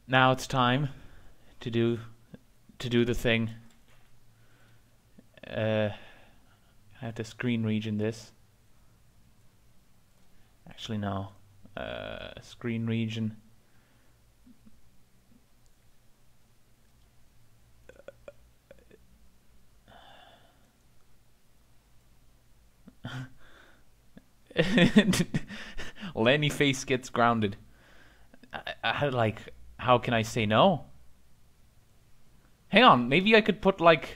Now it's time to do the thing. I have to screen region this. Actually, no. Screen region. Lenny face gets grounded. Like, how can I say no? Hang on, maybe I could put like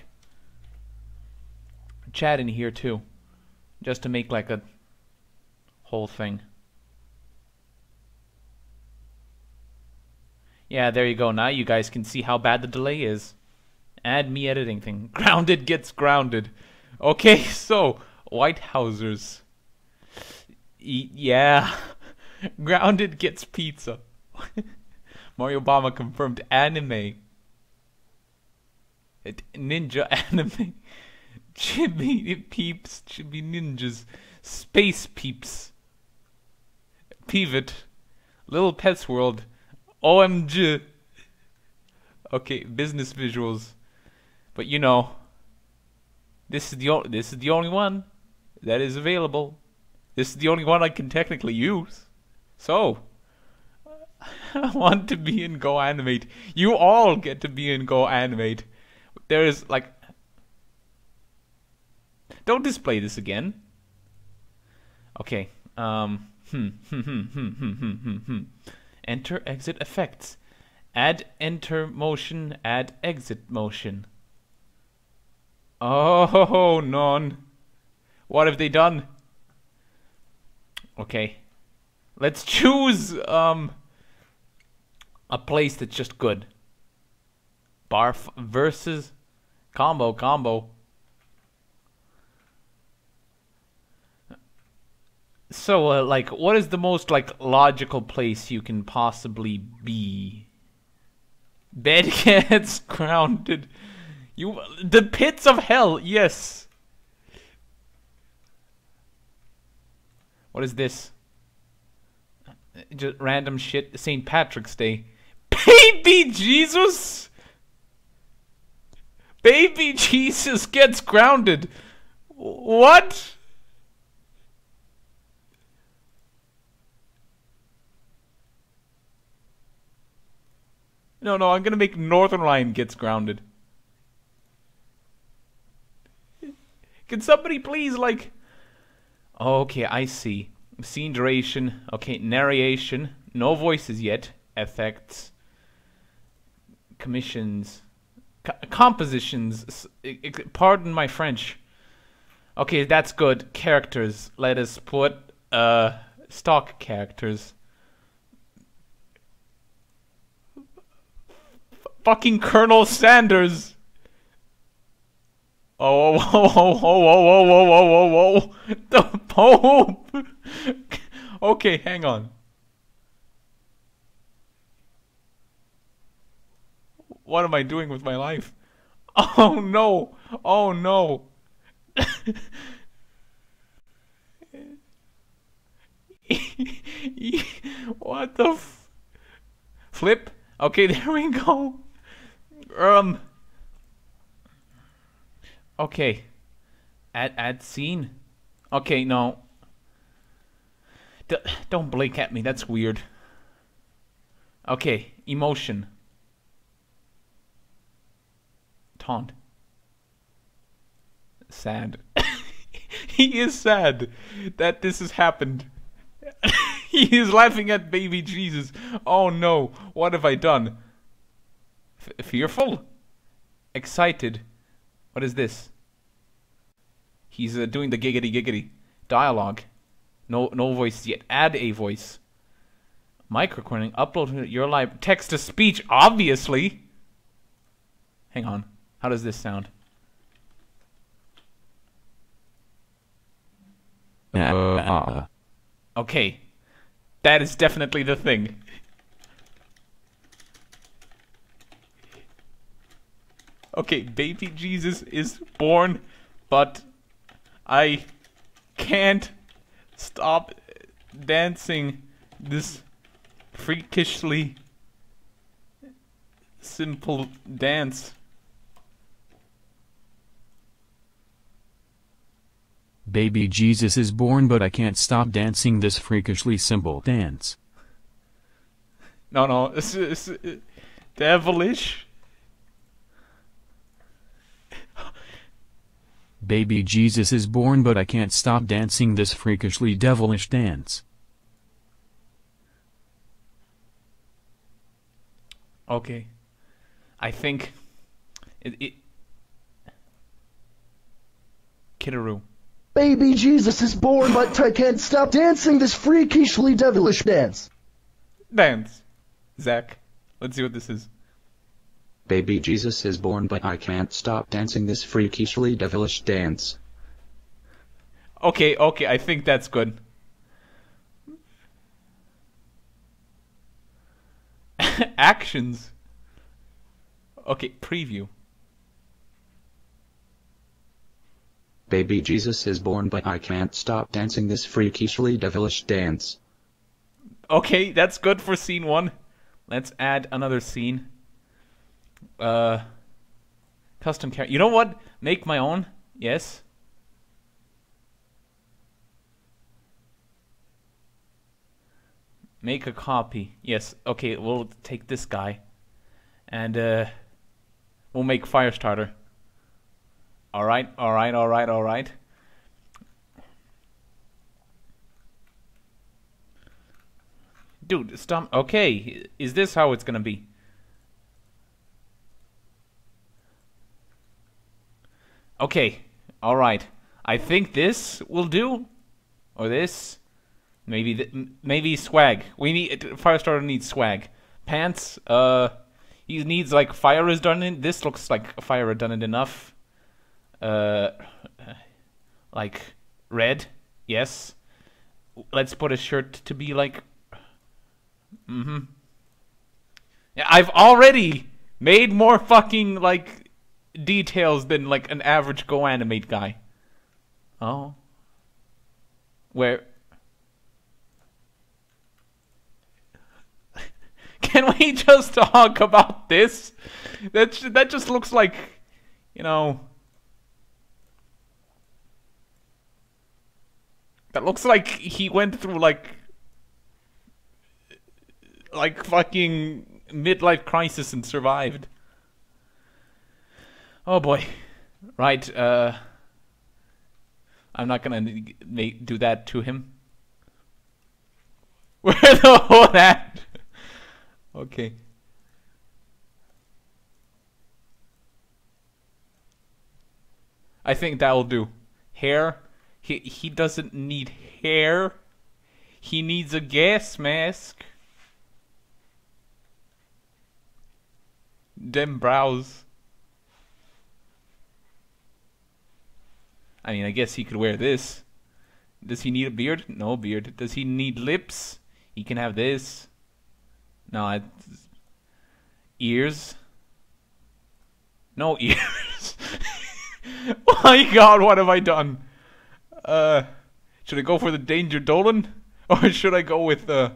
chat in here too, just to make like a whole thing. Yeah, there you go. Now you guys can see how bad the delay is. Add me editing thing. Grounded gets grounded. Okay, so Whitehousers. Yeah. Grounded gets pizza. Mario Obama confirmed anime. Ninja anime. Chibi peeps. Chibi ninjas. Space peeps. Pivot. Little Pets World. OMG. Okay, business visuals. But you know, this is the only one that is available. This is the only one I can technically use. So, I want to be in GoAnimate. You all get to be in GoAnimate. There is like, don't display this again. Okay. Enter exit effects. Add enter motion. Add exit motion. Oh, none. What have they done? Okay. Let's choose a place that's just good. Barf versus combo. So, like, what is the most, like, logical place you can possibly be? Bed gets grounded. The pits of hell, yes. What is this? Just random shit. St. Patrick's Day. Baby Jesus! Baby Jesus gets grounded. What? No, I'm gonna make Northern Line gets grounded. Can somebody please, like... Okay, I see. Scene duration. Okay, narration. No voices yet. Effects. Commissions. Compositions. Pardon my French. Okay, that's good. Characters. Let us put stock characters. Fucking Colonel Sanders. Oh, the Pope. Okay, hang on. What am I doing with my life? Oh no. Oh no. What the flip? Okay, there we go. Okay. Add scene. Okay, no. Don't blink at me. That's weird. Okay, emotion. Taunt. Sad. He is sad that this has happened. He is laughing at baby Jesus. Oh no, what have I done? Fearful? Excited. What is this? He's doing the giggity dialogue. No voice yet. Add a voice. Mic recording. Upload your live text to speech. Obviously. Hang on. How does this sound? Okay. That is definitely the thing. Okay, baby Jesus is born, but I can't stop dancing this freakishly simple dance. Baby Jesus is born, but I can't stop dancing this freakishly simple dance. No, it's devilish. Baby Jesus is born, but I can't stop dancing this freakishly devilish dance. Okay. I think it Kitteroo. Baby Jesus is born, but I can't stop dancing this freakishly devilish dance. Dance. Zach, let's see what this is. Baby Jesus is born, but I can't stop dancing this freakishly devilish dance. Okay, I think that's good. Actions. Okay, preview. Baby Jesus is born, but I can't stop dancing this freakishly devilish dance. Okay, that's good for scene 1. Let's add another scene. Custom character. You know what? Make my own. Yes. Make a copy. Yes. Okay, we'll take this guy. And we'll make Firestarter. Alright. Dude, stop. Okay, is this how it's gonna be? Okay, alright. I think this will do. Or this. Maybe swag. We need Firestarter needs swag. Pants, he needs like fire redundant. This looks like fire redundant enough. Like red. Yes. Let's put a shirt to be like Yeah, I've already made more fucking like details than like an average GoAnimate guy. Oh. Where can we just talk about this? That just looks like, you know, that looks like he went through like fucking midlife crisis and survived. Oh boy. Right, I'm not gonna do that to him. Where the hell at? Okay. I think that'll do. Hair. He doesn't need hair. He needs a gas mask. Dem brows. I mean, I guess he could wear this. Does he need a beard? No beard. Does he need lips? He can have this. No, ears. No ears. My God, what have I done? Should I go for the Danger Dolan, or should I go with Le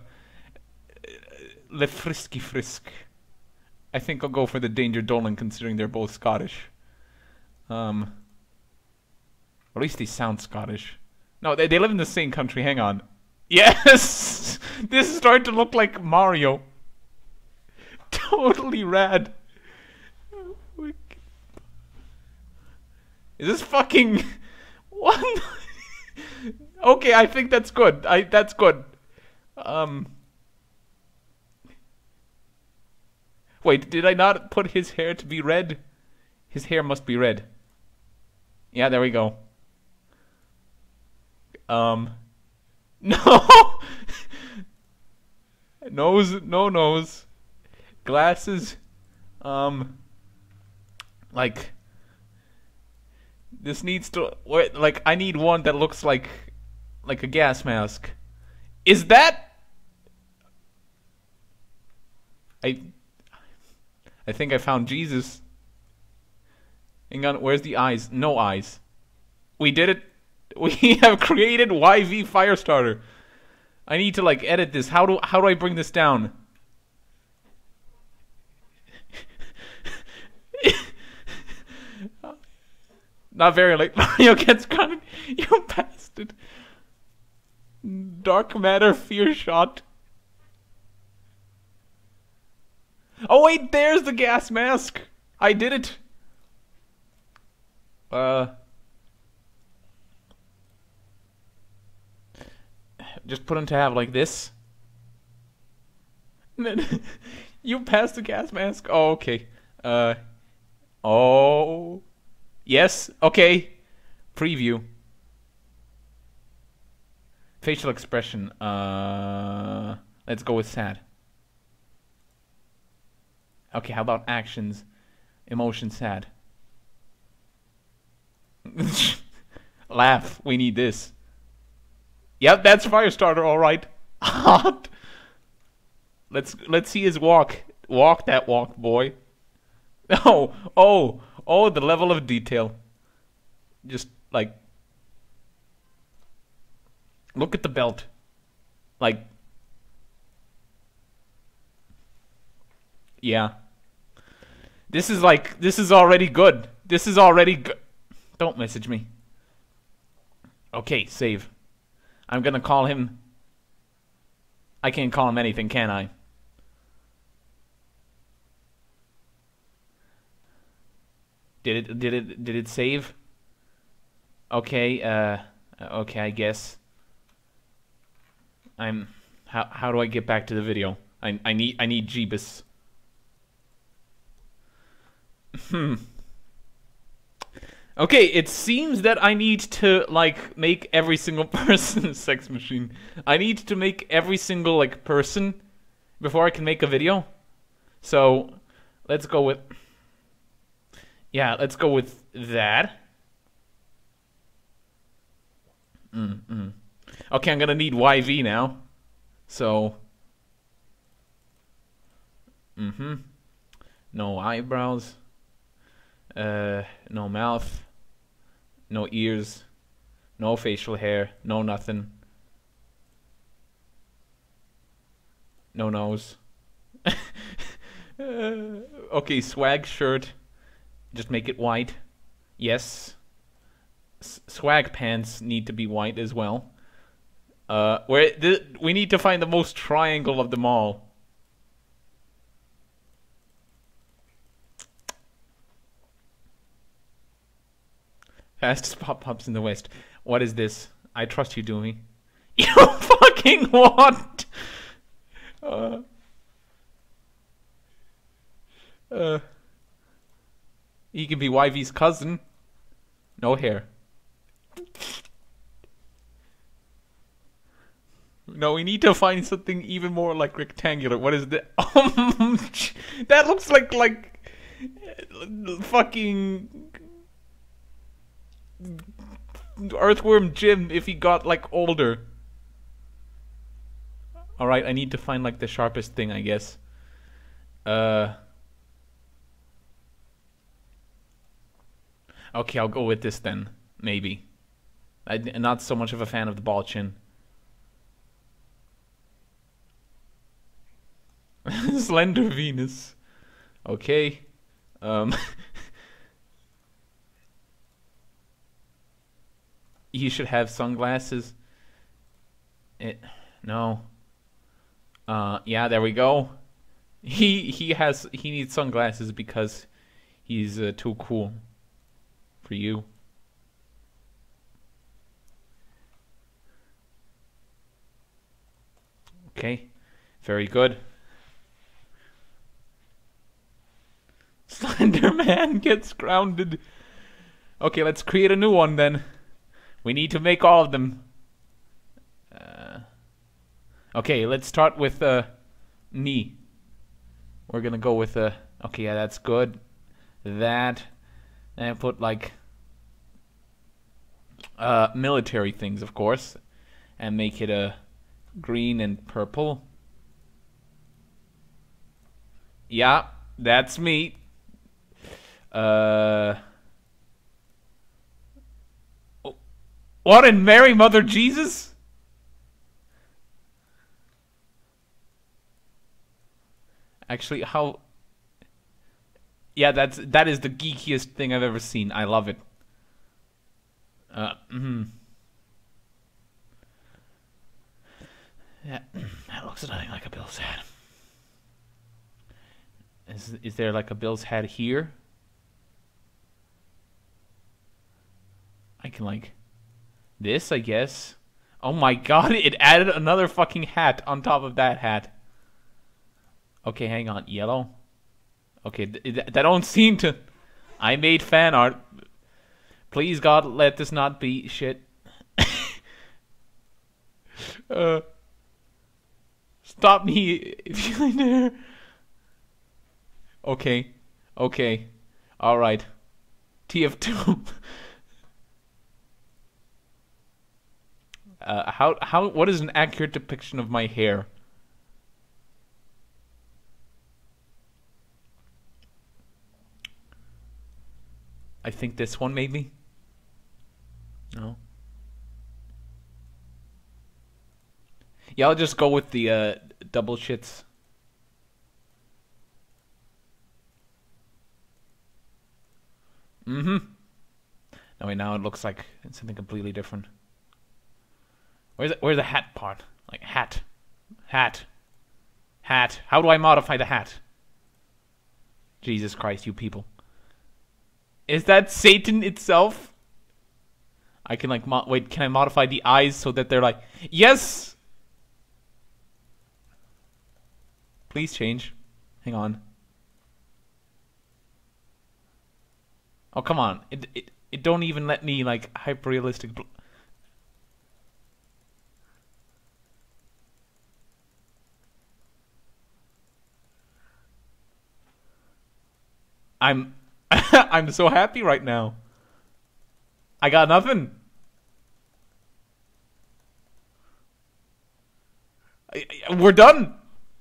Frisky Frisk? I think I'll go for the Danger Dolan, considering they're both Scottish. At least they sound Scottish. No, they live in the same country. Hang on. Yes! This is starting to look like Mario. Totally rad. Is this fucking... What? Okay, I think that's good. That's good. Wait, did I not put his hair to be red? His hair must be red. Yeah, there we go. No! Nose, no nose. Glasses. Like... This needs to... Like, I need one that looks like a gas mask. Is that... I think I found Jesus. Hang on, where's the eyes? No eyes. We did it. We have created YV Firestarter. I need to like edit this. How do I bring this down? Not very late. Mario gets grounded. You bastard. Dark matter fear shot. Oh wait, there's the gas mask. I did it. Just put him to have like this. You passed the gas mask. Oh, okay. Oh. Yes. Okay. Preview. Facial expression. Let's go with sad. Okay, how about actions? Emotion sad. Laugh. We need this. Yep, that's Firestarter, all right. Hot. Let's see his walk. Walk that walk, boy. Oh, the level of detail. Just like, look at the belt. Like, yeah. This is already good. This is already good. Don't message me. Okay, save. I'm gonna call him. I can't call him anything, can I? Did it save? Okay, okay, I guess. How do I get back to the video? I need Jeebus. Okay, it seems that I need to like make every single person a sex machine. I need to make every single like person before I can make a video. So let's go with let's go with that. Okay, I'm gonna need YV now. So no eyebrows. No mouth, no ears, no facial hair, no nothing, no nose. Okay, swag shirt, just make it white. Yes. Swag pants need to be white as well. We need to find the most triangle of them all. Fastest pop-ups in the West. What is this? I trust you, Doomy. You fucking what? He can be YV's cousin. No hair. No, we need to find something even more like rectangular. What is that? That looks like fucking Earthworm Jim if he got like older. Alright, I need to find like the sharpest thing, I guess. Okay, I'll go with this then. Maybe. I'm not so much of a fan of the ball chin. Slender Venus. Okay. He should have sunglasses. No. Yeah, there we go. He needs sunglasses because he's too cool for you. Okay. Very good. Slender Man gets grounded. Okay, let's create a new one then. We need to make all of them. Okay, let's start with knee. We're gonna go with okay, yeah, that's good. That, and put like military things, of course, and make it green and purple. Yeah, that's me. What in Mary Mother Jesus? Actually, how? Yeah, that is the geekiest thing I've ever seen. I love it. Yeah, that looks nothing like a Bill's hat. Is there like a Bill's hat here? I can like this, I guess. Oh my god, it added another fucking hat on top of that hat. Okay, hang on. Yellow? Okay, that don't seem to... I made fan art. Please, God, let this not be shit. Stop me if you dare. Okay. Okay. Alright. TF2. What is an accurate depiction of my hair? I think this one, maybe? No? Yeah, I'll just go with the double shits. No, wait, now it looks like it's something completely different. Where's the hat part? Like, hat. Hat. Hat. How do I modify the hat? Jesus Christ, you people. Is that Satan itself? I can like wait, can I modify the eyes so that they're like, yes! Please change. Hang on. Oh, come on. It don't even let me like hyper realistic. I'm I'm so happy right now. I got nothing. We're done.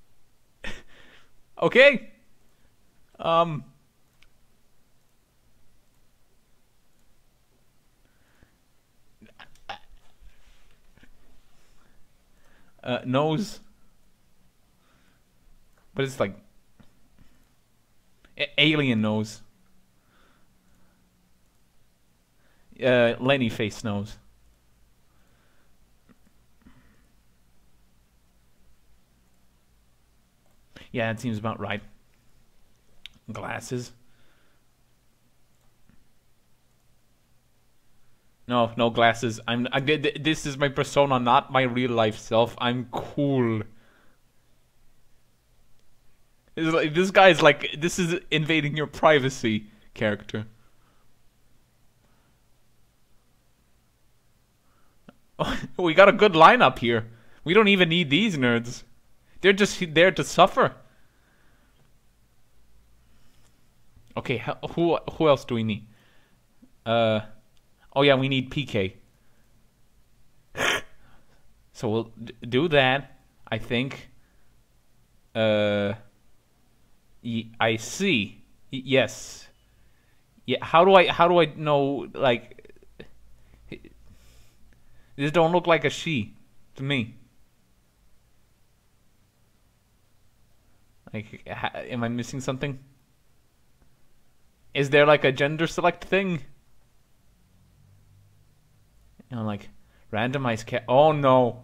Okay. Nose. But it's like alien nose. Lenny face nose. Yeah, that seems about right. Glasses. No, no glasses. This is my persona, not my real life self. I'm cool. This guy's like, this is invading your privacy character. We got a good lineup here. We don't even need these nerds. They're just there to suffer. Okay, who else do we need? Oh yeah, we need PK. So we'll do that, I think. I see. Yes. Yeah, how do I know, like, this don't look like a she to me. Like, am I missing something? Is there like a gender select thing? You know, like randomized cat. Oh no.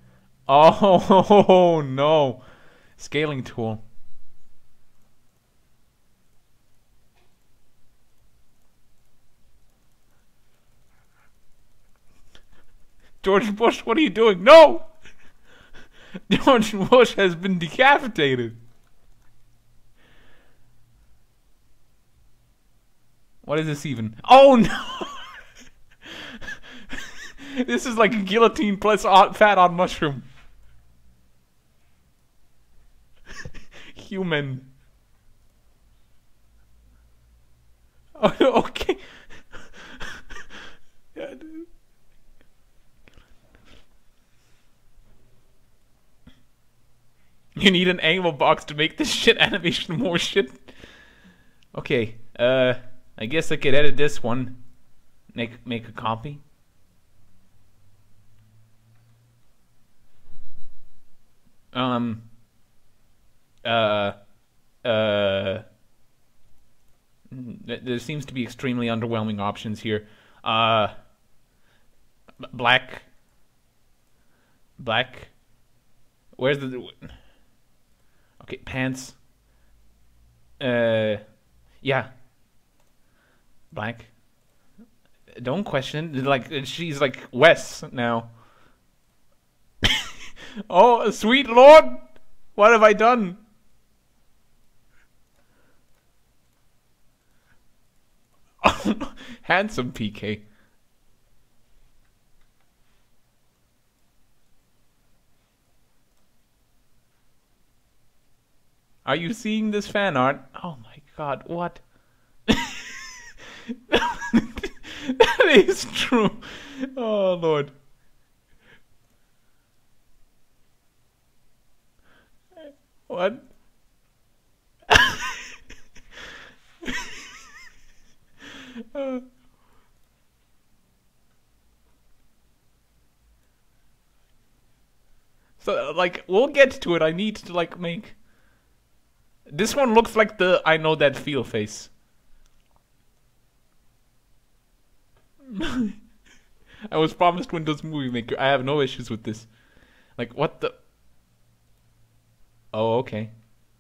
Oh no. Scaling tool. George Bush, what are you doing? No! George Bush has been decapitated. What is this even? Oh no! This is like a guillotine plus fat on mushroom. Human. Oh, okay. Yeah, dude. You need an angle box to make this shit animation more shit. Okay, I guess I could edit this one. Make a copy. There seems to be extremely underwhelming options here. Black. Black. Where's the... Okay, pants. Yeah. Black. Don't question. Like, she's like Wes now. Oh, sweet Lord! What have I done? Handsome PK. Are you seeing this fan art? Oh my god, what? That is true. Oh Lord. What? So, like, we'll get to it. I need to, like, make... This one looks like the I know that feel face. I was promised Windows Movie Maker. I have no issues with this. Like, what the... Oh, okay.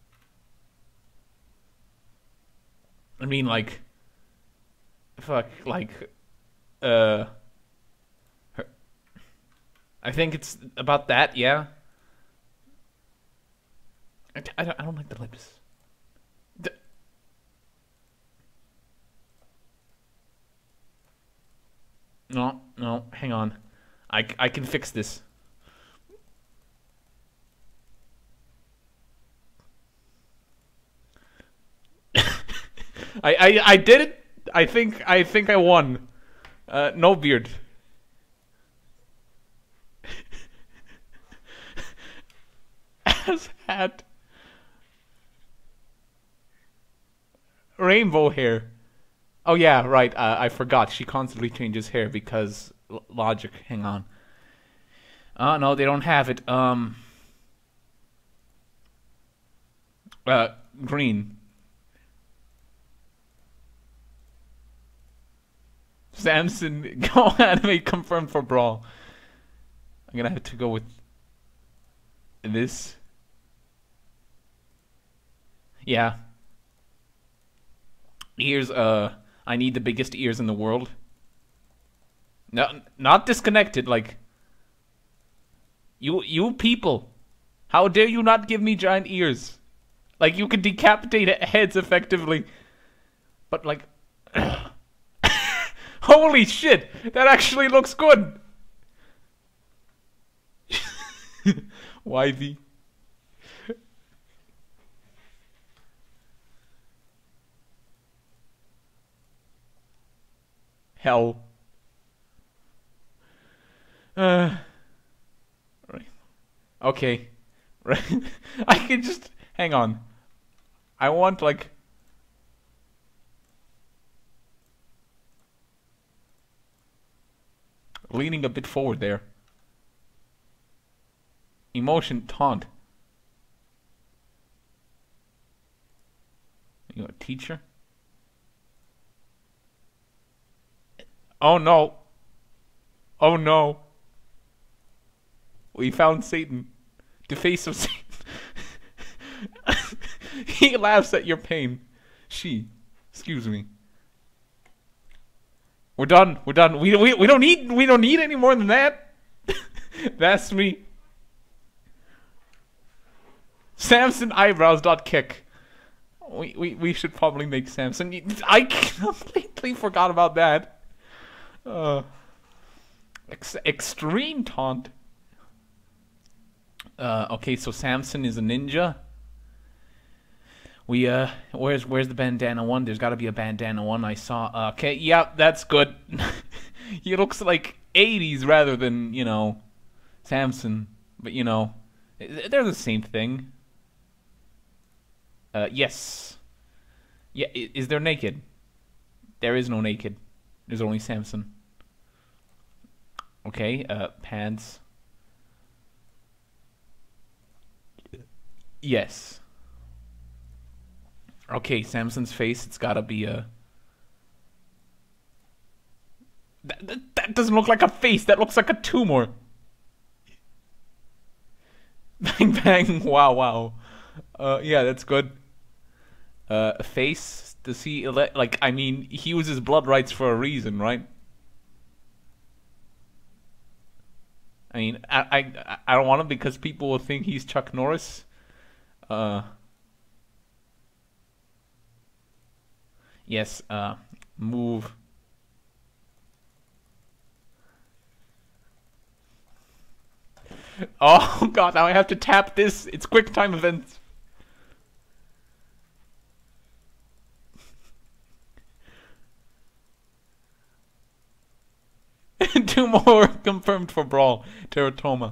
I mean, like... Fuck, like... Her... I think it's about that, yeah? I don't like the lips. No, no, hang on. I can fix this. I did it. I think I won. No beard. Ass hat. Rainbow hair. Oh yeah, right. I forgot. She constantly changes hair because logic. Hang on. No, they don't have it. Green. Samson, GoAnimate confirmed for Brawl. I'm gonna have to go with this. Yeah. Ears, I need the biggest ears in the world. No, not disconnected, like... You people. How dare you not give me giant ears? Like, you can decapitate heads effectively. But, like... Holy shit! That actually looks good! YV. Hell. Right. Okay. Right. I can just... Hang on. I want, like... Leaning a bit forward there. Emotion taunt. You a teacher? Oh no. Oh no. We found Satan. The face of Satan. He laughs at your pain. She. Excuse me. We're done. We're done. We don't need any more than that. That's me. Samson eyebrows dot kick. We should probably make Samson. I completely forgot about that. Extreme taunt. Okay, so Samson is a ninja. We where's the bandana one? There's got to be a bandana one. I saw. Okay, yeah, that's good. He looks like 80s rather than, you know, Samson. But you know, they're the same thing. Yes. Yeah, is there naked? There is no naked. There's only Samson. Okay, pants. Yes. Okay, Samson's face, it's gotta be a... That doesn't look like a face. That looks like a tumor. Bang bang. Wow wow. Yeah, that's good. A face. Does he like? I mean, he uses blood rights for a reason, right? I mean, I don't want him because people will think he's Chuck Norris. Yes. Move. Oh god, now I have to tap this. It's quick time events. Two more confirmed for Brawl. Teratoma.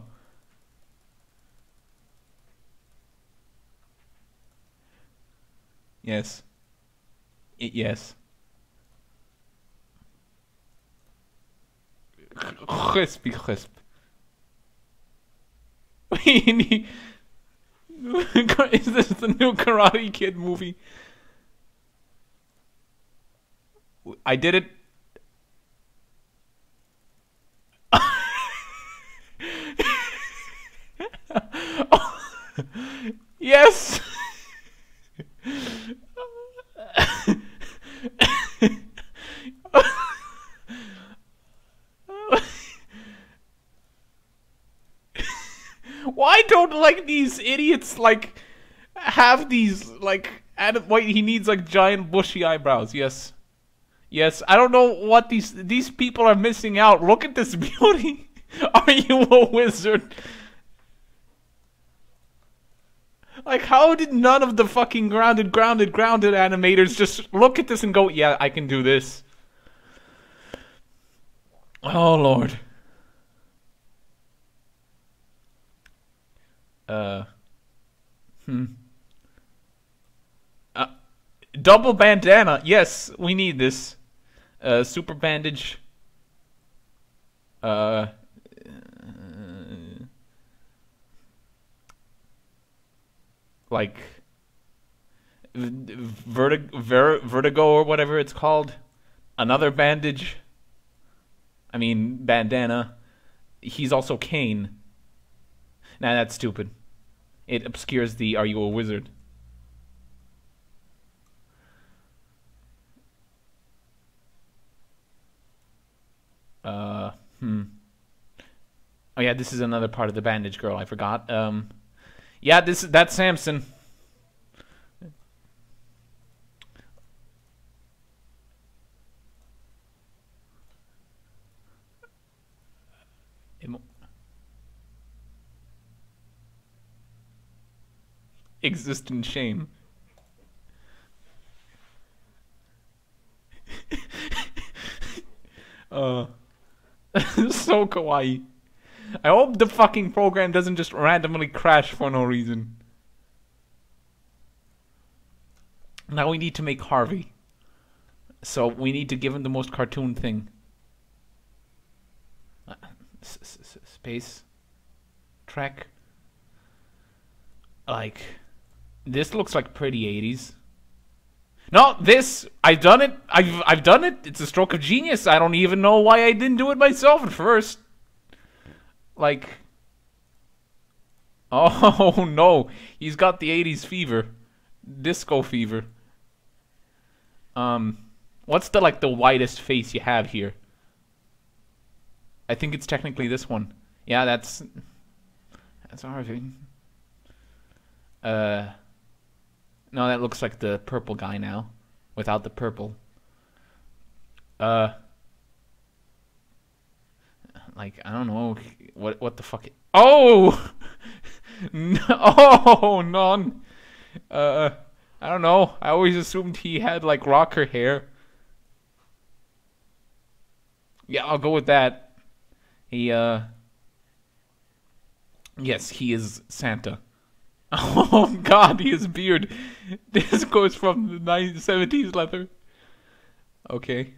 Yes. Yes. Crispy crisp. Is this the new Karate Kid movie? I did it. Oh, yes. Why don't like these idiots like have these like wait, he needs like giant bushy eyebrows. Yes. Yes, I don't know what these people are missing out. Look at this beauty. Are you a wizard? Like, how did none of the fucking grounded animators just look at this and go, yeah, I can do this? Oh, Lord. Double bandana. Yes, we need this. Super bandage. Like vertigo or whatever it's called. Another bandage. I mean bandana. He's also Kane. Nah, that's stupid. It obscures the "Are you a wizard?" Oh yeah, this is another part of the bandage girl. I forgot. Yeah, that's Samson. Exist in shame. So kawaii. I hope the fucking program doesn't just randomly crash for no reason. Now we need to make Harvey. So we need to give him the most cartoon thing. Space. Track. Like, this looks like pretty 80s. No, this, I've done it. I've done it. It's a stroke of genius. I don't even know why I didn't do it myself at first. Like, oh no, he's got the 80s fever. Disco fever. What's the like the whitest face you have here? I think it's technically this one. Yeah, that's Harvey. No, that looks like the purple guy now, without the purple. Like, I don't know what the fuck. Oh, no, oh, none. I don't know. I always assumed he had like rocker hair. Yeah, I'll go with that. He yes, he is Santa. Oh God, he has beard. This goes from the 1970s leather. Okay.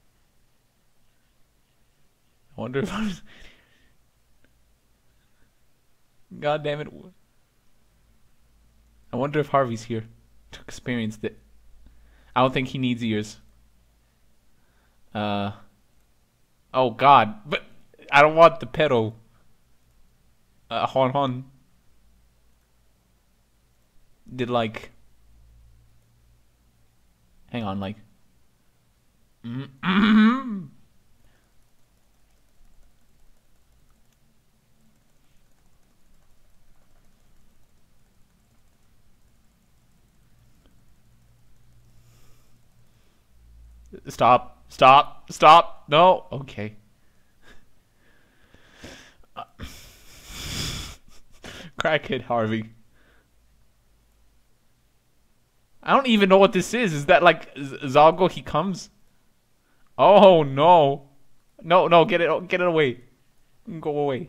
I wonder if I'm... God damn it. I wonder if Harvey's here to experience it. I don't think he needs ears. Oh God, but I don't want the pedo. Hold on. Did like... Hang on, like... Stop. Stop. Stop. No. Okay. Crackhead Harvey. I don't even know what this is. Is that like Zalgo? He comes? Oh no. No, no, get it away. Go away.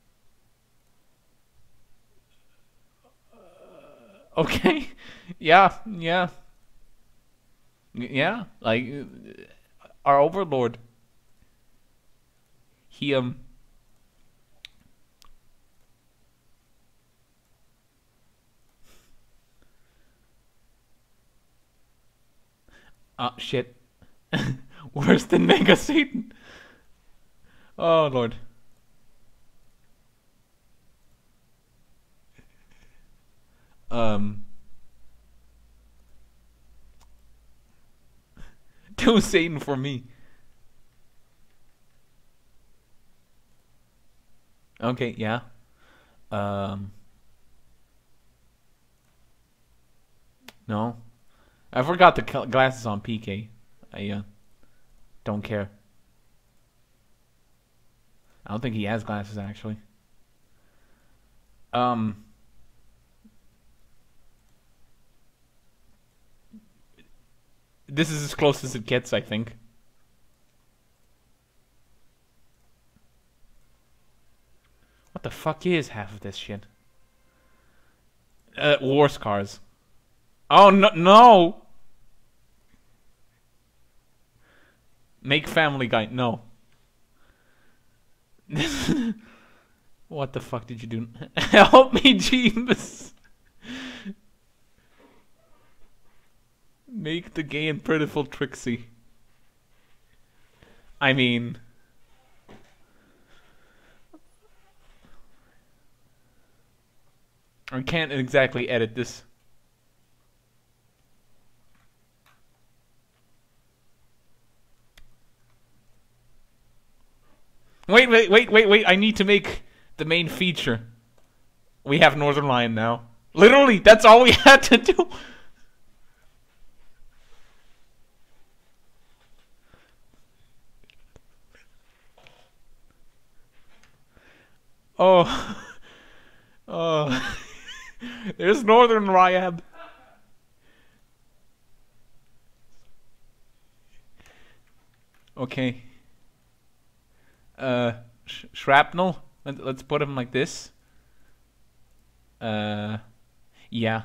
Okay. Yeah, yeah. Yeah, like our overlord. He shit. Worse than Mega Satan. Oh Lord. Too Satan for me. Okay, yeah. No. I forgot the glasses on PK. I don't care. I don't think he has glasses actually. This is as close as it gets, I think. What the fuck is half of this shit? War scars. Oh no, no! Make Family Guy. No. What the fuck did you do? Help me, Jeeves! Make the gay and pitiful Trixie. I mean... I can't exactly edit this. Wait, I need to make the main feature. We have Northern Lion now. Literally, that's all we had to do. Oh. Oh. There's Northern Ryab. Okay. Shrapnel. Let's put him like this. Yeah.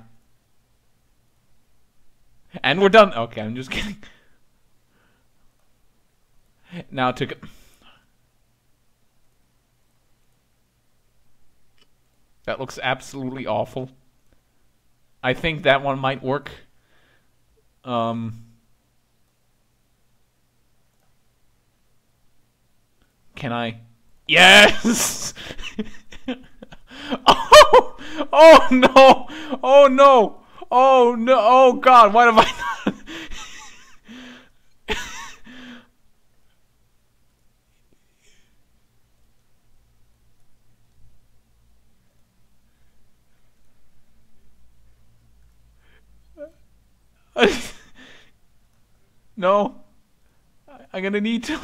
And we're done. Okay, I'm just kidding. Now to... That looks absolutely awful. I think that one might work. Can I? Yes! Oh! Oh no! Oh no! Oh no! Oh God! What have I done? No, I'm gonna need to.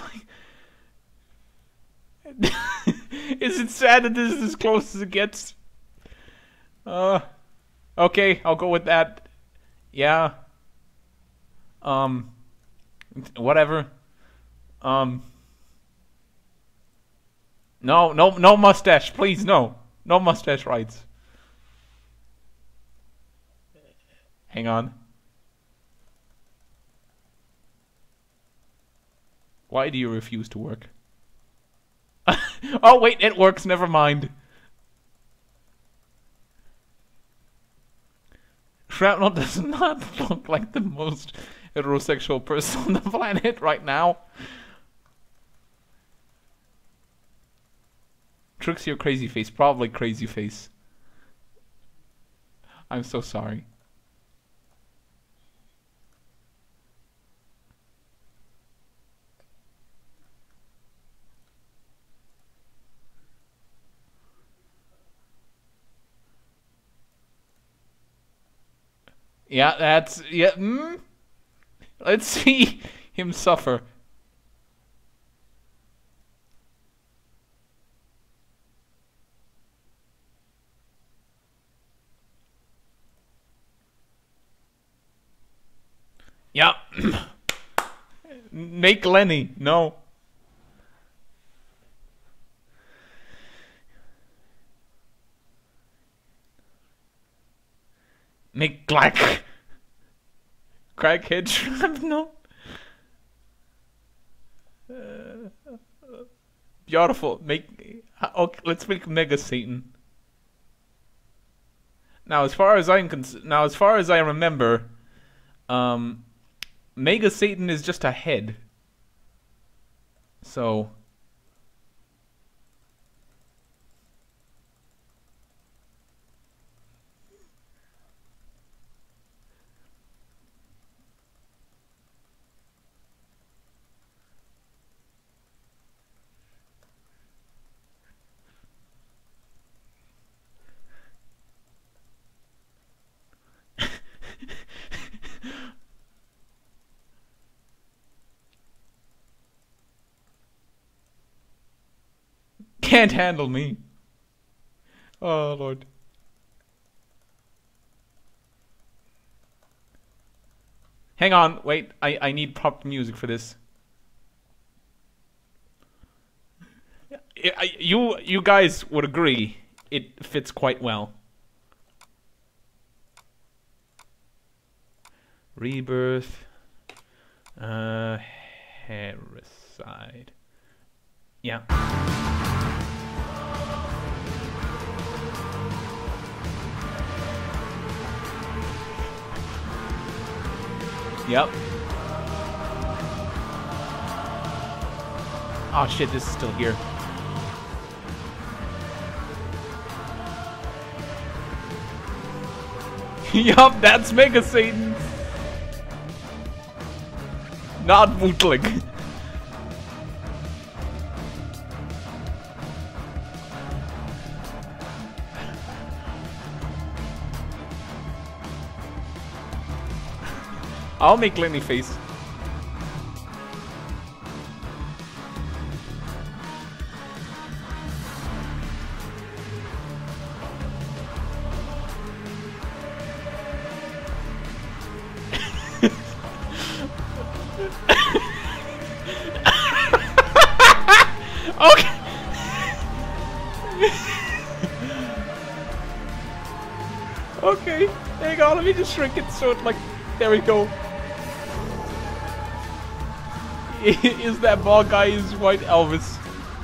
Is it sad that this is as close as it gets? Okay, I'll go with that. Yeah. Whatever. No mustache, please, no mustache rights. Hang on. Why do you refuse to work? Oh wait, it works, never mind. Shrapnel does not look like the most heterosexual person on the planet right now. Trixie or Crazy Face? Probably Crazy Face. I'm so sorry. Yeah, that's... Yeah, Let's see him suffer. Yeah. Make Lenny. No. Make Glack. Crackhead Shrapnel. Beautiful. Make. Okay, let's make Mega Satan. Now, as far as I remember, Mega Satan is just a head. So. Can't handle me. Oh, Lord. Hang on, wait. I need proper music for this. You guys would agree it fits quite well. Rebirth. Hericide. Yeah. Yep. Oh shit, this is still here. Yup, that's Mega Satan. Not bootleg. I'll make Lenny face. Okay. Okay, hang on, let me just shrink it so it like, there we go. Is that bald guy is white Elvis?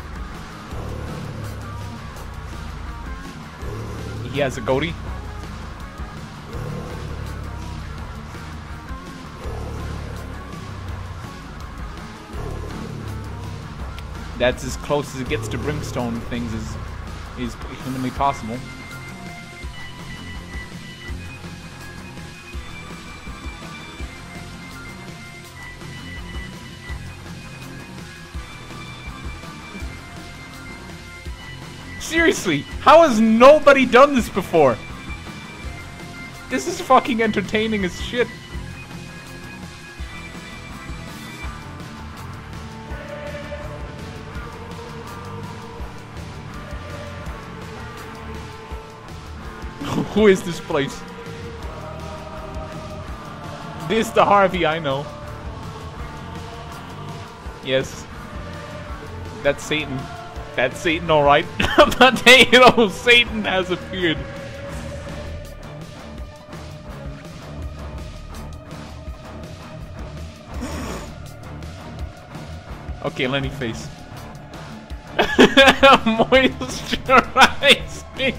He has a goatee. That's as close as it gets to brimstone things as is humanly possible. Seriously, how has nobody done this before? This is fucking entertaining as shit. Who is this place? This the Harvey I know. Yes. That's Satan. That's Satan, alright. Potato Satan has appeared. Okay, Lenny face. Moisturize me.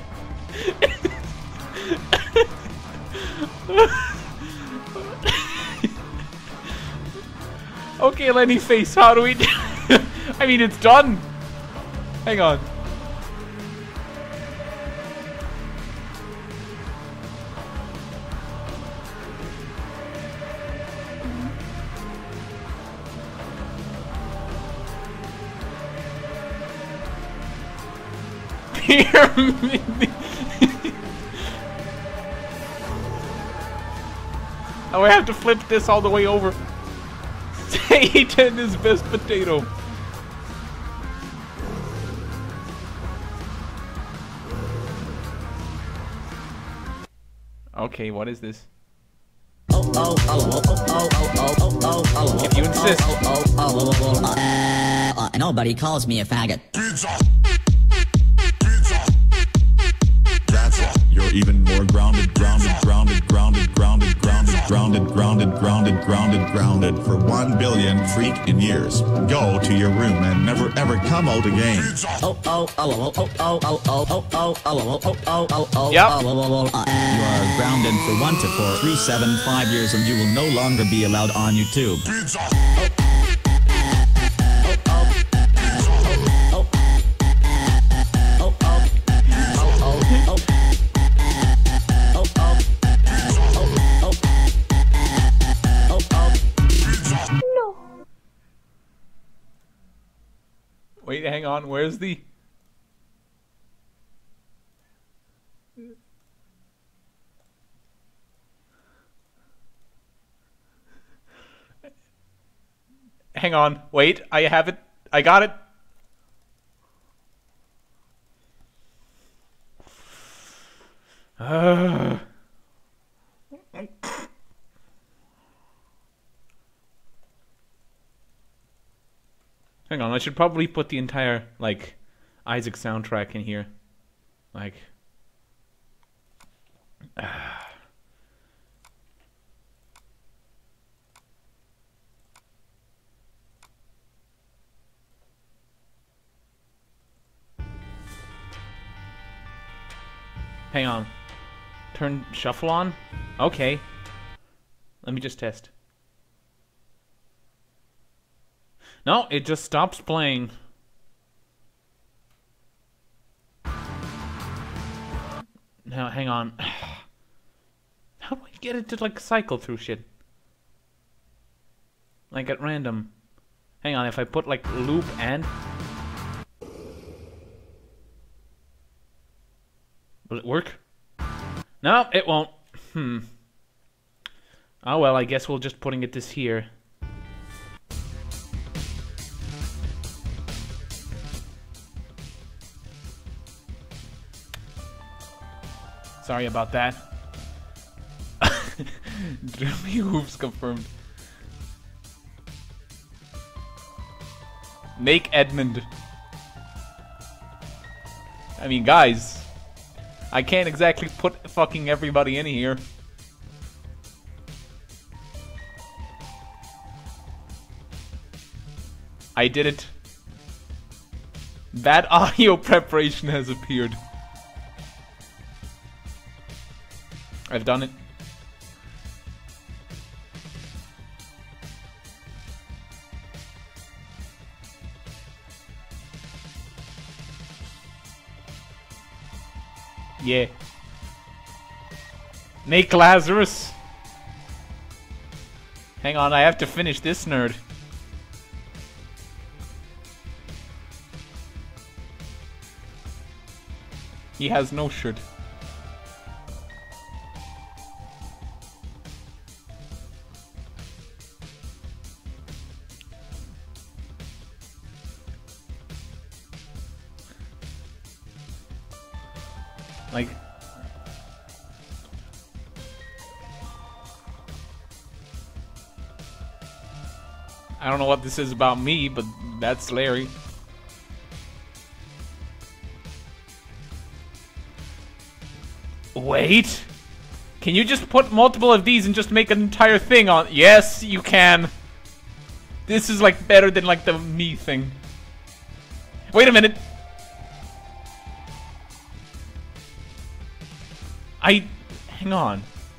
Okay, Lenny face, how do we do? I mean, it's done. Hang on. here. Oh, I have to flip this all the way over. Satan is best potato. Okay, what is this? If you insist. Nobody calls me a faggot. That's all. You're even more grounded for 1 billion freaking years. Go to your room and never ever come out again. Yep. You are grounded for 1 to 4, 3, 7, 5 years, and you will no longer be allowed on YouTube. Wait, hang on. Where's the... Hang on. Wait, I have it. I got it. Hang on, I should probably put the entire, like, Isaac soundtrack in here. Like... Hang on. Turn shuffle on? Okay. Let me just test. No, it just stops playing. Now, hang on. How do I get it to, like, cycle through shit? Like, at random. Hang on, if I put, like, loop and... Will it work? No, it won't. Oh well, I guess we'll just putting it this here. Sorry about that. Dreamy hoops confirmed. Make Edmund. I mean, guys, I can't exactly put fucking everybody in here. I did it. Bad audio preparation has appeared. I've done it. Yeah. Make Lazarus. Hang on, I have to finish this nerd. He has no shirt. Like, I don't know what this is about me, but that's Larry. Wait, can you just put multiple of these and just make an entire thing on? Yes, you can. This is like better than like the me thing. Wait a minute. Hang on.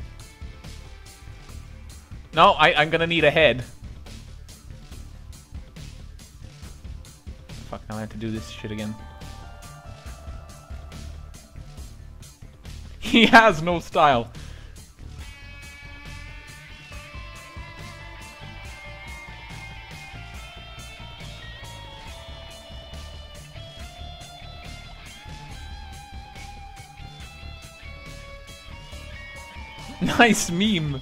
No, I'm gonna need a head. Fuck, now I have to do this shit again. He has no style. Nice meme.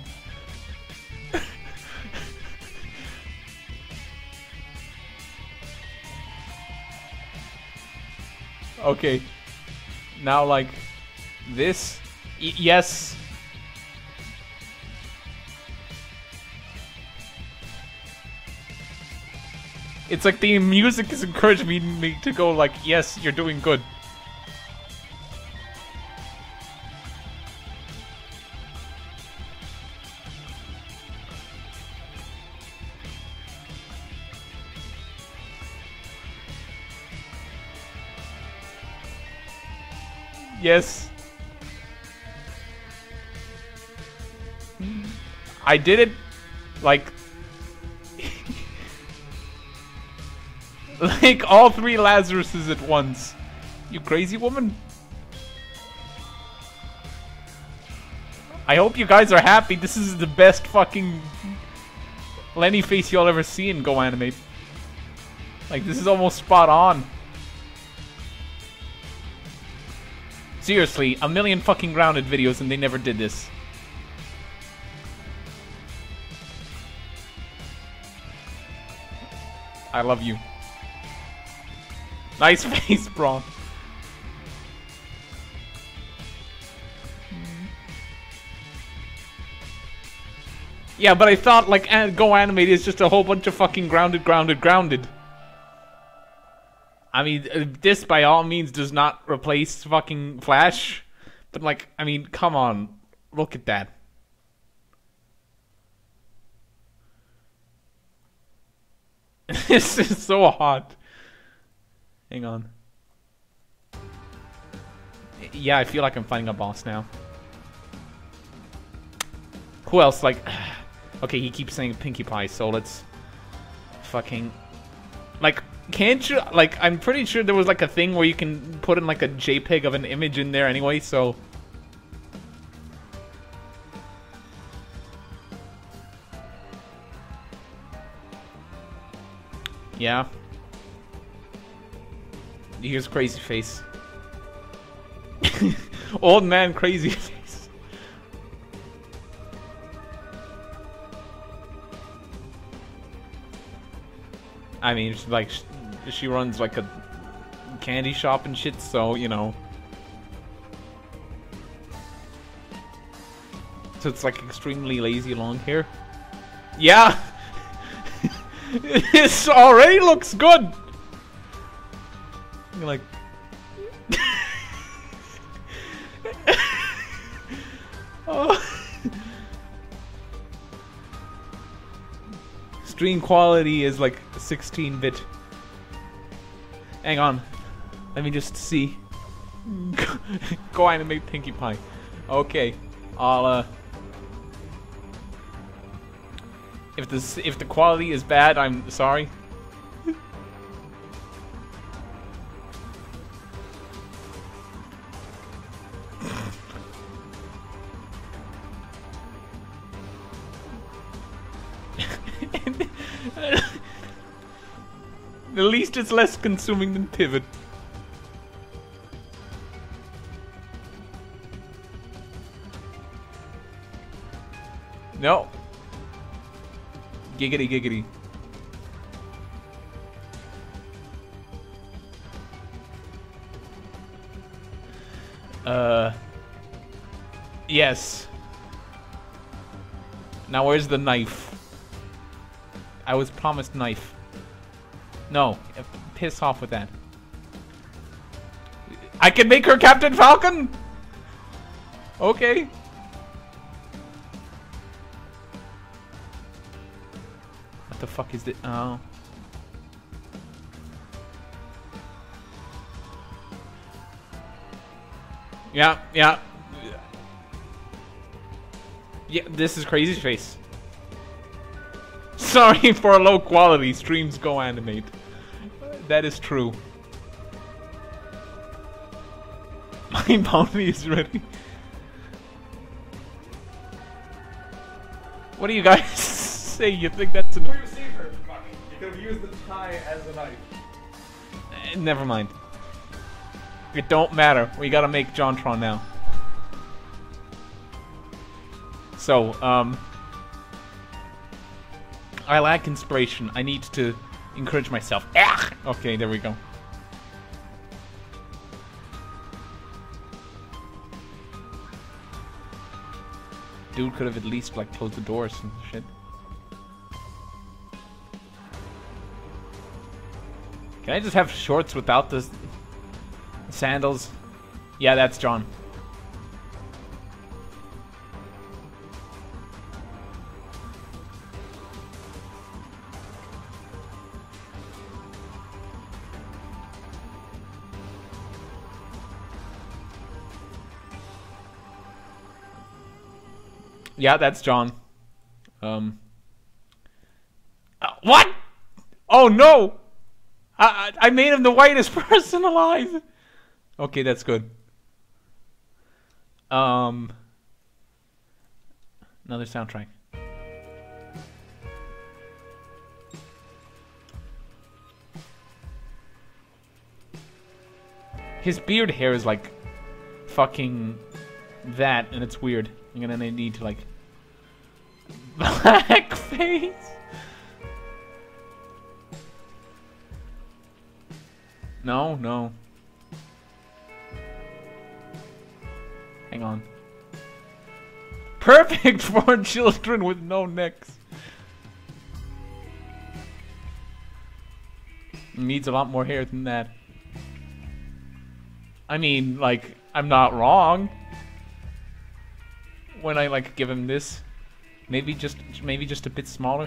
Okay. Now, like, this. Yes. It's like the music is encouraging me to go like, yes, you're doing good. Yes. I did it, like... like all 3 Lazaruses at once. You crazy woman? I hope you guys are happy. This is the best fucking Lenny face you'll ever see in GoAnimate. Like, this is almost spot on. Seriously, a million fucking grounded videos and they never did this. I love you. Nice face, bro. Yeah, but I thought, like, GoAnimate is just a whole bunch of fucking grounded. I mean, this by all means does not replace fucking Flash. But, like, I mean, come on. Look at that. This is so hot. Hang on. Yeah, I feel like I'm fighting a boss now. Who else? Like, okay, he keeps saying Pinkie Pie, so let's fucking, like, can't you, like, I'm pretty sure there was like a thing where you can put in like a JPEG of an image in there anyway, so. Yeah. Here's crazy face. Old man crazy face. I mean, like, she runs like a candy shop and shit, so, you know. So it's like extremely lazy long hair. Yeah! This already looks good! You're like... oh. Stream quality is like 16-bit. Hang on. Let me just see. GoAnimate Pinkie Pie. Okay. I'll if the quality is bad, I'm sorry. At least it's less consuming than Pivot. No. Giggity giggity. Yes. Now where's the knife? I was promised knife. No, piss off with that. I can make her Captain Falcon? Okay. What the fuck is this? Oh. Yeah, yeah. Yeah, this is Crazy Face. Sorry for low quality streams GoAnimate. That is true. My bounty is ready. What do you guys say? You think that's enough? You could have used the tie as a knife. Never mind. It don't matter. We gotta make JonTron now. So, I lack inspiration. I need to encourage myself. Ah! Okay, there we go. Dude could have at least, like, closed the doors and shit. Can I just have shorts without the sandals? Yeah, that's John. Yeah, that's John. What? Oh no! I made him the whitest person alive. Okay, that's good. Another soundtrack. His beard hair is like fucking that, and it's weird. I'm gonna need to like blackface. No, no. Hang on. Perfect for children with no necks. Needs a lot more hair than that. I mean, like, I'm not wrong when I like give him this. Maybe just a bit smaller.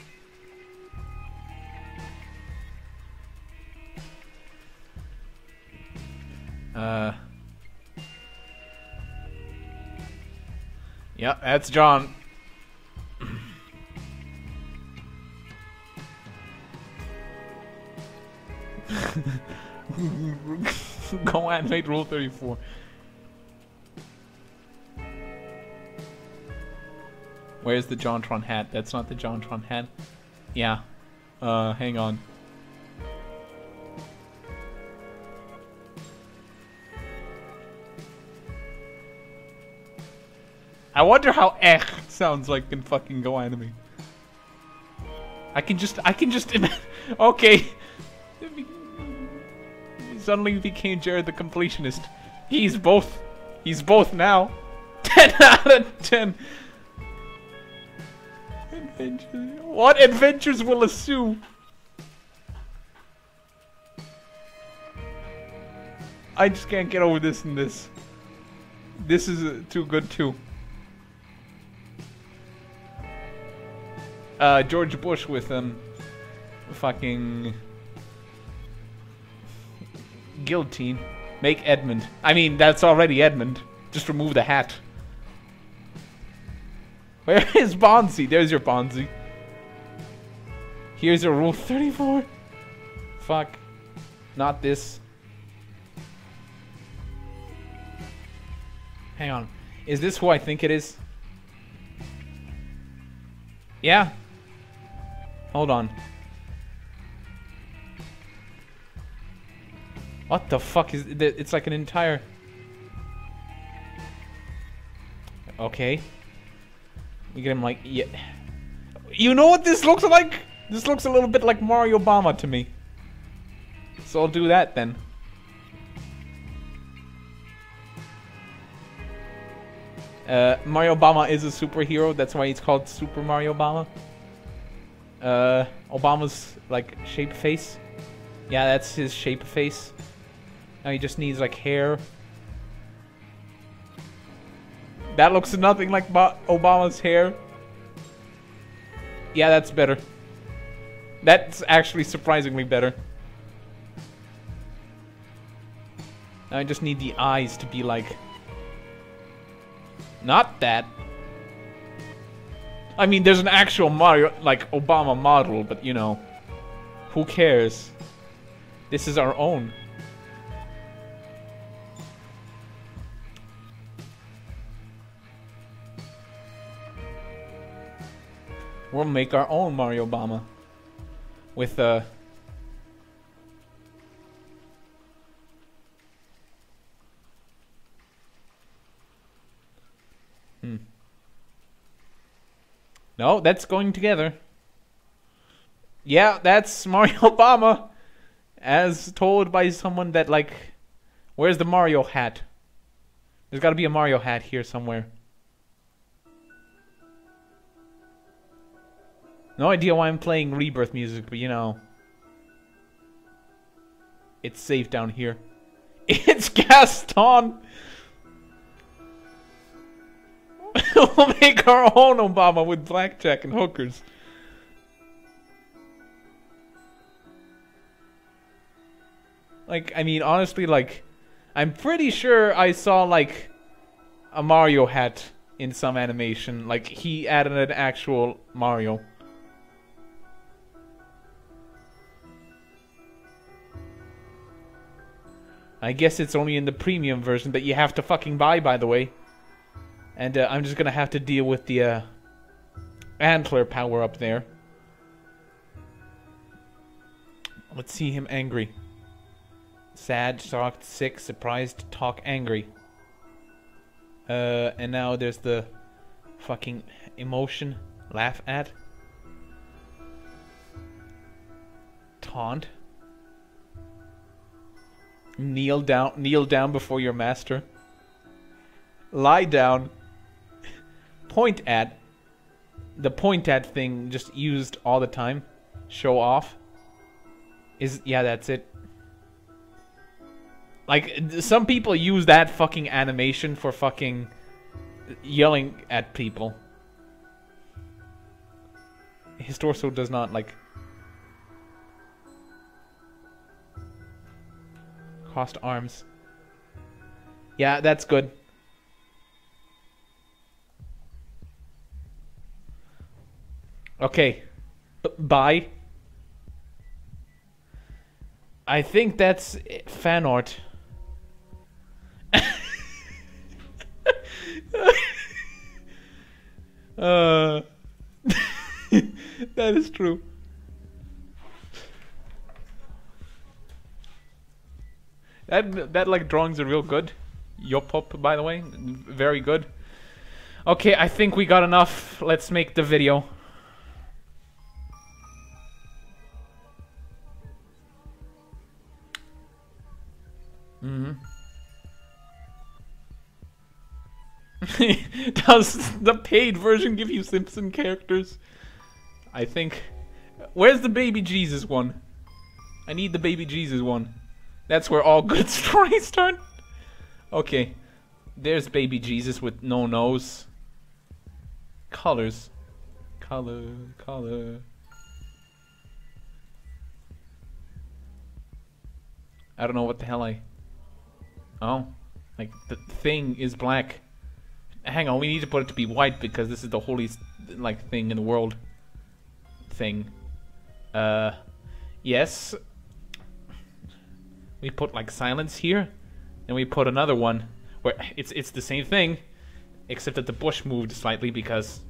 Yeah, that's John. GoAnimate Rule 34. Where's the JonTron hat? That's not the JonTron hat. Yeah. Hang on. I wonder how sounds like in fucking GoAnimate. I can just okay. Suddenly became Jared the completionist. He's both now. 10 out of 10. Adventures. What adventures will ensue? I just can't get over this and this. This is too good too. George Bush with fucking guillotine. Make Edmund. I mean, that's already Edmund. Just remove the hat. Where is Bonzi? There's your Bonzi. Here's your Rule 34. Fuck. Not this. Hang on. Is this who I think it is? Yeah. Hold on. What the fuck is it? It's like an entire... Okay. We get him like... Yeah. You know what this looks like? This looks a little bit like Mario Obama to me. So I'll do that then. Mario Obama is a superhero. That's why he's called Super Mario Obama. Obama's like shape face. Yeah, that's his shape face. Now he just needs like hair. That looks nothing like Obama's hair. Yeah, that's better. That's actually surprisingly better. Now I just need the eyes to be like... Not that. I mean, there's an actual Mario, like, Obama model, but, you know, who cares? This is our own. We'll make our own Mario Obama. With, No, that's going together. Yeah, that's Mario Obama. As told by someone that, like... Where's the Mario hat? There's gotta be a Mario hat here somewhere. No idea why I'm playing Rebirth music, but you know... It's safe down here. It's Gaston! We'll make our own Obama with blackjack and hookers. Like, I mean, honestly, like... I'm pretty sure I saw, like... a Mario hat in some animation. Like, he added an actual Mario. I guess it's only in the premium version that you have to fucking buy, by the way. And I'm just gonna have to deal with the antler power up there. Let's see him angry. Sad, shocked, sick, surprised, talk, angry. And now there's the fucking emotion, laugh at. Taunt. Kneel down before your master. Lie down. Point at. The point at thing just used all the time. Show off. Yeah, that's it. Like, some people use that fucking animation for fucking yelling at people. His torso does not, like... Crossed arms. Yeah, that's good. Okay. Bye. I think that's fan art. That is true. That like drawings are real good. Yopop, by the way, very good. Okay, I think we got enough. Let's make the video. Does the paid version give you Simpson characters? I think. Where's the baby Jesus one? I need the baby Jesus one. That's where all good stories start. Okay. There's baby Jesus with no nose. Colors. Color. I don't know what the hell Oh. Like, the thing is black. Hang on, we need to put it to be white because this is the holiest, like, thing in the world. Thing. Yes. We put, like, silence here. And we put another one where it's the same thing. Except that the bush moved slightly because...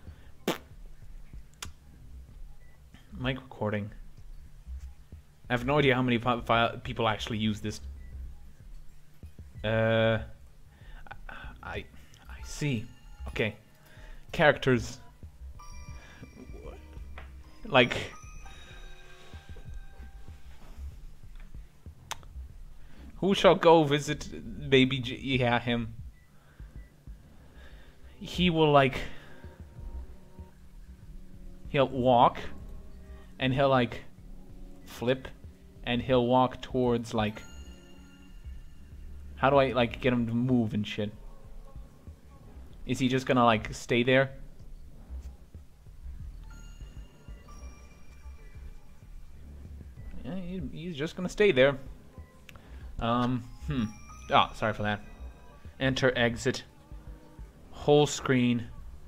Mic recording. I have no idea how many people actually use this. I see. Okay. Characters. Like... Who shall go visit baby yeah, him. He will, like... He'll walk. And he'll, like... Flip. And he'll walk towards, like... How do I, like, get him to move and shit? Is he just gonna, like, stay there? Yeah, he's just gonna stay there. Oh, sorry for that. Enter, exit. Whole screen.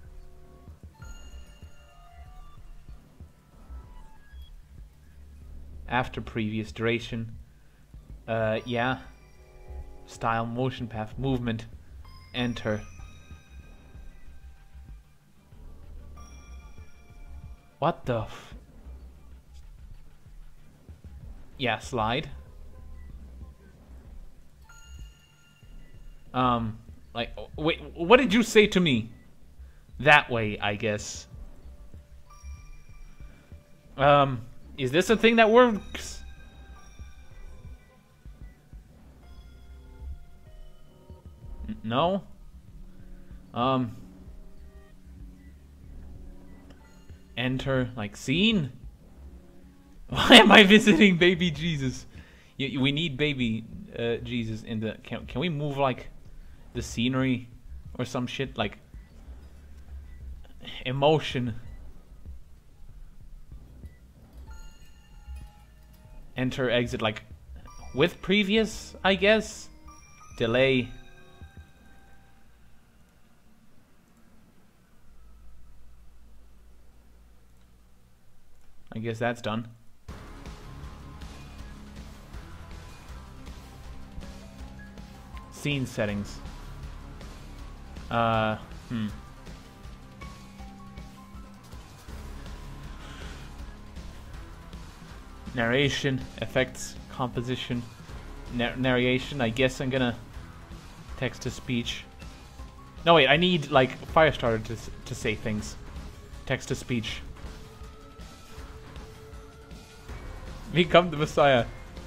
After previous duration. Yeah. Style, motion path, movement. Enter. What the f... Yeah, slide. Like, wait, what did you say to me? That way, I guess. Is this a thing that works? No? Enter, like, scene? Why am I visiting baby Jesus? We need baby Jesus in the... Can we move, like, the scenery or some shit? Like, emotion. Enter, exit, like, with previous, I guess? Delay. I guess that's done. Scene settings. Narration, effects, composition, narration. I guess I'm gonna text to speech. No wait, I need like Firestarter to say things. Text to speech. Become the Messiah.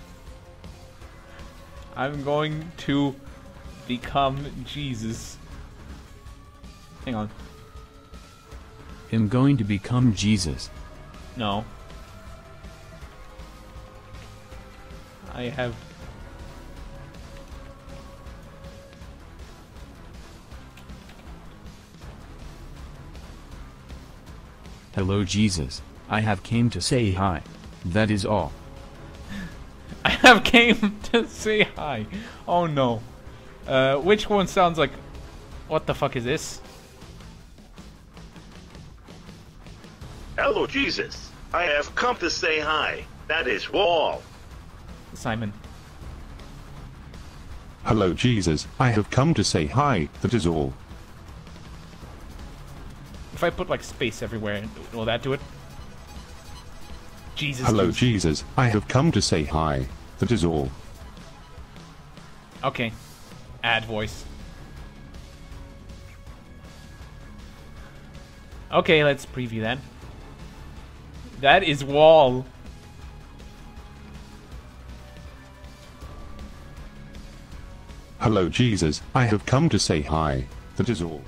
I'm going to become Jesus. Hang on. I'm going to become Jesus. No. I have... Hello Jesus, I have came to say hi. That is all. I have came to say hi. Oh no. Which one sounds like... What the fuck is this? Hello, Jesus. I have come to say hi. That is all. Simon. Hello Jesus, I have come to say hi, that is all. If I put like space everywhere, will that do it? Jesus. Hello Jesus, I have come to say hi, that is all. Okay. Add voice. Okay, let's preview that. That is wall. Hello Jesus, I have come to say hi, that is all.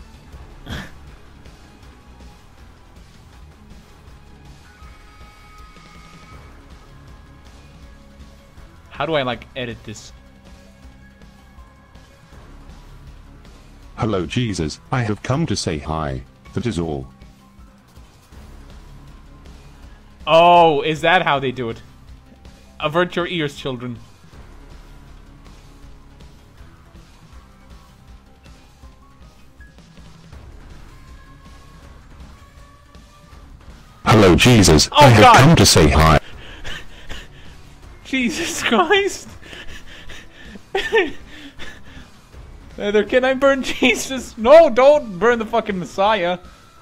How do I like edit this? Hello Jesus, I have come to say hi, that is all. Oh, is that how they do it? Avert your ears, children. Hello Jesus, Oh, I have God. come to say hi. Jesus Christ! Either can I burn Jesus? No, don't burn the fucking Messiah.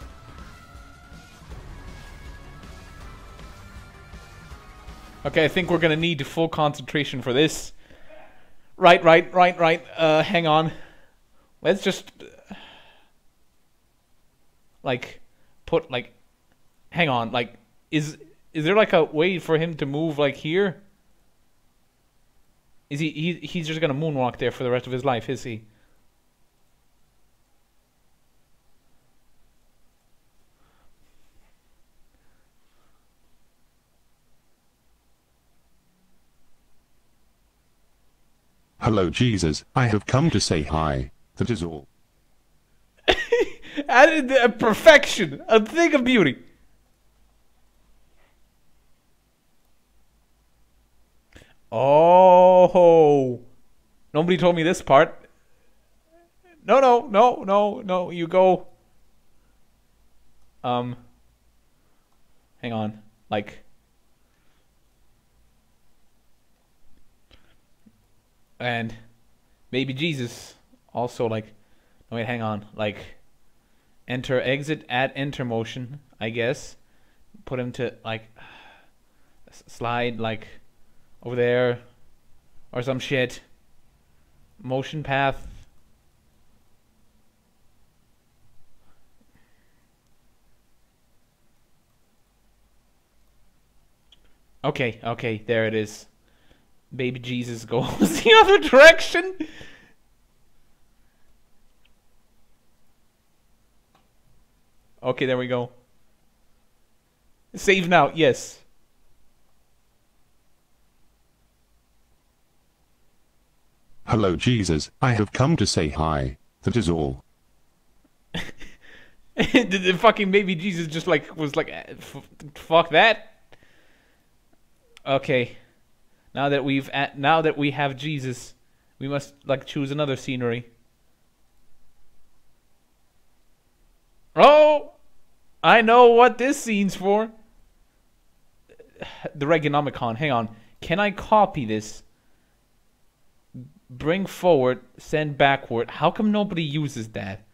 Okay, I think we're gonna need full concentration for this. Right. Hang on. Let's just... like, put, like... Hang on, like, is there like a way for him to move, like, here? Is he's just gonna moonwalk there for the rest of his life, is he? Hello Jesus, I have come to say hi, that is all. Added a perfection, a thing of beauty. Oh, nobody told me this part. No, you go. Hang on, like. And baby Jesus also like, oh wait, hang on, like enter, exit, add enter motion, I guess. Put him to like slide like over there or some shit. Motion path. Okay, okay, there it is. Baby Jesus goes the other direction. Okay, there we go. Save now, yes. Hello Jesus, I have come to say hi. That is all. The fucking baby Jesus just like was like, fuck that. Okay, now that we have Jesus, we must like choose another scenery. Oh, I know what this scene's for. The Reganomicon. Hang on, can I copy this? Bring forward, send backward. How come nobody uses that?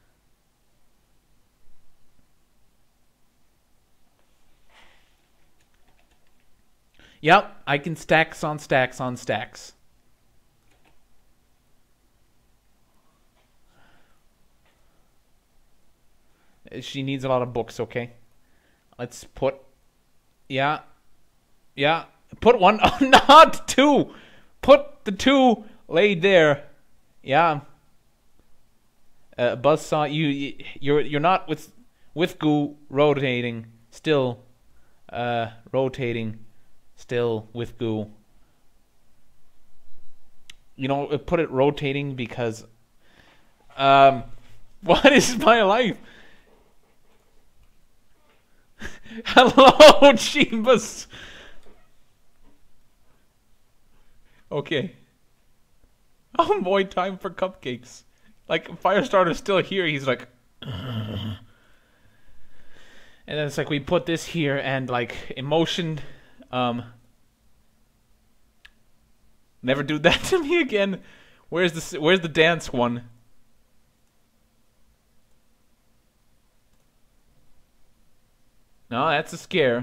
Yep, I can stacks on stacks on stacks. She needs a lot of books, okay? Let's put... Yeah. Yeah. Put one... Not two! Put the two laid there. Yeah. Buzzsaw, you're not with goo rotating. Still. Rotating. Still with goo. You know, put it rotating because what is my life? Hello, Jeebus. Okay. Oh boy, time for cupcakes. Like Firestarter's still here, he's like and then it's like we put this here and like emotion. Never do that to me again. Where's the dance one? No, that's a scare.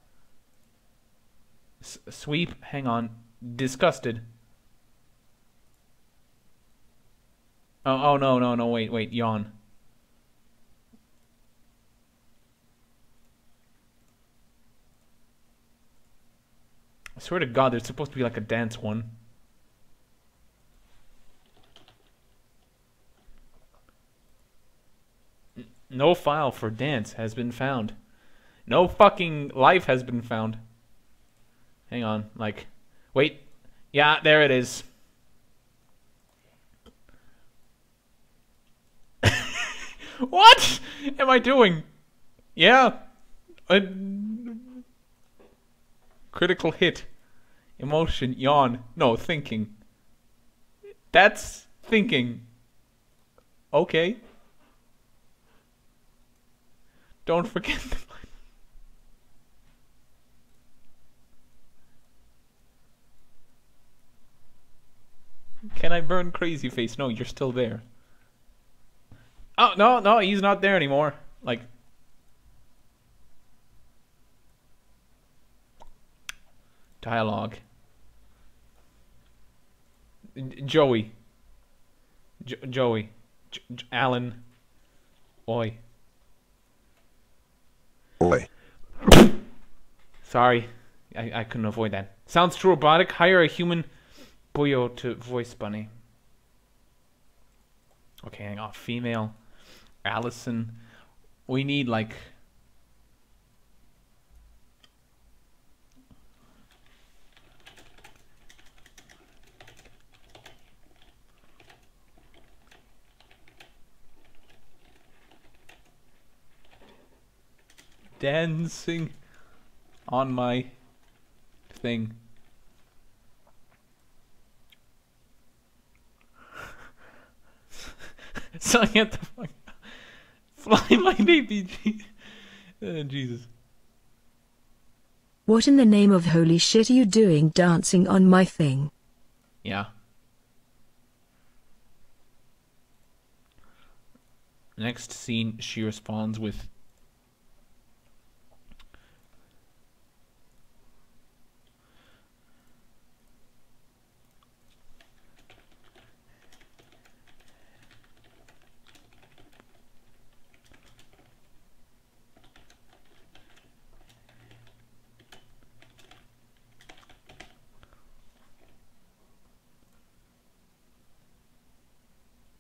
Sweep, hang on. Disgusted. Oh no, wait, yawn. I swear to God, there's supposed to be like a dance one. No file for dance has been found. No fucking life has been found. Hang on, like, wait. Yeah, there it is. What am I doing? Yeah. Critical hit. Emotion, yawn. No, thinking. That's thinking. Okay. Don't forget the... Can I burn Crazy Face? No, you're still there. Oh, no, he's not there anymore. Like... Dialogue. Joey. Joey. Alan. Oi. Oi. Sorry. I couldn't avoid that. Sounds too robotic. Hire a human boyo to voice Bunny. Okay, hang on. Female. Allison. We need like... dancing on my thing. So I get the fuck fly my baby Jesus. What in the name of holy shit are you doing dancing on my thing? Yeah. Next scene, she responds with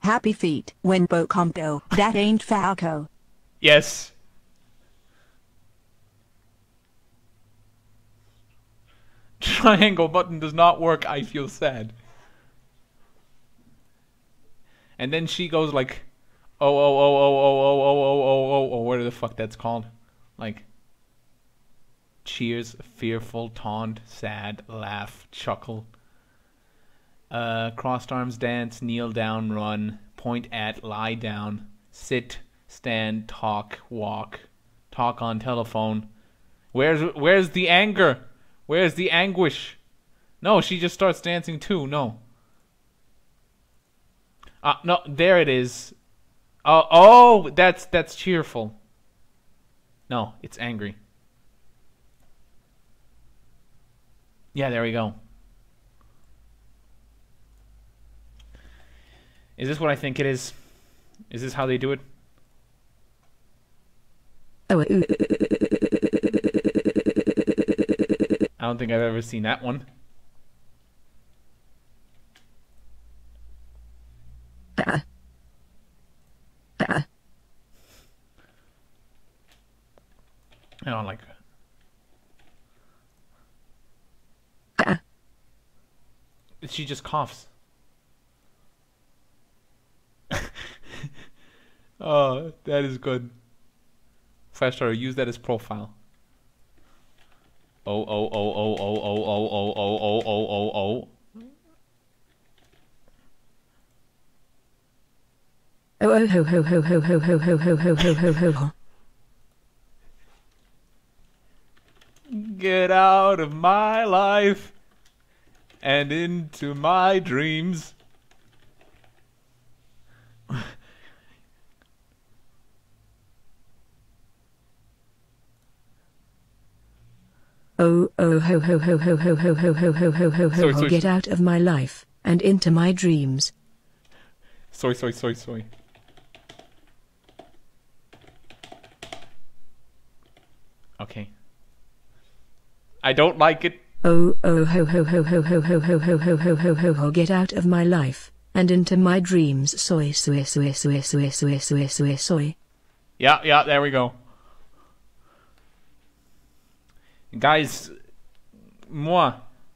Happy feet when Bocomto. That ain't Falco. Yes. Triangle button does not work. I feel sad. And then she goes like, oh, whatever the fuck that's called. Like, cheers, fearful, taunt, sad, laugh, chuckle. Crossed arms dance, kneel down, run, point at, lie down, sit, stand, talk, walk, talk on telephone. Where's the anger? Where's the anguish? No, she just starts dancing too. No. No, there it is. Oh, that's cheerful. No, it's angry. Yeah, there we go. Is this what I think it is? Is this how they do it? I don't think I've ever seen that one. I don't like that. She just coughs. Oh, that is good. Flash use that as profile. Oh. Oh ho ho ho ho ho ho ho ho ho ho ho ho ho. Get out of my life and into my dreams. Oh ho ho ho ho ho ho ho ho ho ho ho ho ho. Get out of my life and into my dreams. Soy. Okay. I don't like it. Oh ho ho ho ho ho ho ho ho ho ho ho ho ho. Get out of my life and into my dreams. Soy. Yeah, there we go. Guys, moi.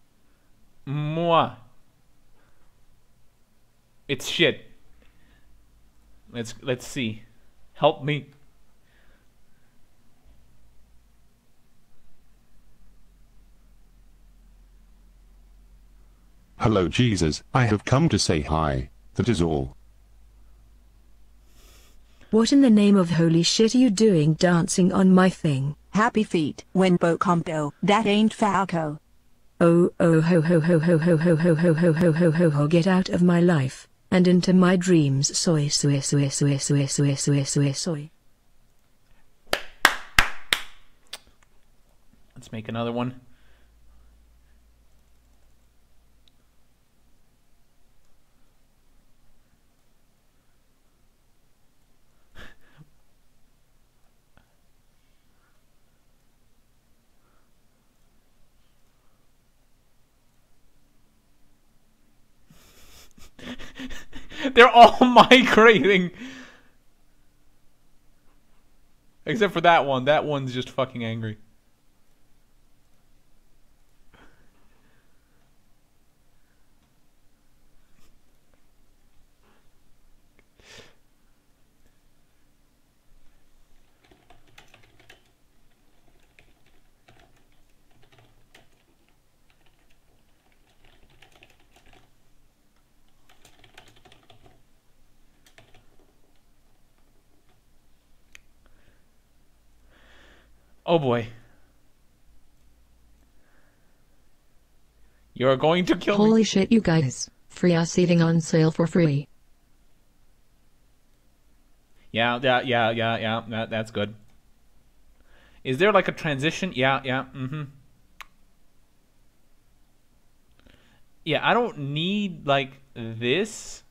It's shit. Let's see. Help me. Hello Jesus, I have come to say hi. That is all. What in the name of holy shit are you doing dancing on my thing? Happy feet when Bocomto. That ain't Falco. Oh ho ho ho ho ho ho ho ho ho ho ho ho ho. Get out of my life and into my dreams. Soy. Let's make another one. They're all migrating. Except for that one. That one's just fucking angry. Oh boy. You're going to kill me. Holy shit, you guys. Free ass eating on sale for free. Yeah, that's good. Is there like a transition? Yeah, Yeah, I don't need like this.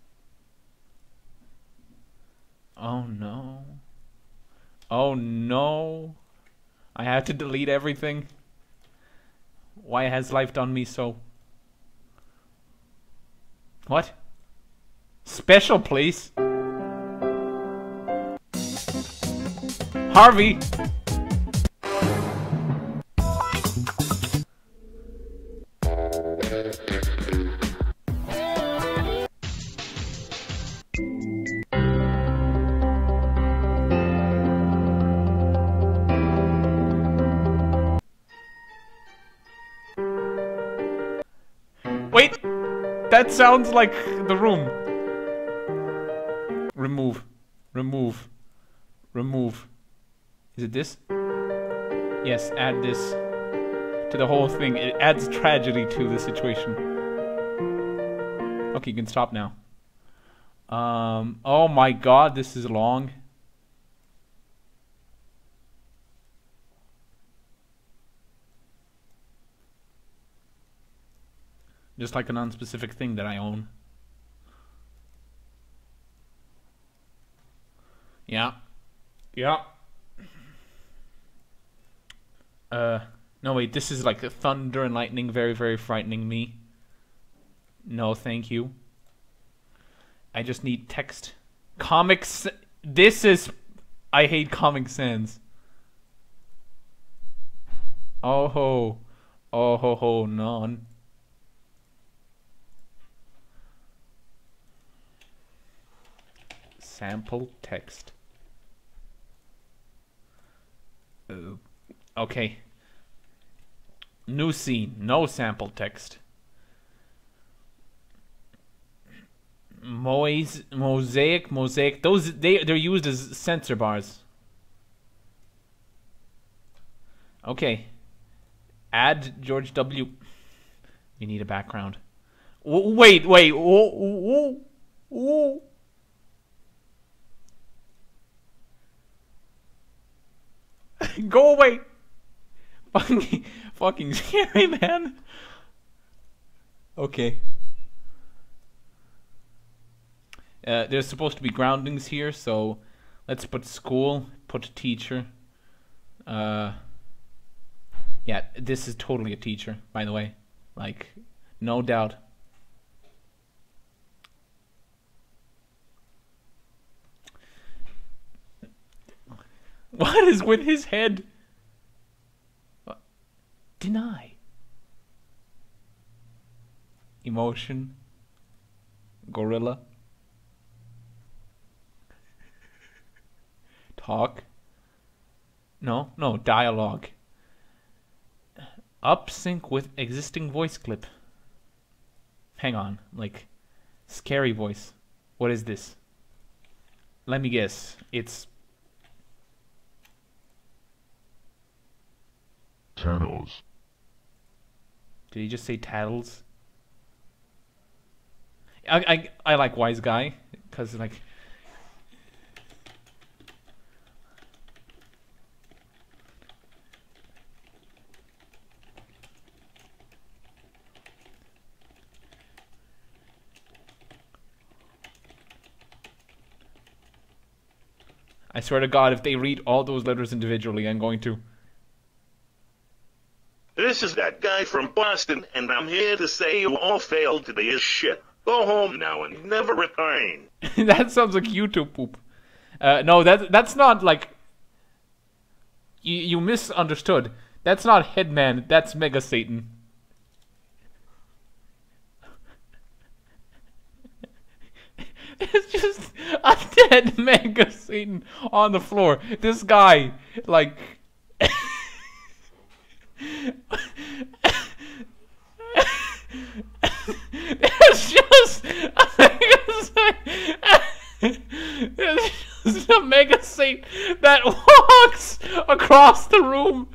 Oh no. Oh no. I have to delete everything. Why has life done me so? What? Special place. Harvey. Wait! That sounds like the room. Remove. Remove. Remove. Is it this? Yes, add this to the whole thing. It adds tragedy to the situation. Okay, you can stop now. Oh my god, this is long. Just like a non-specific thing that I own. Yeah. Yeah. No wait, this is like thunder and lightning, very, very frightening me. No, thank you. I just need text. Comics. This is... I hate Comic Sans. Oh ho. Oh ho ho, none. Sample text. Okay. New scene. No sample text. Mosaic. Those they're used as censor bars. Okay. Add George W. You need a background. Wait. Go away. Fucking scary, man. Okay. There's supposed to be groundings here, so let's put school, put teacher. Yeah, this is totally a teacher, by the way. Like, no doubt. What is with his head? Deny. Emotion. Gorilla. Talk. No, dialogue. Up sync with existing voice clip. Hang on, like, scary voice. What is this? Let me guess. It's... Tattles. Did he just say tattles? I like wise guy, cause like... I swear to God, if they read all those letters individually, I'm going to... This is that guy from Boston, and I'm here to say you all failed to be as shit. Go home now and never return. That sounds like YouTube poop. No, that's not like... You misunderstood. That's not Headman, that's Mega Satan. It's just a dead Mega Satan on the floor. This guy, like... It's just a Mega Satan that walks across the room.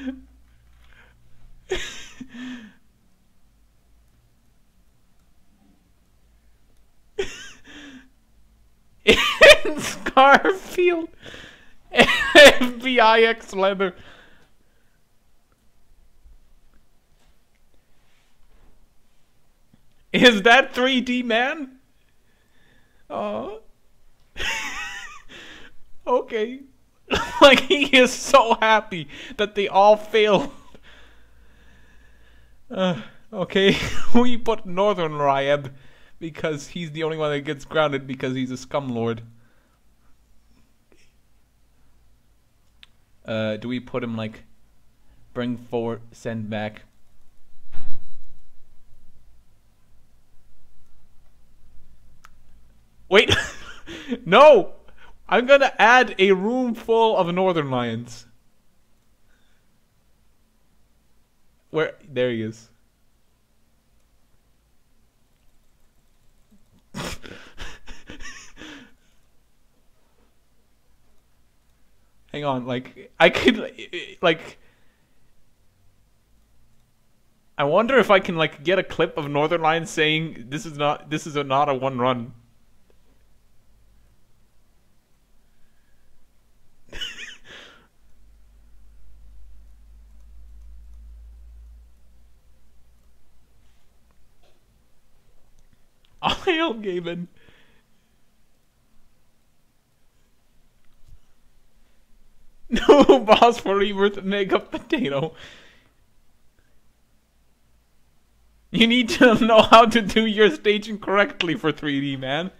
In Scarfield, FBI X Leather. Is that 3D man? Oh. Okay. Like, he is so happy that they all failed. Okay, we put Northern Ryeb. because he's the only one that gets grounded because he's a scumlord. Do we put him like bring forward, send back? Wait, no! I'm gonna add a room full of northern lions. Where? There he is. Hang on, like, I could, like, I wonder if I can, like, get a clip of northern lions saying, this is not a one run. All hail Gaben. No boss for rebirth mega potato. You need to know how to do your staging correctly for 3D, man.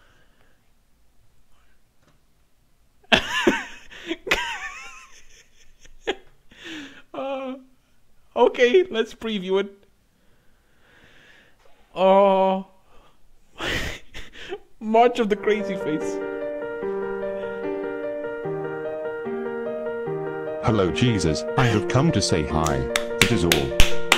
Okay, let's preview it. Oh. March of the Crazy Face. Hello Jesus, I have come to say hi. That is all.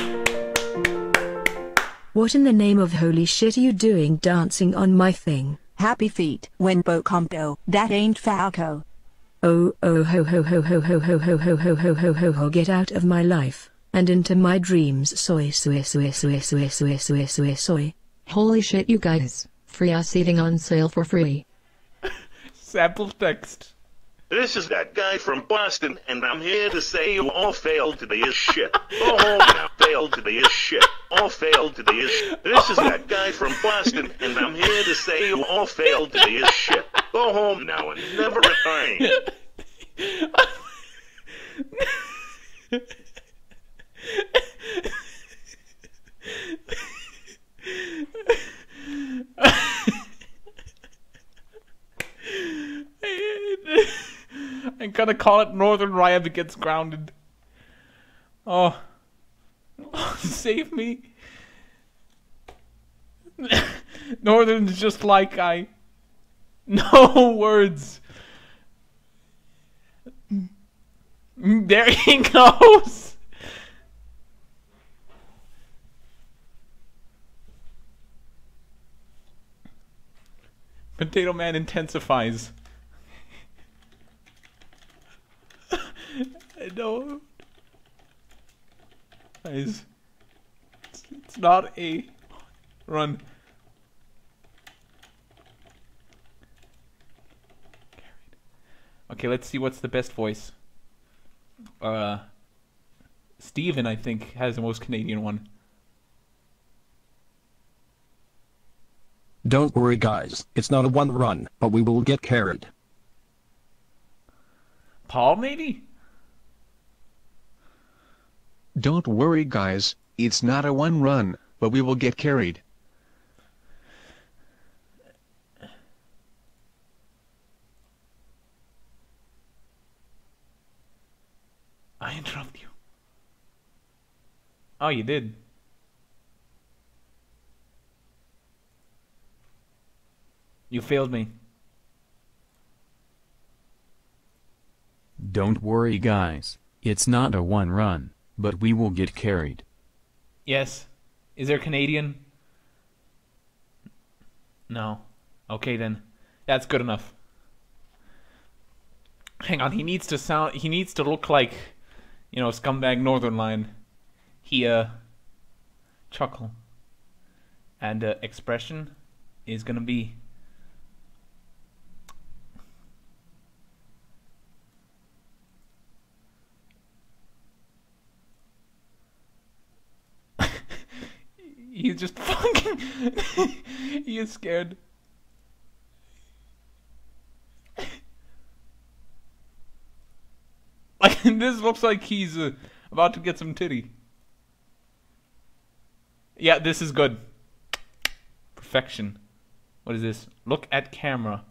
What in the name of holy shit are you doing dancing on my thing? Happy feet when Bocomto, that ain't Falco. Oh ho ho ho ho ho ho ho ho ho ho ho ho ho ho, get out of my life and into my dreams. Soy soy soy soy soy soy soy soy soy. Holy shit, you guys. Free us eating on sale for free. Sample text. This is that guy from Boston, and I'm here to say you all failed to be his shit. Go home now. Failed to be his shit. All failed to be his shit. This is that guy from Boston, and I'm here to say you all failed to be his shit. Go home now and never return. I'm gonna call it Northern Riot gets grounded. Oh. Save me. Northern's just like I. No words. There he goes. Potato Man intensifies. I don't. Guys, it's not a run. Okay, let's see what's the best voice. Steven, I think, has the most Canadian one. Don't worry guys, it's not a one run, but we will get carried. Paul, maybe? Don't worry guys, it's not a one run, but we will get carried. I interrupt you. Oh, you did. You failed me. Don't worry guys, it's not a one run, but we will get carried. Yes. Is there Canadian? No. Okay then. That's good enough. Hang on, he needs to look like, you know, scumbag Northern Line. He, chuckle. And, expression is gonna be... He's just fucking... He is scared. Like, this looks like he's about to get some titty. Yeah, this is good. perfection. What is this? Look at camera.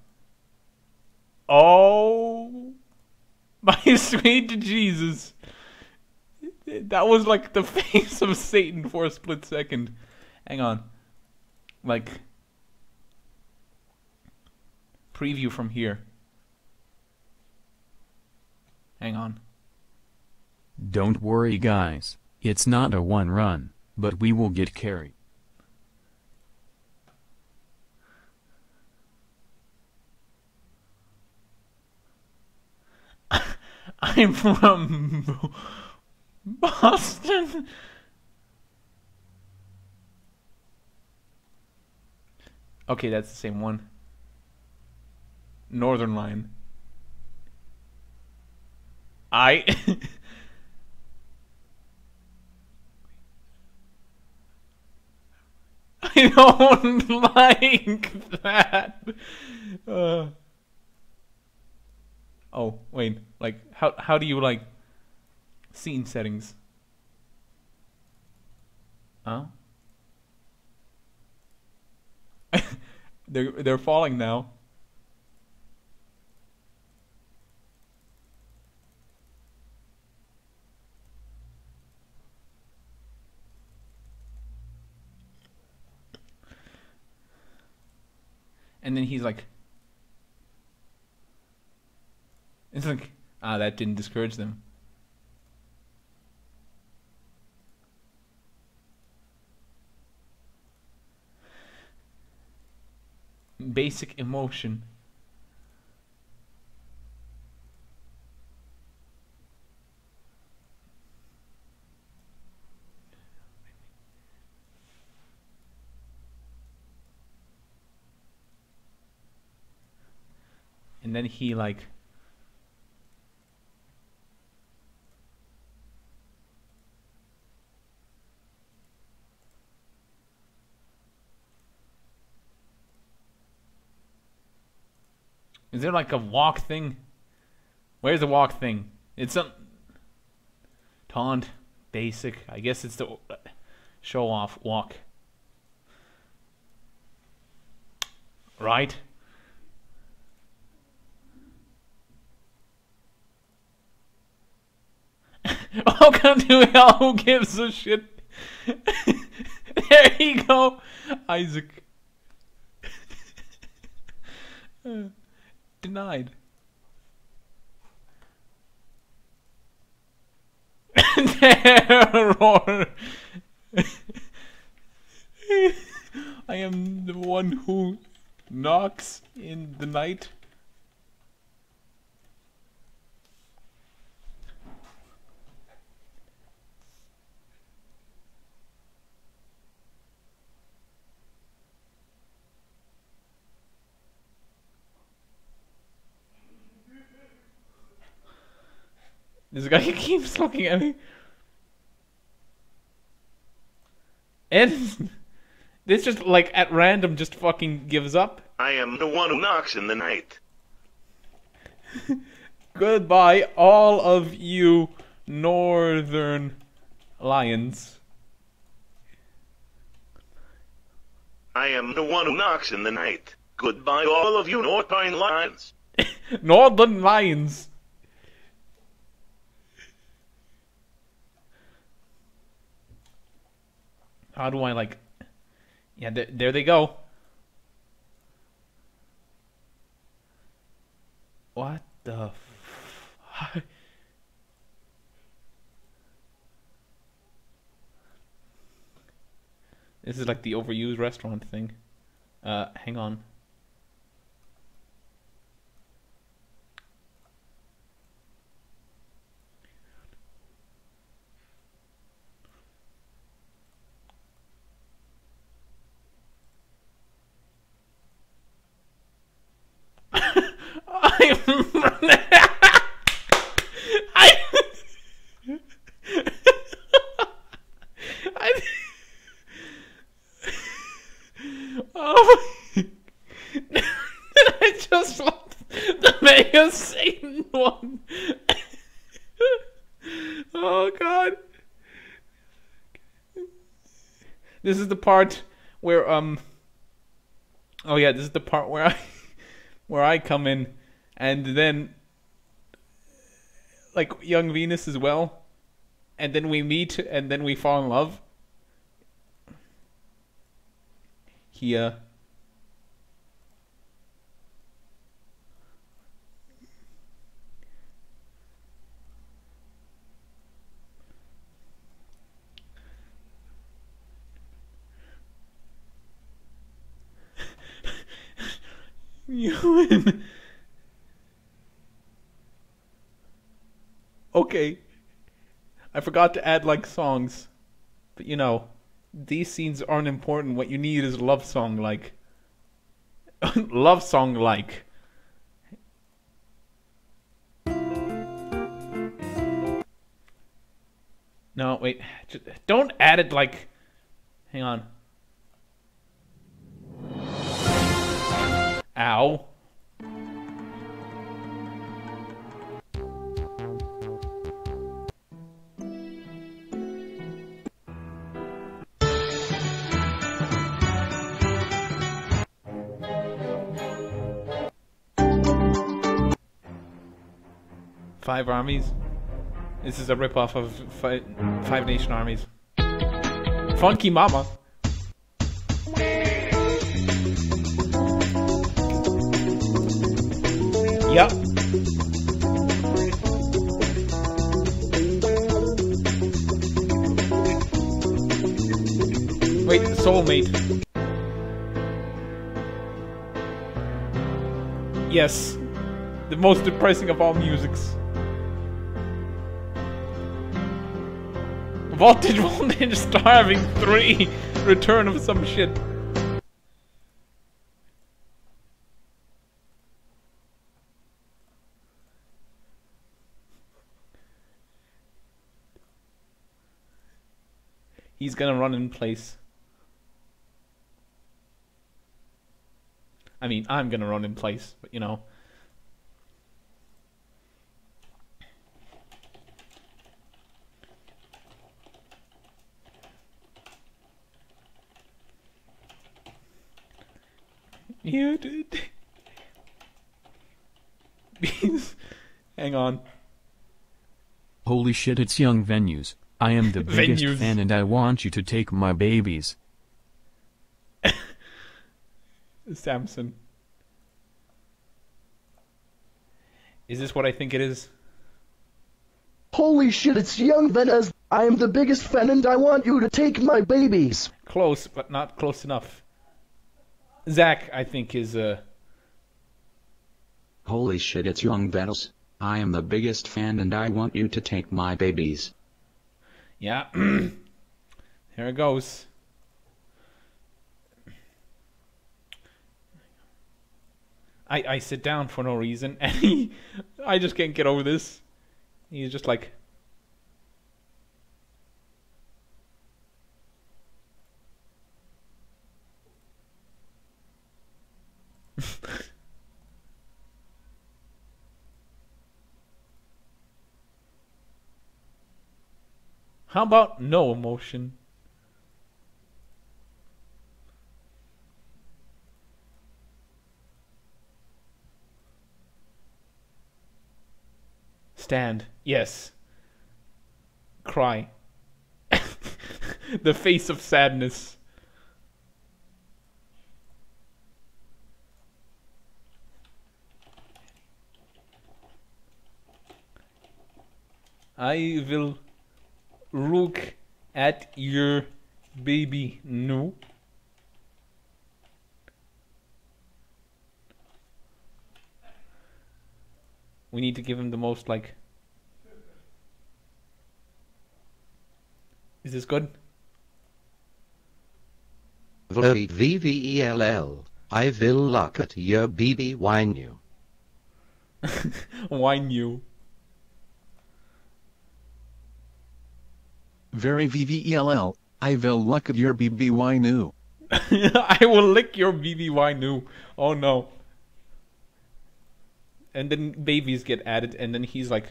Oh, my sweet Jesus. That was like the face of Satan for a split second. Hang on. Like, preview from here. Hang on. Don't worry guys, it's not a one run, but we will get carried. I'm from Boston. Okay, that's the same one. Northern Line. I don't like that. Oh, wait. Like, how do you, like, scene settings? Huh? They're falling now. And then he's like, it's like, that didn't discourage them. Basic emotion. And then he like is there like a walk thing? Where's the walk thing? It's some taunt, basic. I guess it's the show off walk. Right? Welcome to hell, who gives a shit? There you go, Isaac. Denied. Terror. I am the one who knocks in the night. This guy keeps looking at me. And this just like at random just fucking gives up. I am the one who knocks in the night. Goodbye, all of you northern lions. I am the one who knocks in the night. Goodbye, all of you northern lions. Northern lions. How do I like... Yeah, there they go. What the fuck? This is like the overused restaurant thing. Hang on. I just want the Mega Satan one. Oh god. This is the part where Oh yeah, this is the part where I come in, and then like young Venus as well, and then we meet, and then we fall in love. Here. You. Okay. I forgot to add like songs. But you know, these scenes aren't important. What you need is a love song like. Love song like. No, wait. Just, don't add it like. Hang on. Ow. Five Armies. This is a ripoff of Five Nation Armies. Funky Mama. Yep. Wait, Soulmate. Yes. The most depressing of all musics. Voltage Starving 3. Return of some shit. He's gonna run in place. I mean, I'm gonna run in place, but you know. You did. Hang on. Holy shit, it's Young Venues. I am the biggest Venues. fan and I want you to take my babies. Samson. Is this what I think it is? Holy shit, it's Young Venues. I am the biggest fan and I want you to take my babies. Close, but not close enough. Zach, I think, is Holy shit, it's Young Venues. I am the biggest fan and I want you to take my babies. Yeah. Here it goes. I sit down for no reason, and I just can't get over this. He's just like... How about no emotion? Stand. Yes. Cry. The face of sadness. I will look at your baby. No. We need to give him the most, like... Is this good? VVELL. I will look at your baby wine you. Wine you. Very VVELL. I will look at your BBY new. I will lick your BBY new. Oh no. And then babies get added, and then he's like...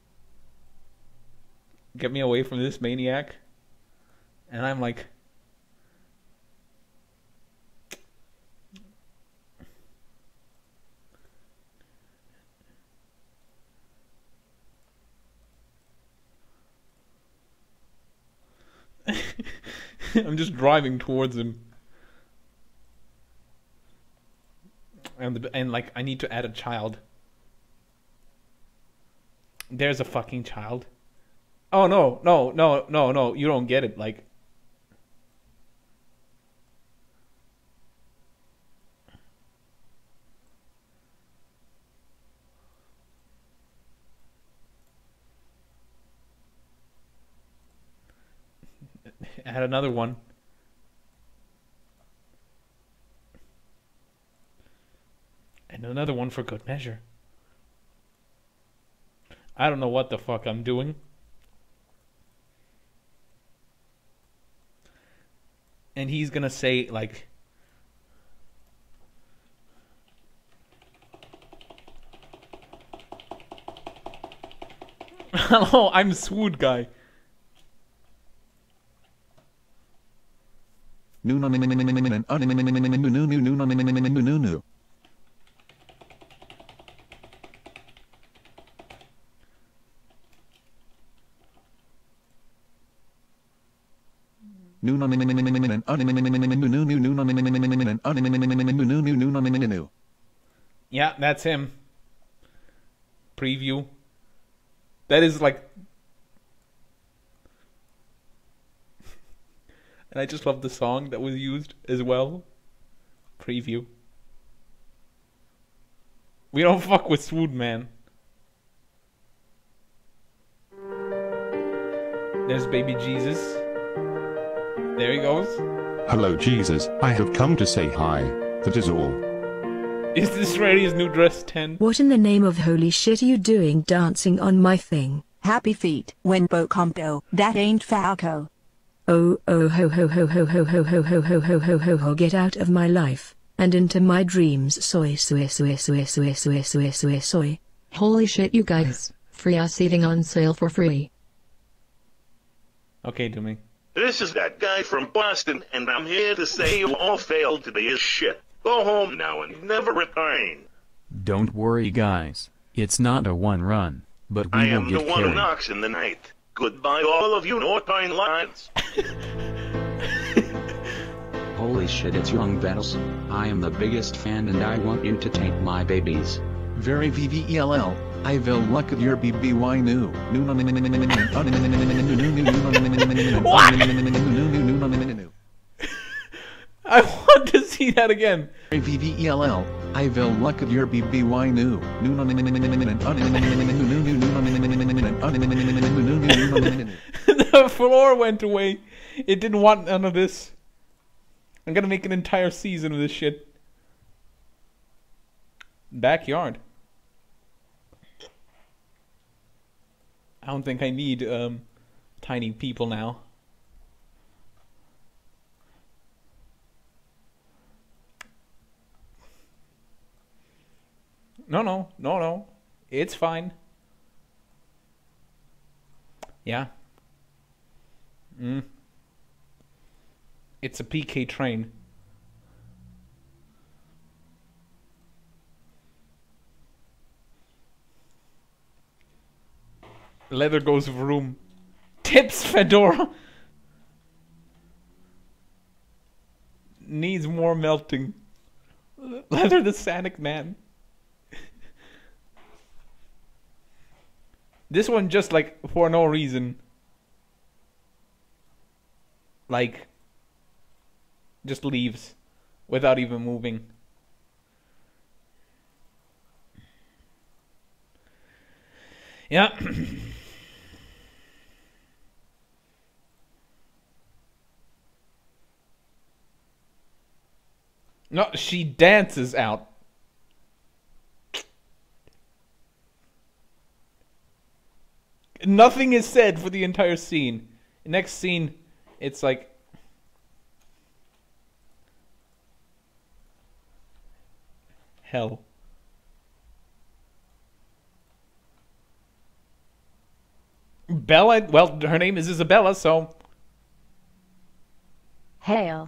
Get me away from this maniac. And I'm like... I'm just driving towards him. And like, I need to add a child. There's a fucking child. Oh, no, no, no, no, no, you don't get it, like... Add another one. And another one for good measure. I don't know what the fuck I'm doing. And he's gonna say, like... Hello, I'm Swood Guy. Yeah, that's him. Preview. That is like... And I just love the song that was used as well. Preview. We don't fuck with Swood, man. There's baby Jesus. There he goes. Hello Jesus, I have come to say hi. That is all. Is this Rari's new dress 10? What in the name of holy shit are you doing dancing on my thing? Happy feet when Bocomto, that ain't Falco. Oh ho ho ho ho ho ho ho ho ho ho ho ho ho ho, get out of my life and into my dreams. Soy. Holy shit, you guys. Free ass eating on sale for free. Okay, Doomy. This is that guy from Boston, and I'm here to say you all failed to be as shit. Go home now and never return. Don't worry guys, it's not a one run, but we I will am the get one who carried. knocks in the night. Goodbye all of you Northern lads. Holy shit, it's young Venus. I am the biggest fan and I want you to take my babies. Very VVELL. I will look at your BBY new. I want to see that again. VVELL. I will look at your BBY new. The floor went away. It didn't want none of this. I'm gonna make an entire season of this shit. Backyard. I don't think I need tiny people now. No. It's fine. Yeah. It's a PK train. Leather goes vroom. Tips Fedora. Needs more melting. Leather the Sanic Man. This one just like for no reason. Like just leaves without even moving. Yeah. No, she dances out. Nothing is said for the entire scene. Next scene, it's like... hell. Bella, well, her name is Isabella, so... Hail.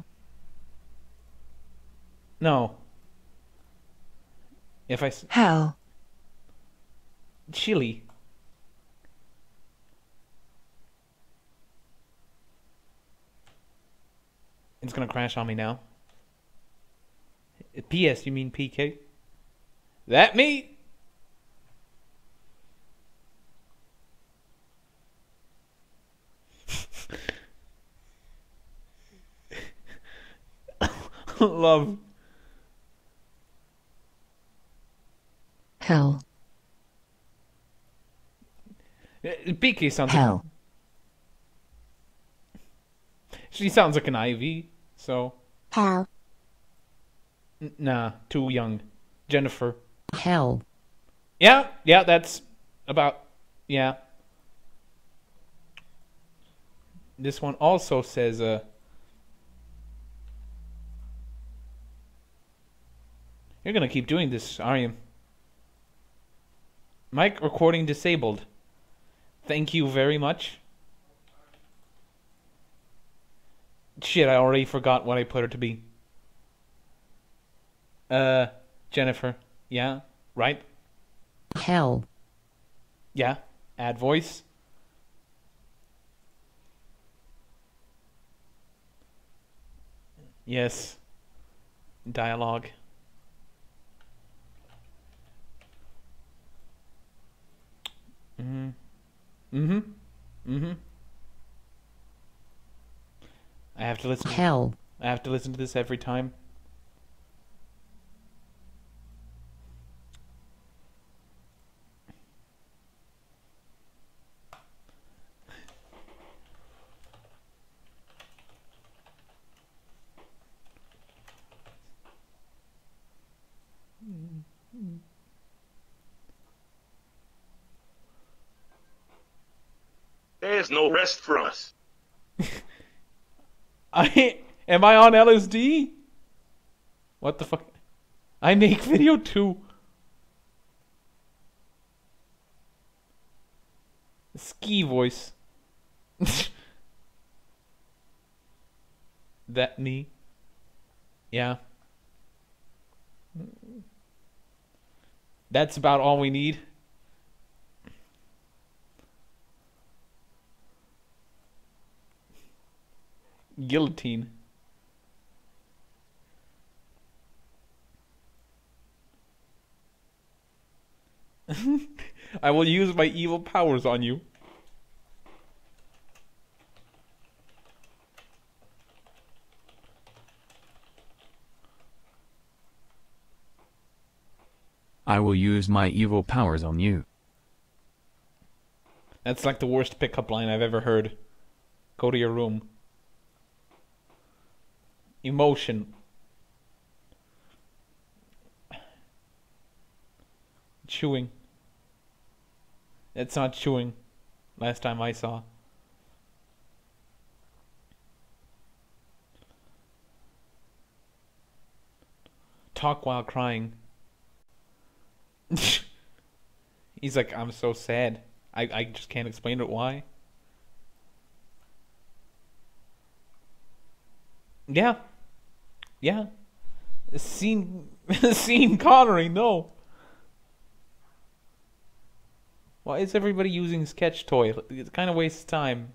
No. If I... Hell. Chili. It's gonna crash on me now. PS, you mean PK? That me? Love. Hell. PK sounds Hell. she sounds like an Ivy, so. Hell. Nah, too young. Jennifer. Hell. Yeah, that's about, yeah. This one also says, you're gonna keep doing this, are you? Mic recording disabled. Thank you very much. Shit, I already forgot what I put her to be. Jennifer. Yeah, right? Hell. Yeah, add voice. Yes. Dialogue. I have to listen. Hell. I have to listen to this every time. There's no rest for us. Am I on LSD? What the fuck? I make video too. Ski voice. That me? Yeah. That's about all we need. Guillotine. I will use my evil powers on you. I will use my evil powers on you. That's like the worst pickup line I've ever heard. Go to your room. Emotion. Chewing. That's not chewing. Last time I saw. Talk while crying. He's like, I'm so sad. I just can't explain it why. Yeah. Yeah. Scene Connery, no. Why is everybody using sketch toy? It kind of wastes time.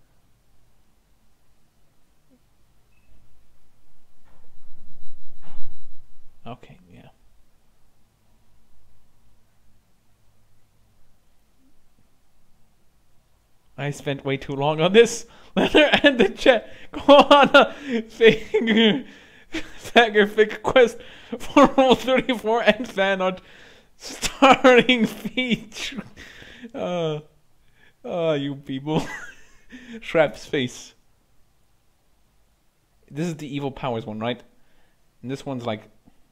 Okay, yeah. I spent way too long on this. Leather and the chat. Go on a fagger fic quest for Rule 34 and fan art starring feature. You people. Shrap's face. This is the evil powers one, right? And this one's like.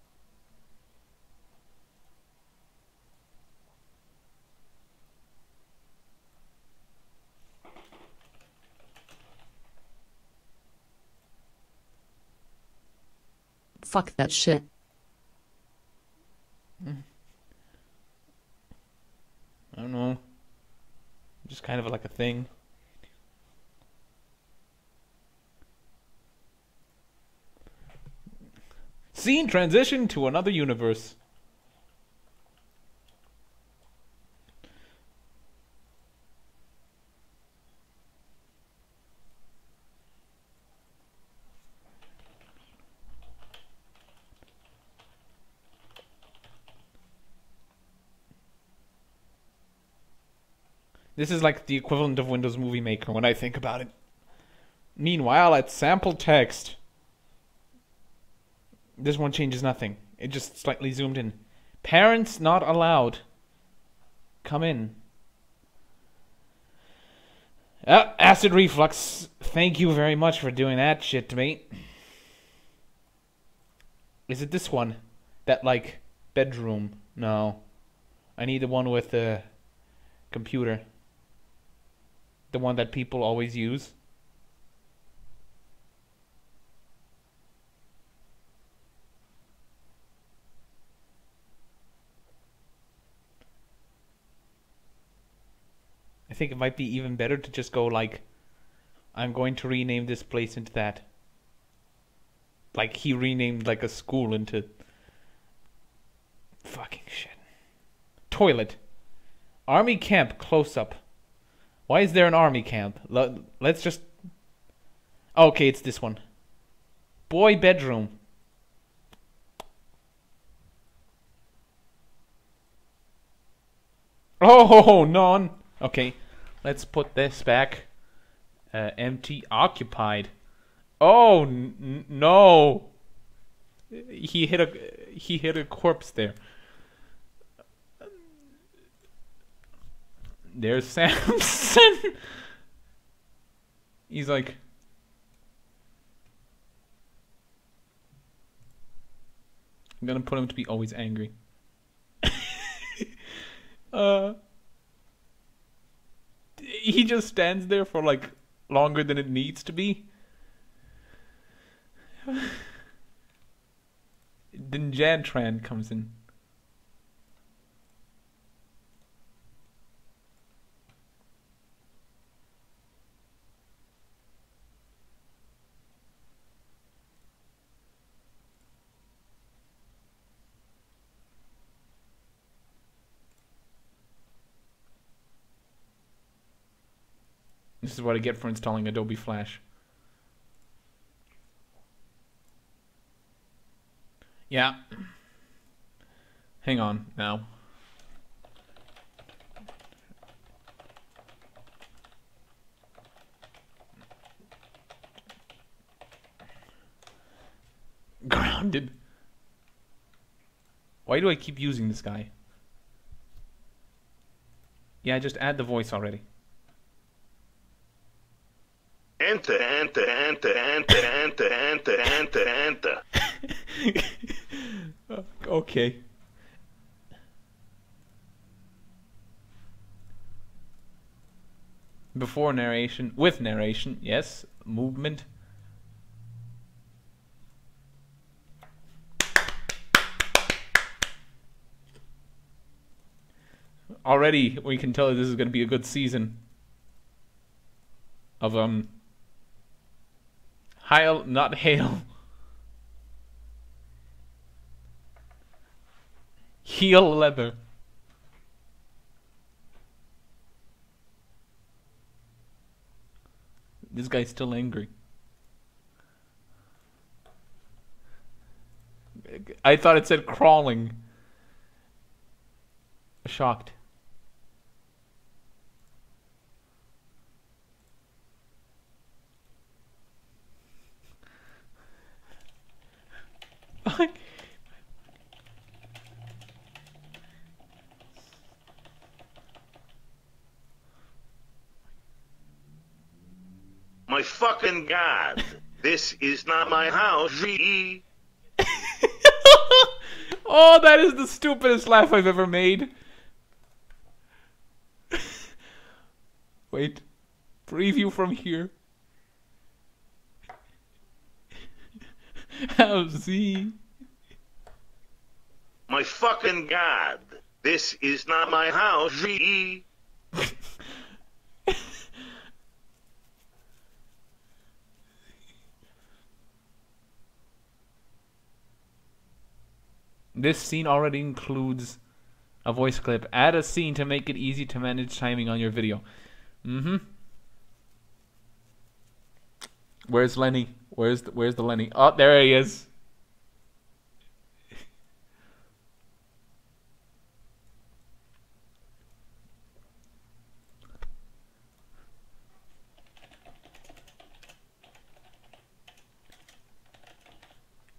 Fuck that shit. I don't know. Just kind of like a thing. Scene transition to another universe. This is like the equivalent of Windows Movie Maker when I think about it. Meanwhile, at sample text, this one changes nothing. It just slightly zoomed in. Parents not allowed. Come in. Acid reflux. Thank you very much for doing that shit to me. Is it this one? That, like, bedroom? No. I need the one with the computer. The one that people always use. I think it might be even better to just go like, I'm going to rename this place into that. Like he renamed like a school into fucking shit. Toilet. Army camp close up. Why is there an army camp? Let's just... Okay, it's this one. Boy bedroom. Oh, none. Okay, let's put this back. Empty, occupied. Oh no! He hit a corpse there. There's Samson. He's like, I'm gonna put him to be always angry. He just stands there for like longer than it needs to be. Then Jantran comes in. This is what I get for installing Adobe Flash. Yeah. Hang on now. Grounded. Why do I keep using this guy? Yeah, just add the voice already. Enter, enter, enter, enter, enter, enter, enter, enter. Okay. Before narration, with narration, yes. Movement. Already, we can tell that this is going to be a good season of Hail, not hail. Heel leather. This guy's still angry. I thought it said crawling. Shocked. My fucking God. This is not my house. Oh, that is the stupidest laugh I've ever made. Wait. Preview from here. How's he? My fucking God. This is not my house. This scene already includes a voice clip. Add a scene to make it easy to manage timing on your video. Where's Lenny? Where's the Lenny? Oh, there he is.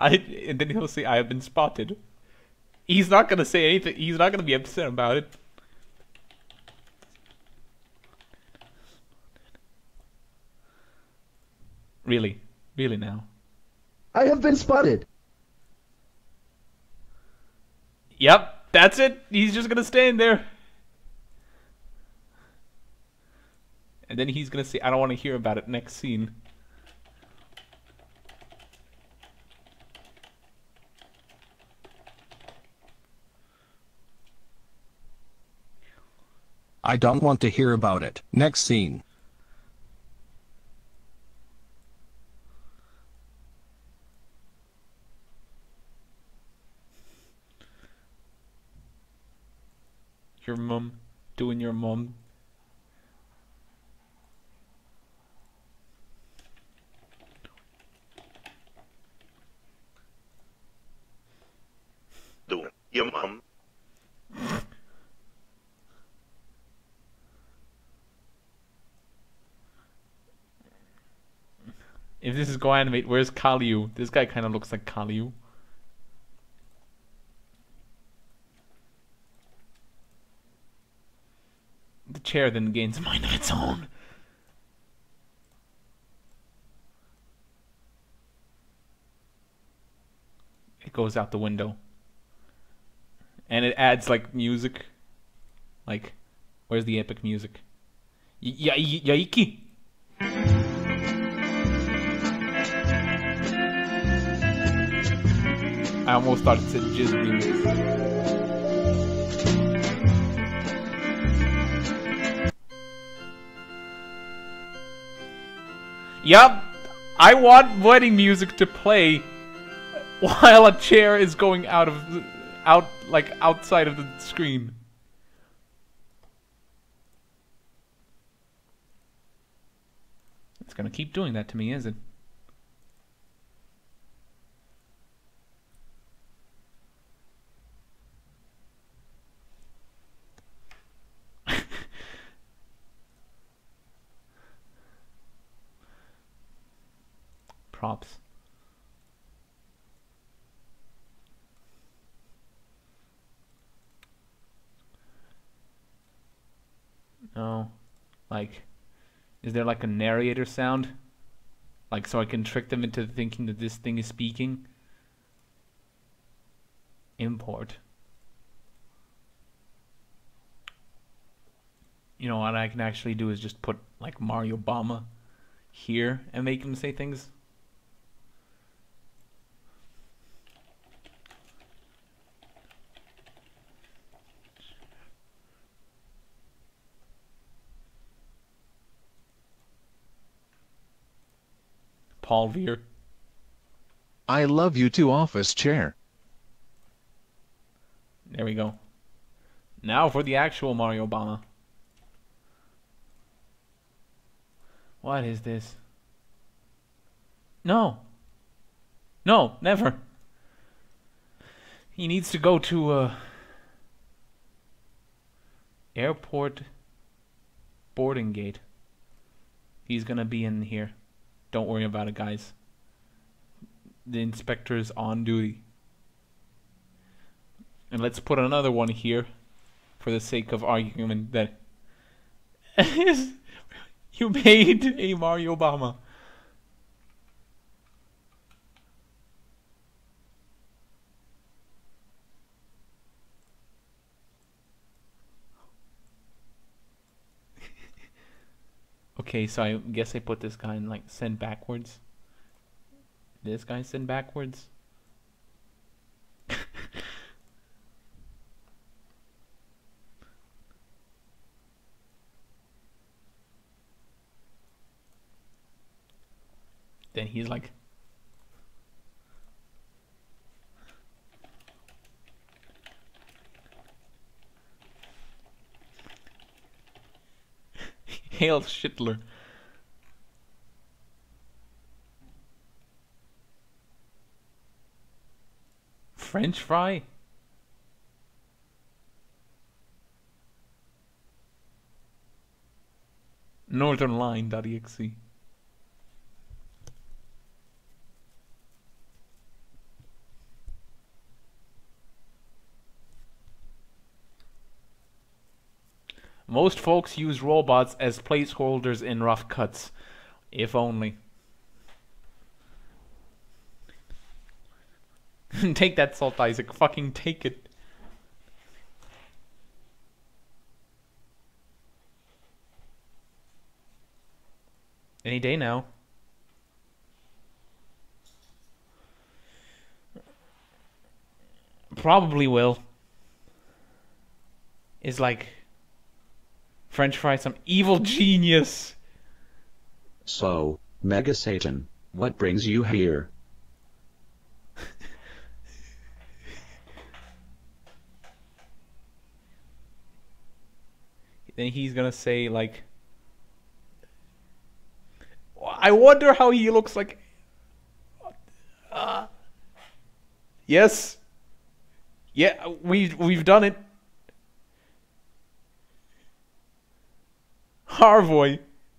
And then he'll say, I have been spotted. He's not gonna say anything. He's not gonna be upset about it. Really? Really now? I have been spotted. Yep, that's it. He's just gonna stay in there. And then he's gonna say, I don't want to hear about it next scene. I don't want to hear about it. Next scene. Your mum doing your mum. Doing your mum. If this is GoAnimate, where's Kaliu? This guy kind of looks like Kaliu. The chair then gains a mind of its own. It goes out the window. And it adds like music. Like, where's the epic music? Yaiki! I almost thought it said Jizz Remix. Yup, I want wedding music to play while a chair is going outside of the screen. It's gonna keep doing that to me, is it? Props. No. Like, is there like a narrator sound? Like, so I can trick them into thinking that this thing is speaking? Import. You know what I can actually do is just put like Mario Obama here and make him say things. Paul Veer. I love you too, office chair. There we go. Now for the actual Mario Obama. What is this? No. No, never. He needs to go to airport boarding gate. He's gonna be in here. Don't worry about it, guys. The inspector's on duty. And let's put another one here for the sake of argument that you made a Mario Obama. Okay, so I guess I put this guy in like send backwards. This guy send backwards. Then he's like Hail Schitler. French fry? Northernline.exe. Most folks use robots as placeholders in rough cuts. If only. Take that salt, Isaac. Fucking take it. Any day now. Probably will. Is like French fry some evil genius. So, Mega Satan, what brings you here? Then he's gonna say like, I wonder how he looks like. Yes. Yeah, we've done it. Harvoy.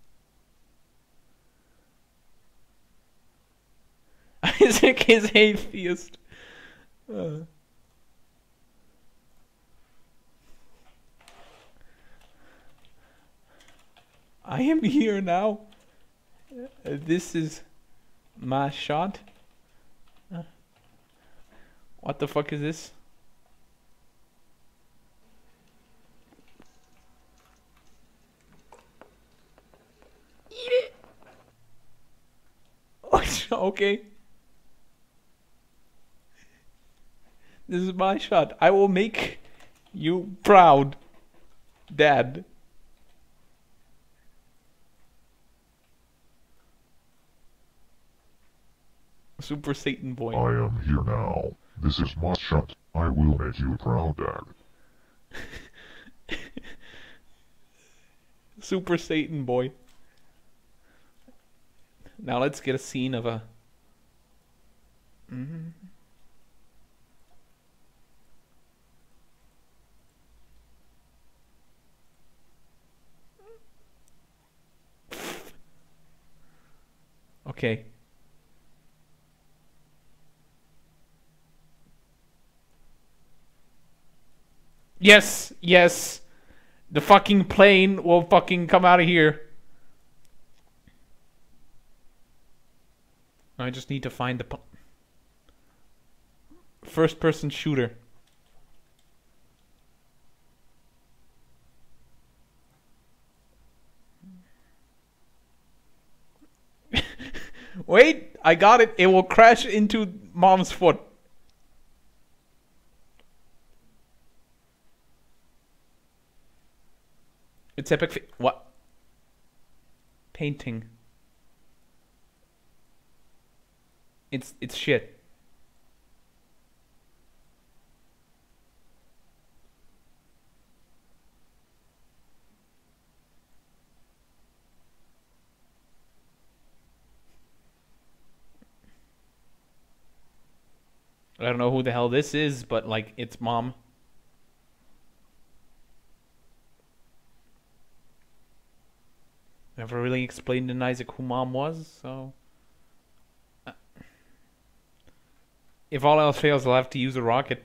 Isaac is atheist. I am here now. This is my shot. What the fuck is this? Eat it. Okay. This is my shot. I will make you proud, Dad. Super Satan boy. I am here now. This is my shot. I will make you proud, Dad. Super Satan boy. Now let's get a scene of a... Okay. Yes, yes. The fucking plane will fucking come out of here. I just need to find the first person shooter. Wait, I got it. It will crash into Mom's foot. It's epic. What? Painting. It's shit. I don't know who the hell this is, but like it's Mom. Never really explained to Isaac who Mom was, so... If all else fails, I'll have to use a rocket.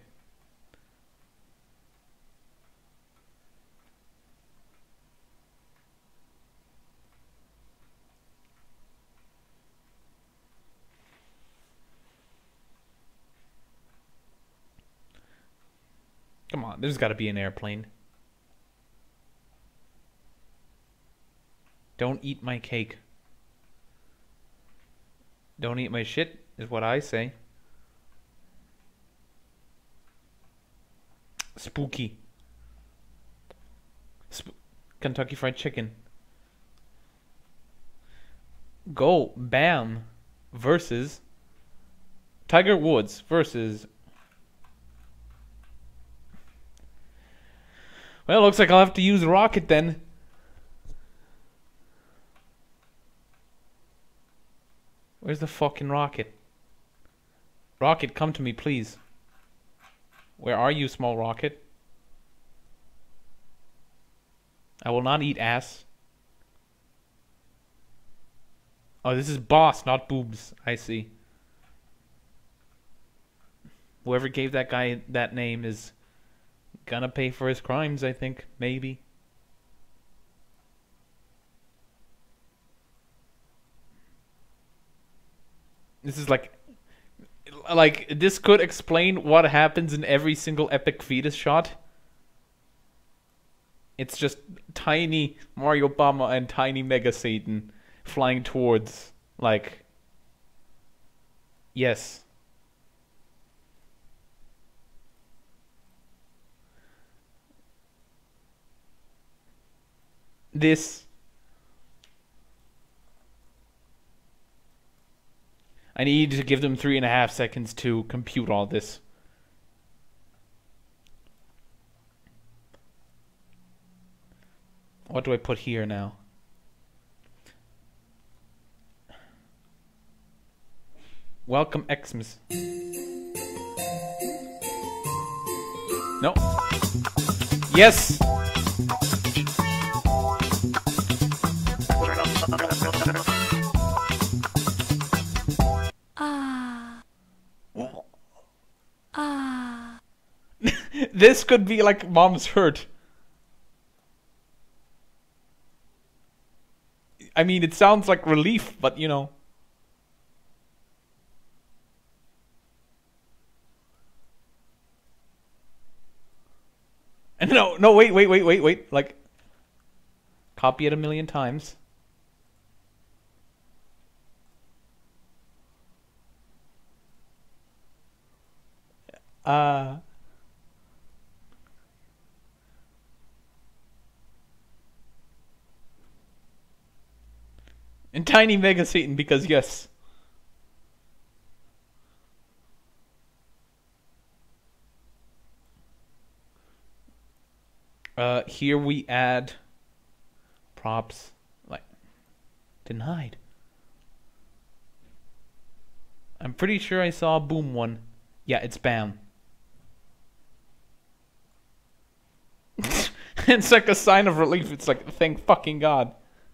Come on, there's got to be an airplane. Don't eat my cake. Don't eat my shit, is what I say. Spooky. Kentucky Fried Chicken. Go Bam versus Tiger Woods versus... Well, looks like I'll have to use a rocket then. Where's the fucking rocket? Rocket, come to me, please. Where are you, small rocket? I will not eat ass. Oh, this is boss, not boobs. I see. Whoever gave that guy that name is gonna pay for his crimes, I think. Maybe. This is like this could explain what happens in every single epic fetus shot. It's just tiny Mario Bama and tiny Mega Satan flying towards, like, yes. This. I need to give them 3.5 seconds to compute all this. What do I put here now? Welcome Xmas. No. Yes! This could be like mom's hurt. I mean, it sounds like relief, but you know. No, wait. Like, copy it 1,000,000 times. And tiny Mega Satan, because yes. Here we add props, like, denied. I'm pretty sure I saw a boom one. Yeah, it's bam. It's like a sign of relief. It's like, thank fucking God.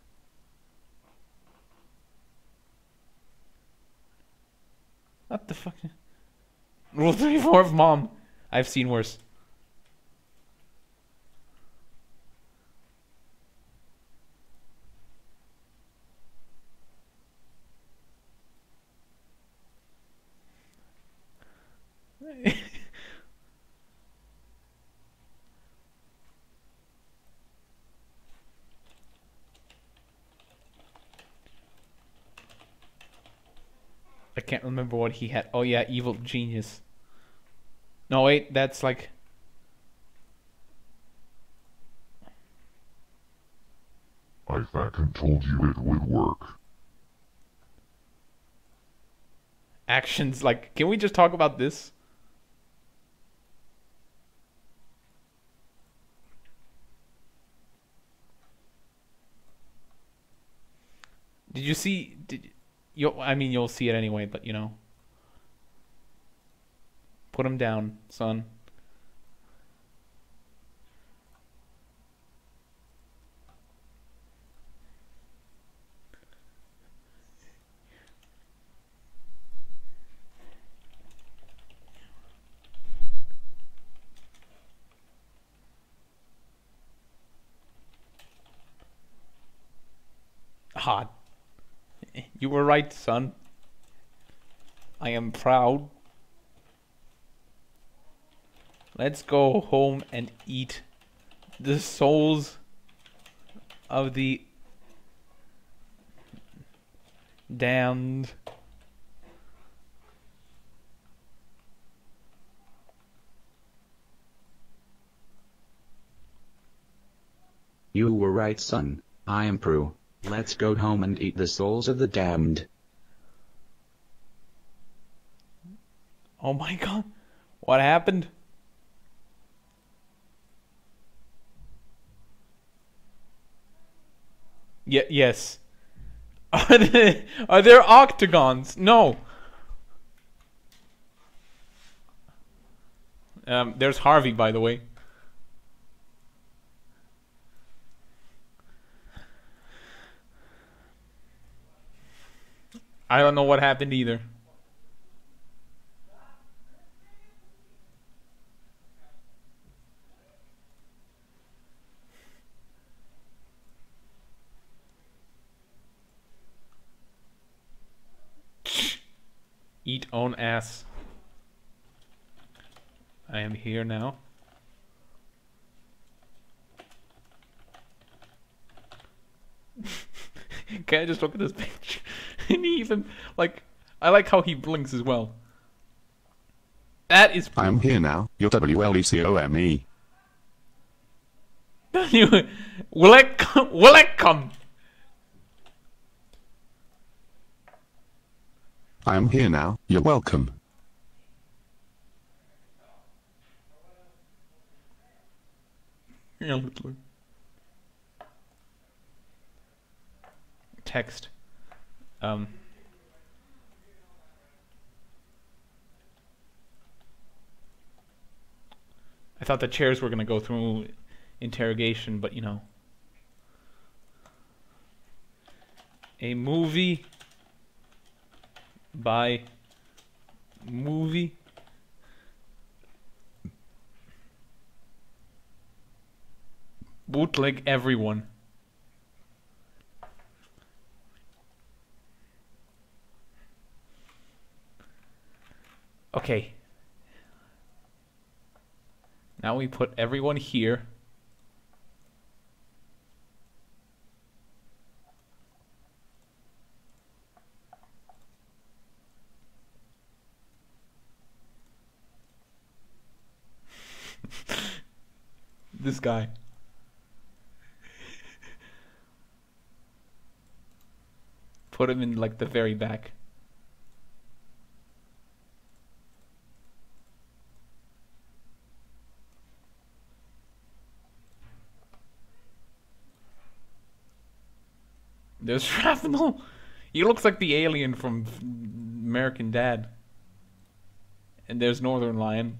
What the fuck? Rule 34 of mom. I've seen worse. I can't remember what he had. Oh yeah, evil genius. No wait, that's like... I fucking told you it would work. Actions, like, can we just talk about this? Did you see... I mean, you'll see it anyway, but you know. Put him down, son. Hot. You were right, son. I am proud. Let's go home and eat the souls of the damned. You were right, son. I am Prue. Let's go home and eat the souls of the damned. Oh my God. What happened? Yes. Are there octagons? No. There's Harvey, by the way. I don't know what happened either. Eat own ass. I am here now. Can I just look at this picture? And he even, like, I like how he blinks as well. That is. I'm here now. Your WLECOME. Welcome. I'm here now. You're welcome. Yeah, literally. Text. I thought the chairs were gonna go through interrogation, but you know. A movie by movie bootleg everyone. Okay. Now we put everyone here. This guy. Put him in like the very back. There's Shrapnel. He looks like the alien from American Dad. And there's Northern Lion.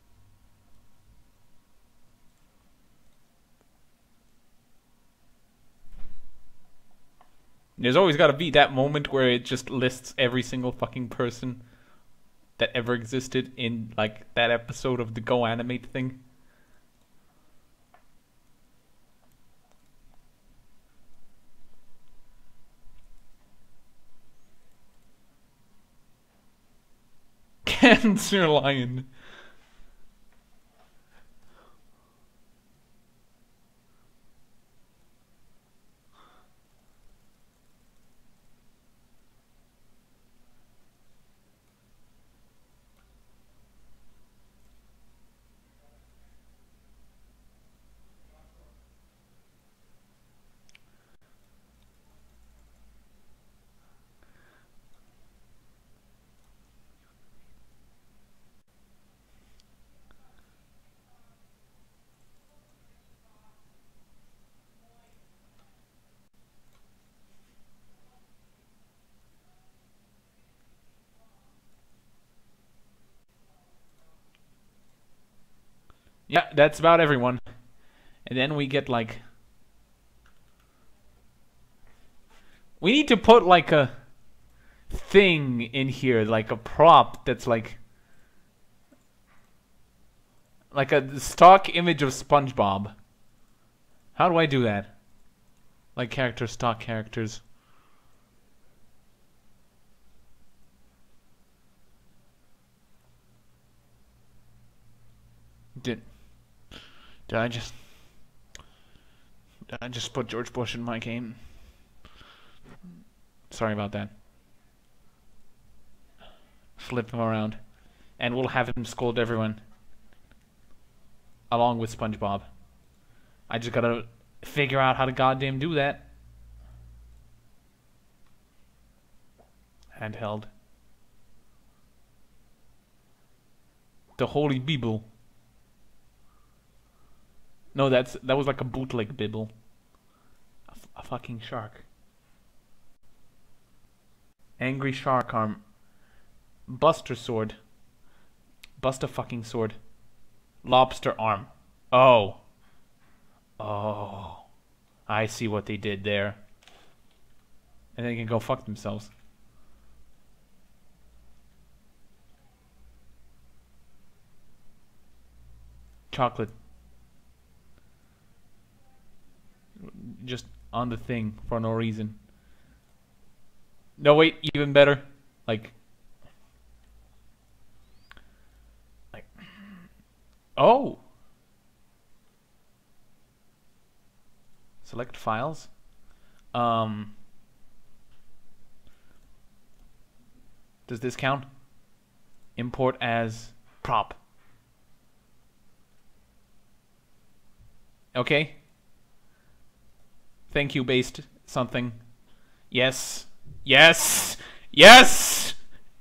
There's always got to be that moment where it just lists every single fucking person that ever existed in, like, that episode of the GoAnimate thing. Cancer Lion. Yeah, that's about everyone. And then we get like... We need to put like a thing in here, like a prop that's like a stock image of SpongeBob. How do I do that? Like character, stock characters. Did I just put George Bush in my game? Sorry about that. Flip him around. And we'll have him scold everyone. Along with SpongeBob. I just gotta figure out how to goddamn do that. Handheld. The Holy Bible. No, that was like a bootleg Bible. A fucking shark. Angry shark arm. Buster sword. Bust a fucking sword. Lobster arm. Oh. Oh. I see what they did there. And they can go fuck themselves. Chocolate. Just on the thing for no reason. No, wait, even better. Like, Oh. Select files. Does this count? Import as prop. Okay. Thank you, based something. Yes. Yes. Yes.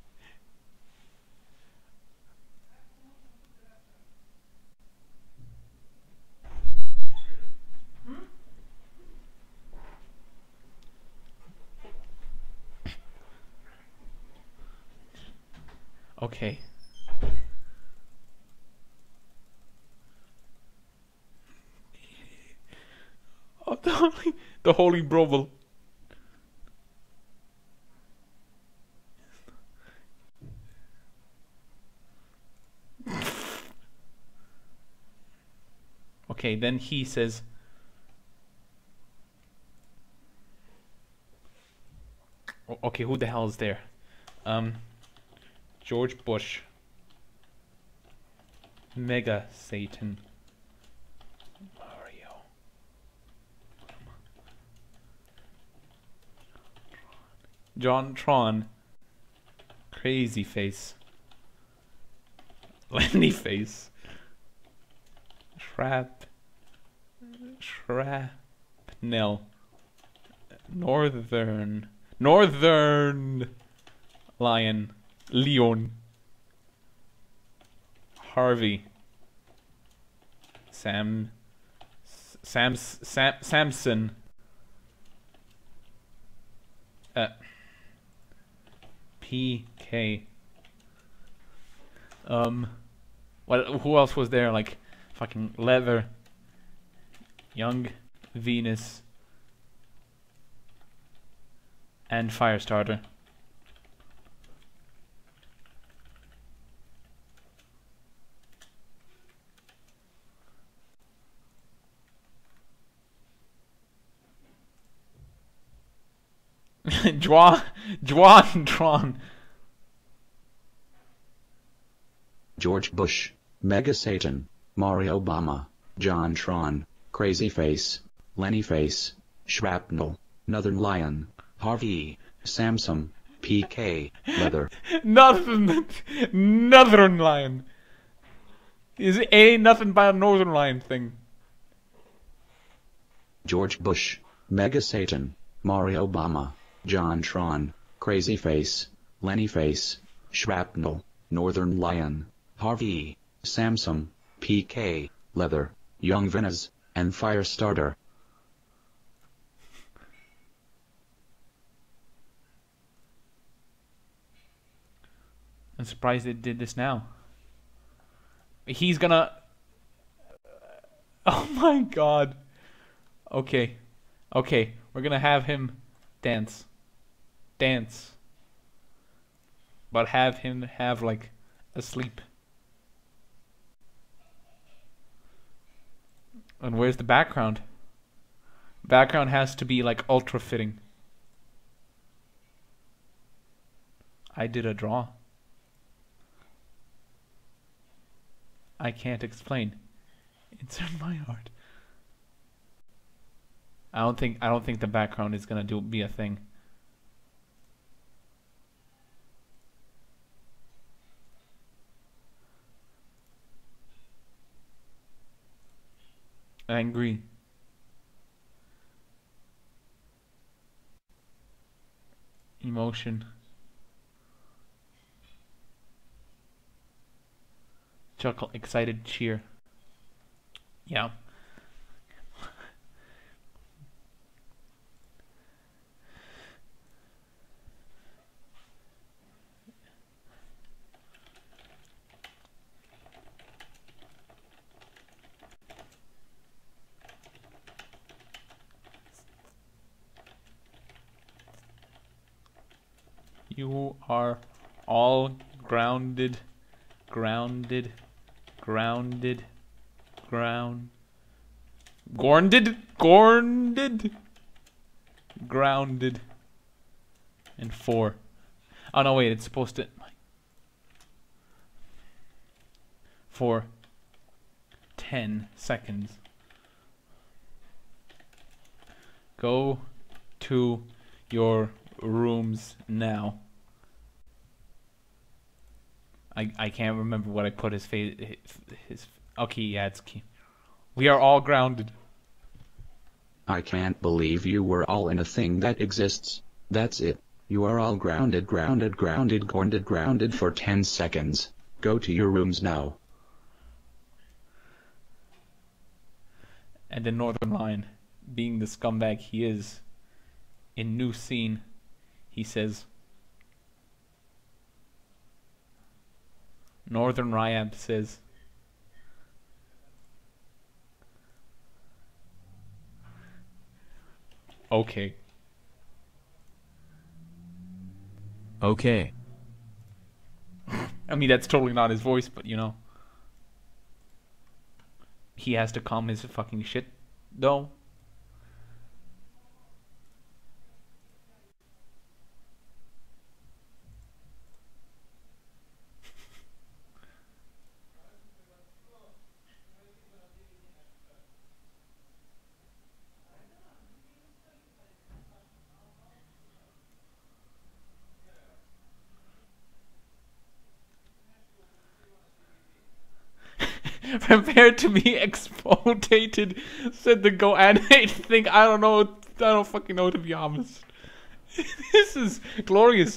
Okay. Oh, the holy brovel. Okay, then he says, okay, who the hell is there? George Bush. Mega Satan. Mario. John Tron. Crazy Face. Lenny Face. Shrapnel. Northern Lion. Leon. Harvey. Samson. PK. What? Who else was there? Like, fucking Leather. Young Venus. And Firestarter. Tron. George Bush, Mega Satan, Mario Obama, John Tron, Crazy Face, Lenny Face, Shrapnel, Northern Lion, Harvey, Samsung, PK, Leather. Northern Lion. Is nothing but a Northern Lion thing. George Bush, Mega Satan, Mario Obama, John Tron, Crazy Face, Lenny Face, Shrapnel, Northern Lion, Harvey, Samsung, PK, Leather, Young Venus, and Firestarter. I'm surprised it did this now. He's gonna... Oh my god. Okay. Okay, we're gonna have him dance. But have him have, like, a sleep. And where's the background? Background has to be, like, ultra fitting. I did a draw. I can't explain. Insert my art. I don't think the background is gonna be a thing. Angry. Emotion. Chuckle, excited, cheer. Yeah. You are all grounded. Gornded. Grounded. And 4. Oh no, wait, it's supposed to... 4. 10 seconds. Go to your rooms now. I can't remember what I put his face. His okay, yeah, it's key. We are all grounded. I can't believe you were all in a thing that exists. That's it. You are all grounded for 10 seconds. Go to your rooms now. And the Northern Lion, being the scumbag he is, in new scene, he says, Northern Ryab says, okay. Okay. I mean, that's totally not his voice, but you know. He has to calm his fucking shit, though. Prepared to be exploitated, said the GoAnimate thing. I don't fucking know, to be honest. This is glorious.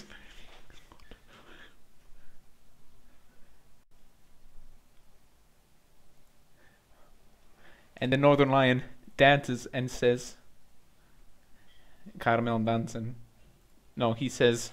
And the Northern Lion dances and says, Caramel dancing. No, he says,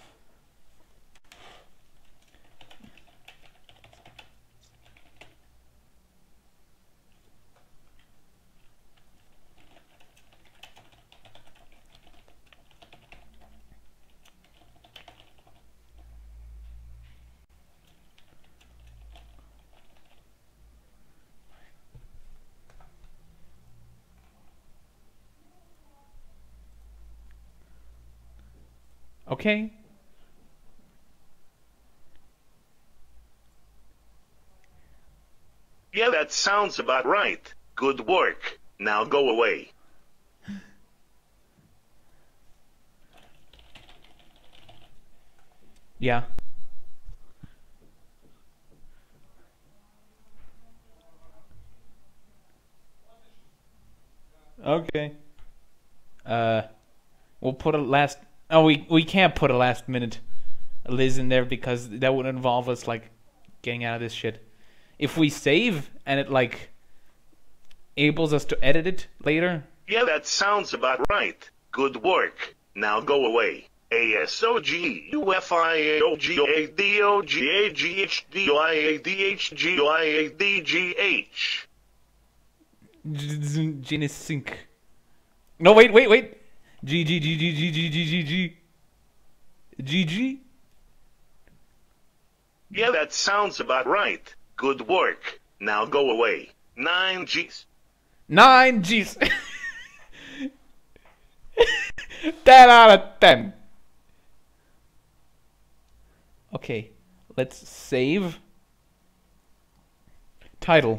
okay. Yeah, that sounds about right. Good work. Now go away. Yeah. Okay. We'll put a last... Oh, we can't put a last minute Liz in there because that would involve us, like, getting out of this shit. If we save and it, like, enables us to edit it later... Yeah, that sounds about right. Good work. Now go away. ASOGUFIAOGADOGAGHDOIADHGOIADGH. Genesync. No, wait. GG. Yeah, that sounds about right. Good work. Now go away. 9 Gs. 9 Gs. 10 out of 10. Okay, let's save. Title.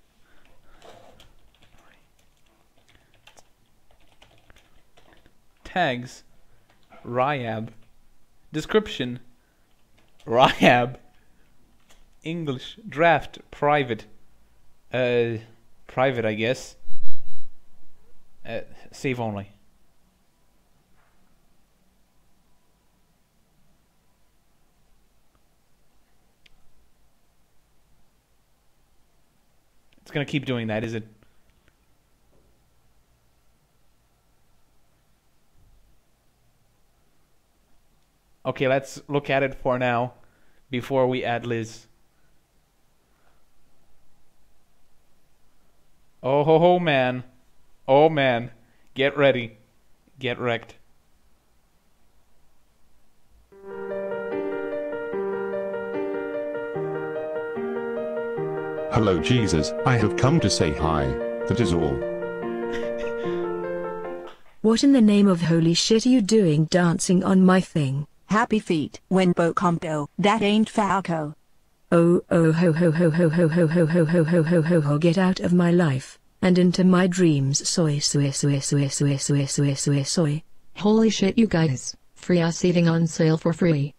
Tags. Ryab. Description. Ryab. English. Draft. Private. Private, I guess. Save only. It's gonna keep doing that, is it? Okay, let's look at it for now before we add Liz. Oh man. Oh man. Get ready. Get wrecked. Hello Jesus, I have come to say hi. That is all. What in the name of holy shit are you doing dancing on my thing? Happy feet. When Bocompo, that ain't Falco. Oh oh ho ho ho ho ho ho ho ho ho ho ho ho ho, get out of my life and into my dreams. Soy soy soy soy soy soy soy soy soy. Holy shit, you guys. Free us eating on sale for free.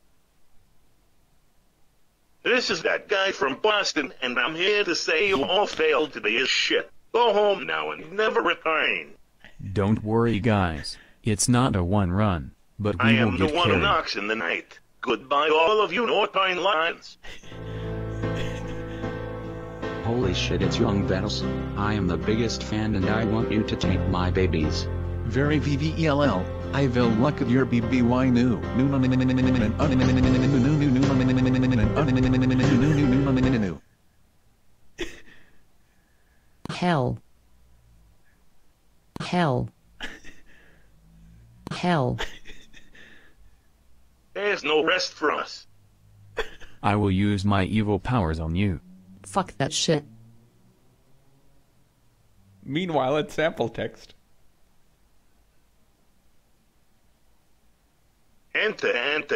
This is that guy from Boston, and I'm here to say you all failed to be as shit. Go home now and never return. Don't worry guys, it's not a one run, but I we will am the get one who carried. knocks in the night. Goodbye all of you Northern Lions. Holy shit, it's young Venice. I am the biggest fan and I want you to take my babies. Very VVELL. I will look at your BBY new. Hell. Hell. Hell. There's no rest for us. I will use my evil powers on you. Fuck that shit. Meanwhile, it's sample text. Enter.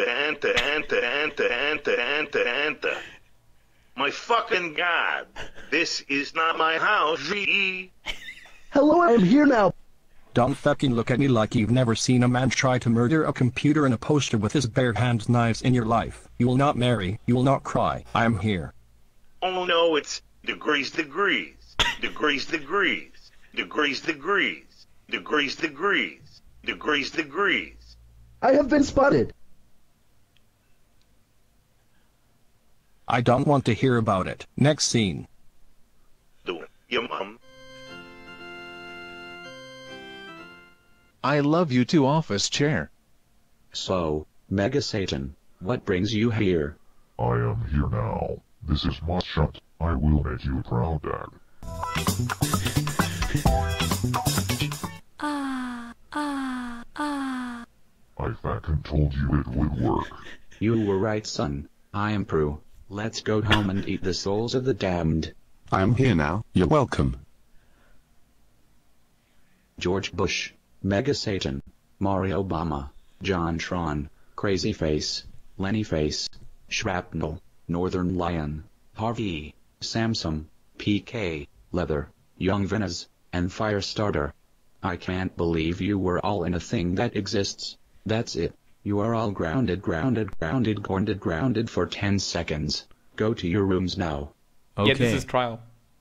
My fucking God. This is not my house, G.E. Hello, I'm here now. Don't fucking look at me like you've never seen a man try to murder a computer and a poster with his bare hands knives in your life. You will not marry, you will not cry. I am here. Oh no, it's degrees. I have been spotted. I don't want to hear about it. Next scene. Your mom. I love you too, office chair. So, Mega Satan, what brings you here? I am here now. This is my shot. I will make you proud, Dad. I fucking told you it would work. You were right, son. I am Prue. Let's go home and eat the souls of the damned. I am here now. You're welcome. George Bush, Mega Satan, Mario Obama, John Tron, Crazy Face, Lenny Face, Shrapnel, Northern Lion, Harvey, Samsung, PK, Leather, Young Venez, and Firestarter. I can't believe you were all in a thing that exists. That's it. You are all grounded for 10 seconds. Go to your rooms now. Okay. Yeah, this is trial.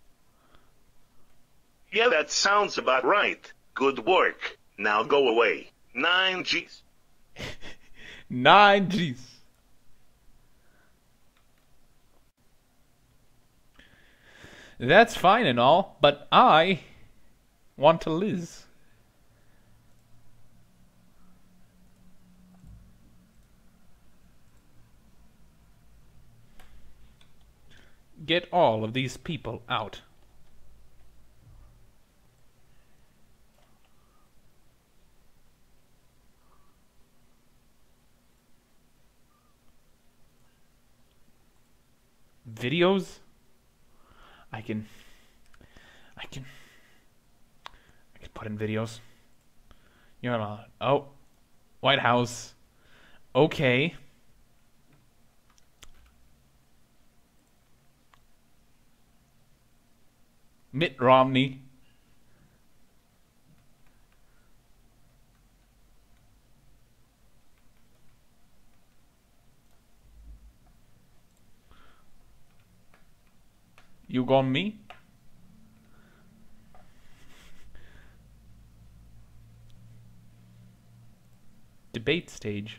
Yeah, that sounds about right. Good work. Now go away. 9 G's. 9 G's. That's fine and all, but I want to Liz. Get all of these people out. Videos? I can put in videos. You're not. Oh, White House. Okay. Mitt Romney. You got me? Debate stage.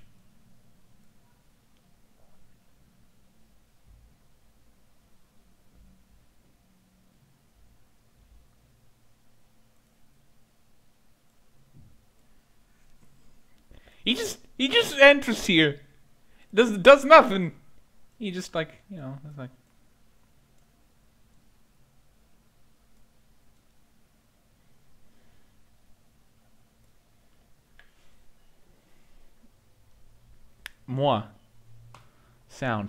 He just enters here. Does nothing. He just like, you know, it's like moi. Sound.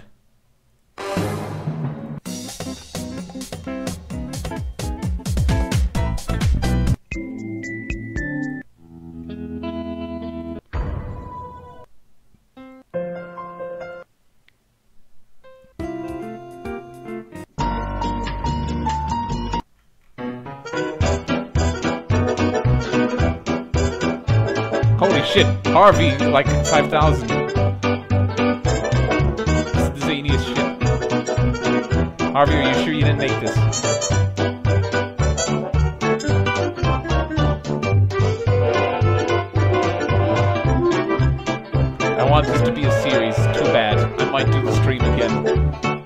shit, Harvey, like 5,000. This is the zaniest shit. Harvey, are you sure you didn't make this? I want this to be a series. Too bad. I might do the stream again.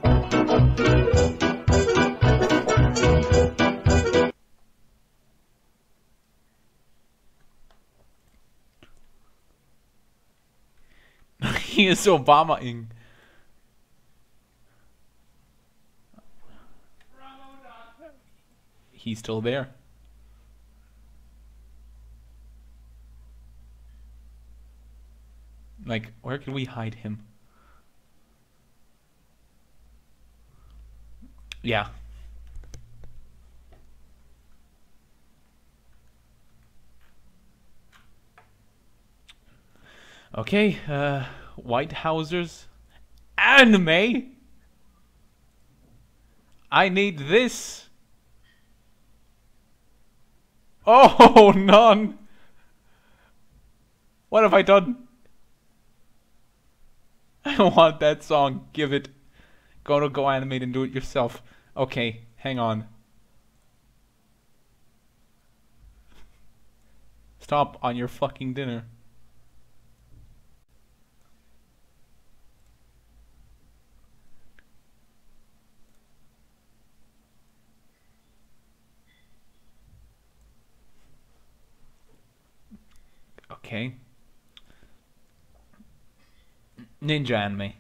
He is Obama-ing. He's still there. Like, where can we hide him? Yeah. Okay, Whitehousers. Anime? I need this. Oh, none. What have I done? I want that song. Give it. Go to GoAnimate and do it yourself. Okay, hang on. Stop on your fucking dinner. Okay. Ninja anime.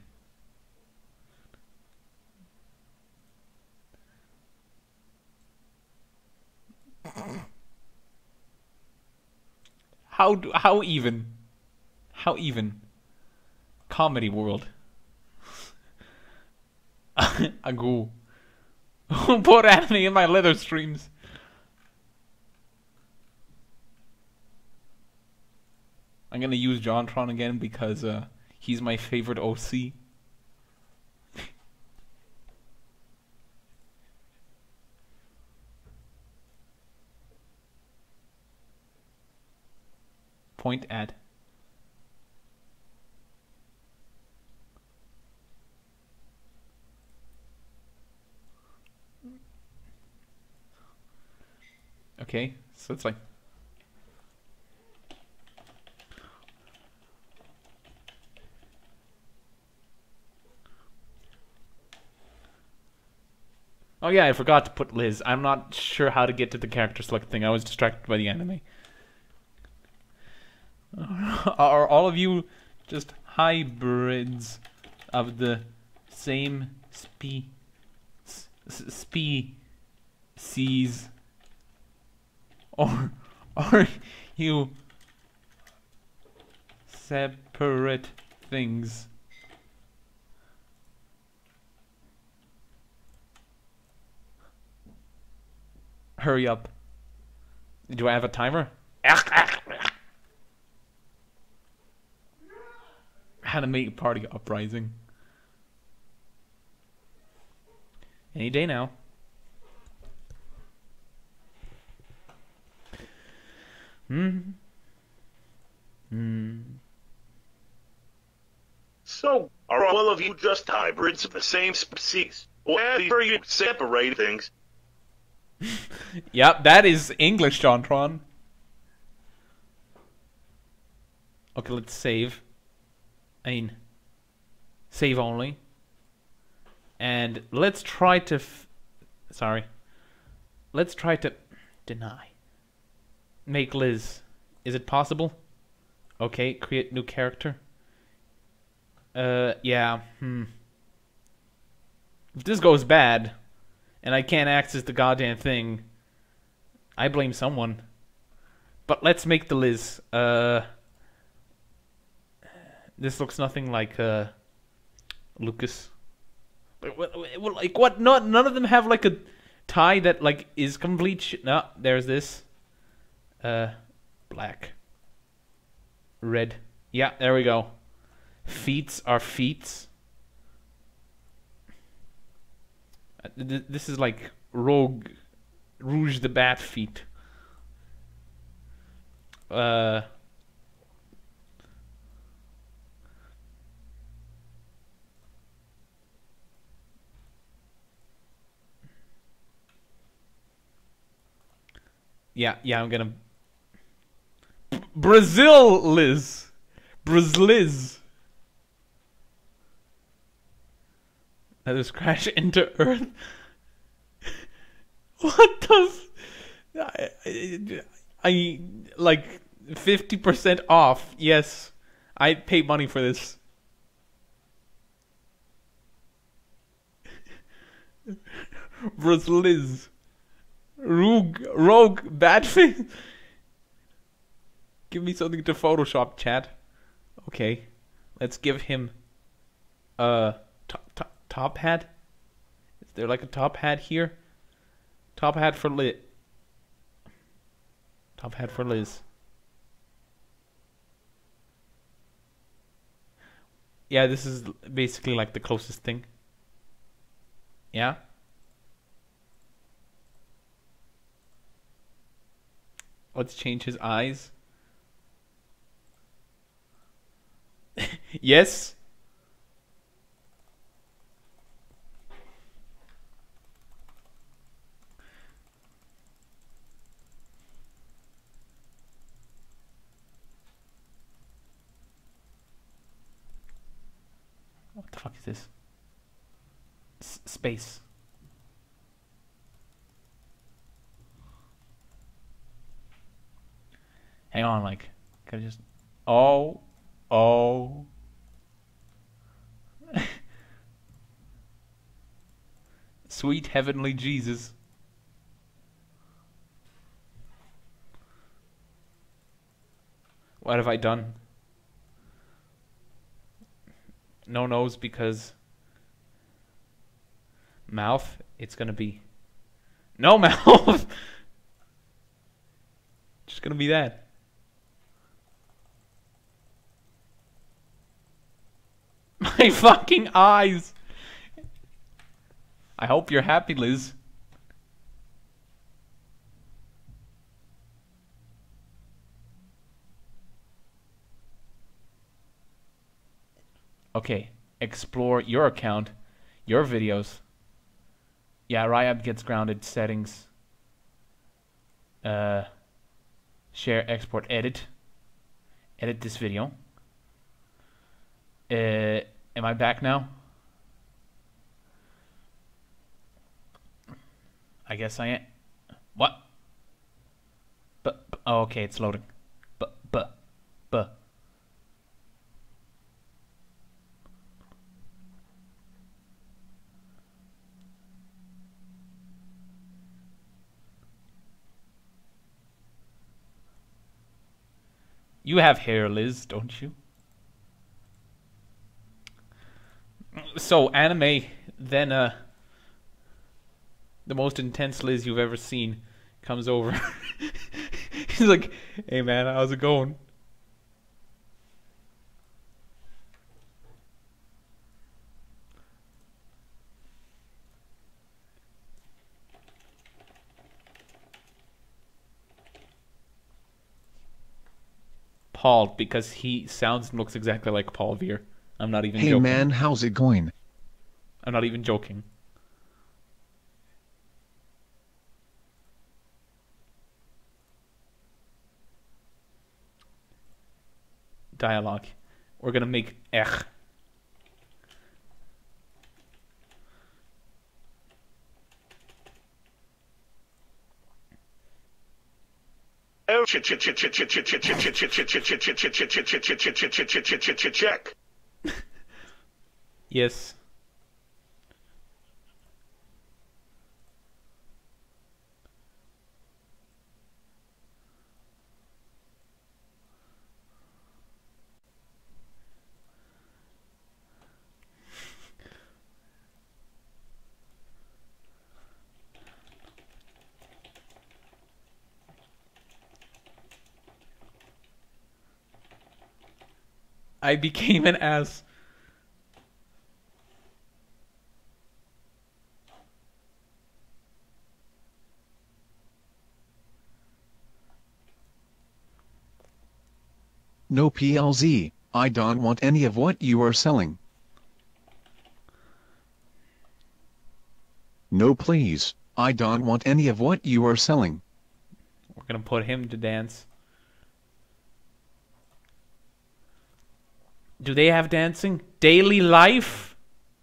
How even? How even? Comedy world. Agoo. Put anime in my leather streams. I'm gonna use JonTron again because he's my favorite OC. Point at. Okay, so it's like. Oh yeah, I forgot to put Liz. I'm not sure how to get to the character select thing. I was distracted by the anime. Are all of you just hybrids of the same species? Or are you separate things? Hurry up. Do I have a timer? Anime party uprising. Any day now. So, are all of you just hybrids of the same species? Why are you separate things? Yep, that is English, JonTron. Okay, let's save. I mean, save only. And let's try to let's try to deny. Make Liz. Is it possible? Okay, create new character. Yeah, If this goes bad, and I can't access the goddamn thing, I blame someone. But let's make the Liz. This looks nothing like Lucas. Like what? None of them have like a tie that like is complete. No, there's this. Black. Red. Yeah, there we go. Feets are feets. This is like Rouge the Bat feet. Yeah, I'm gonna... Brazil, Liz! Braziliz! Let us crash into Earth. What does... I like 50% off. Yes, I'd pay money for this. Braziliz. Rogue, bad face. Give me something to Photoshop, chat. Okay, let's give him a top hat. Is there like a top hat here? Top hat for Lit. Top hat for Liz. Yeah, this is basically like the closest thing. Yeah? Let's change his eyes. Yes? What the fuck is this? Space. Hang on, like, can I just... Oh. Sweet heavenly Jesus. What have I done? No nose because mouth, it's gonna be no mouth. Just gonna be that. My fucking eyes. I hope you're happy, Liz. Okay, explore your account, your videos. Yeah, Ryab gets grounded. Settings. Share, export, edit. Edit this video. Am I back now? I guess I am. What? Oh, okay, it's loading. You have hair, Liz, don't you? So, anime, then, the most intense Liz you've ever seen comes over. He's like, hey man, how's it going? Paul, because he sounds and looks exactly like Paul Veer. I'm not even joking. Hey man, how's it going? I'm not even joking. Dialogue. We're gonna make ech. Oh, check. Yes. I became an ass. No PLZ, I don't want any of what you are selling. No please, I don't want any of what you are selling. We're gonna put him to dance. Do they have dancing? Daily life?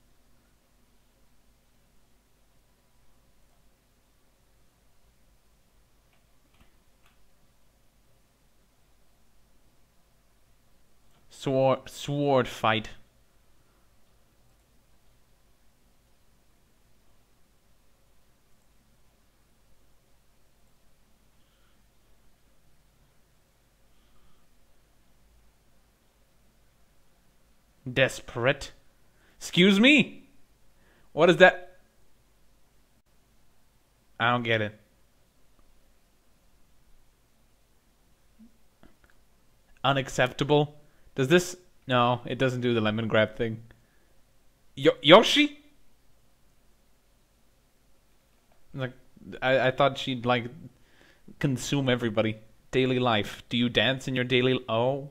Sword fight. Desperate. Excuse me? What is that? I don't get it. Unacceptable. Does this... No, it doesn't do the lemon grab thing. Yoshi? Like, I thought she'd, like, consume everybody. Daily life. Do you dance in your daily... Oh.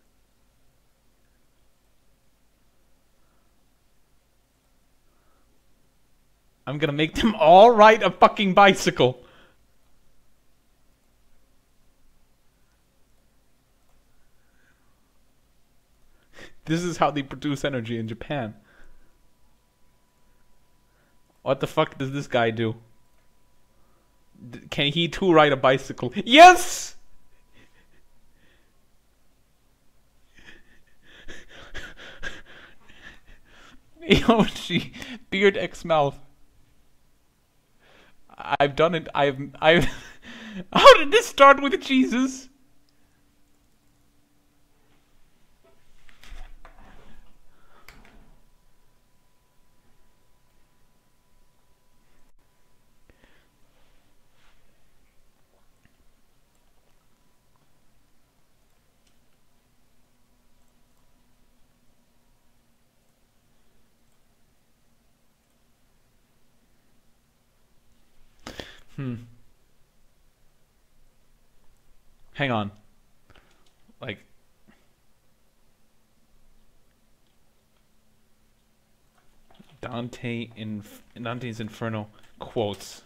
I'm gonna make them all ride a fucking bicycle. This is how they produce energy in Japan. What the fuck does this guy do? Can he too ride a bicycle? Yes! Yoshi, beard X mouth. I've done it. I've. How did this start with Jesus? Hang on. Like... Dante's Inferno quotes.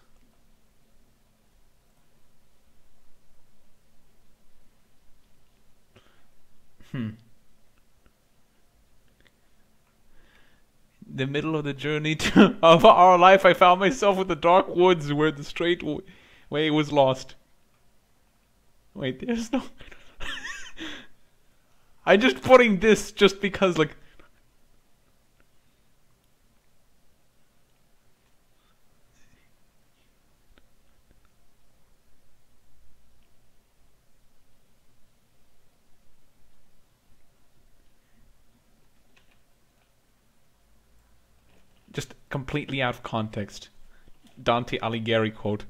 The middle of the journey of our life, I found myself in the dark woods where the straight way was lost. Wait, there's no... I just putting this just because, like... Just completely out of context. Dante Alighieri quote.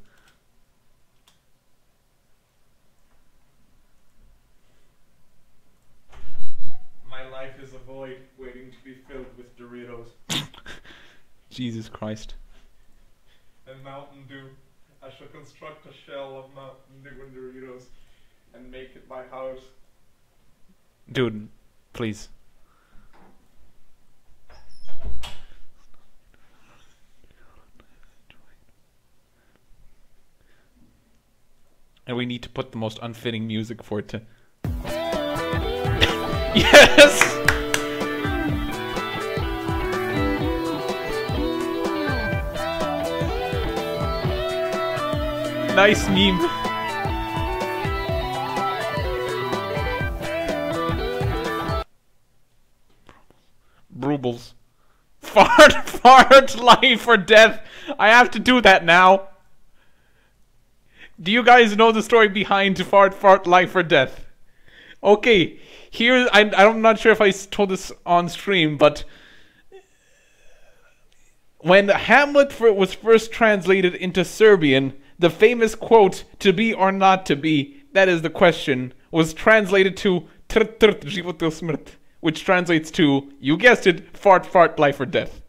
My life is a void waiting to be filled with Doritos. Jesus Christ. And Mountain Dew. I shall construct a shell of Mountain Dew and Doritos and make it my house. Dude, please. And we need to put the most unfitting music for it to... Yes! Nice meme. Brubles. Fart, life or death. I have to do that now. Do you guys know the story behind fart, life or death? Okay, here, I'm not sure if I told this on stream, but when Hamlet was first translated into Serbian, the famous quote, "to be or not to be," that is the question, was translated to "trt život ili smrt," which translates to, you guessed it, fart, life or death.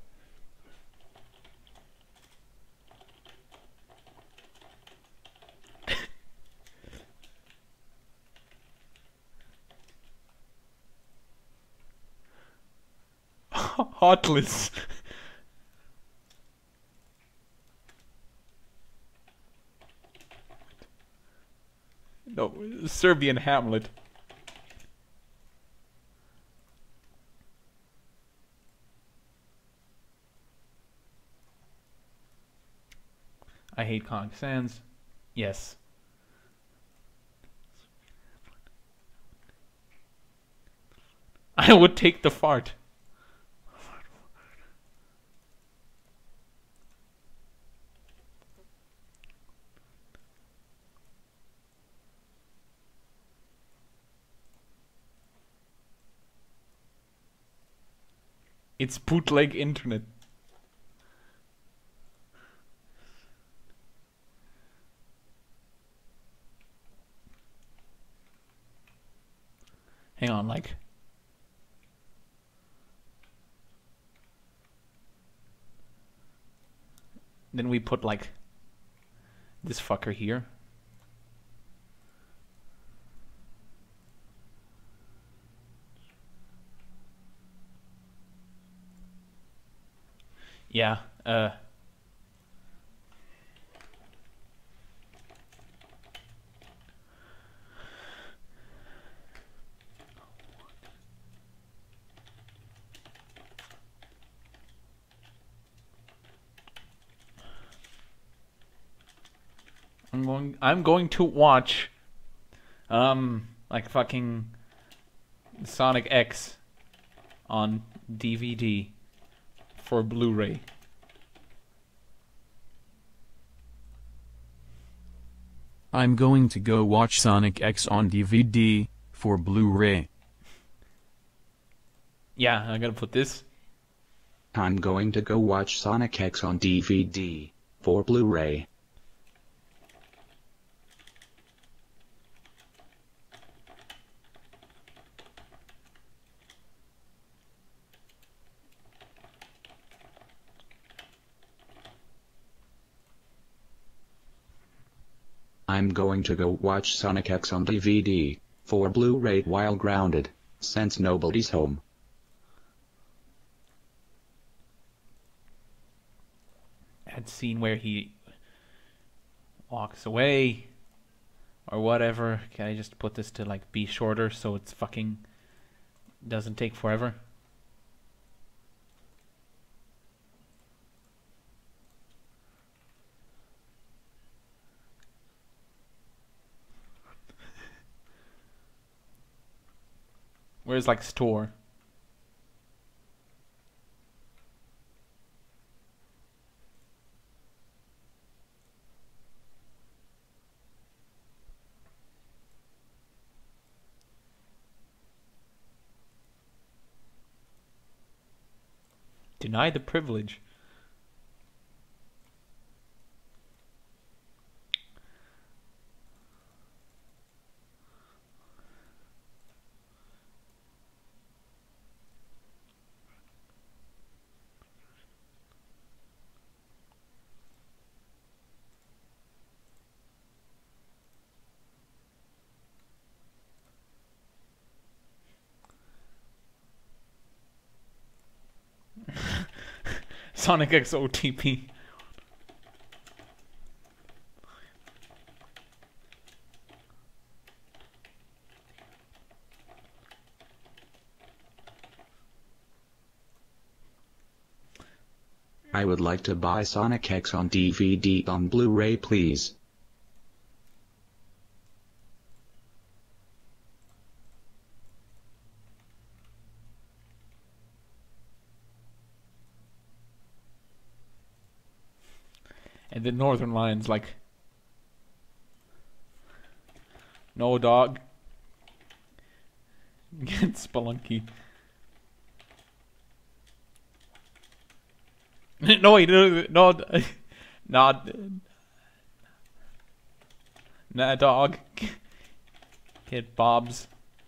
Heartless. No, Serbian Hamlet. I hate Comic Sans. Yes. I would take the fart. It's bootleg internet. Hang on, like. Then we put like this fucker here. Yeah, I'm going to watch like fucking Sonic X on DVD for Blu-ray. I'm going to go watch Sonic X on DVD for Blu-ray. Yeah, I gotta put this. I'm going to go watch Sonic X on DVD for Blu-ray. I'm going to go watch Sonic X on DVD for Blu-ray while grounded, since nobody's home. That scene where he walks away or whatever. Can I just put this to like be shorter so it's fucking doesn't take forever? Where's like store? Deny the privilege. Sonic X OTP. I would like to buy Sonic X on DVD on Blu-ray, please. And the Northern Lion's like, no dog. Get Spelunky. No, wait, no, not, nah, dog. Get Bob's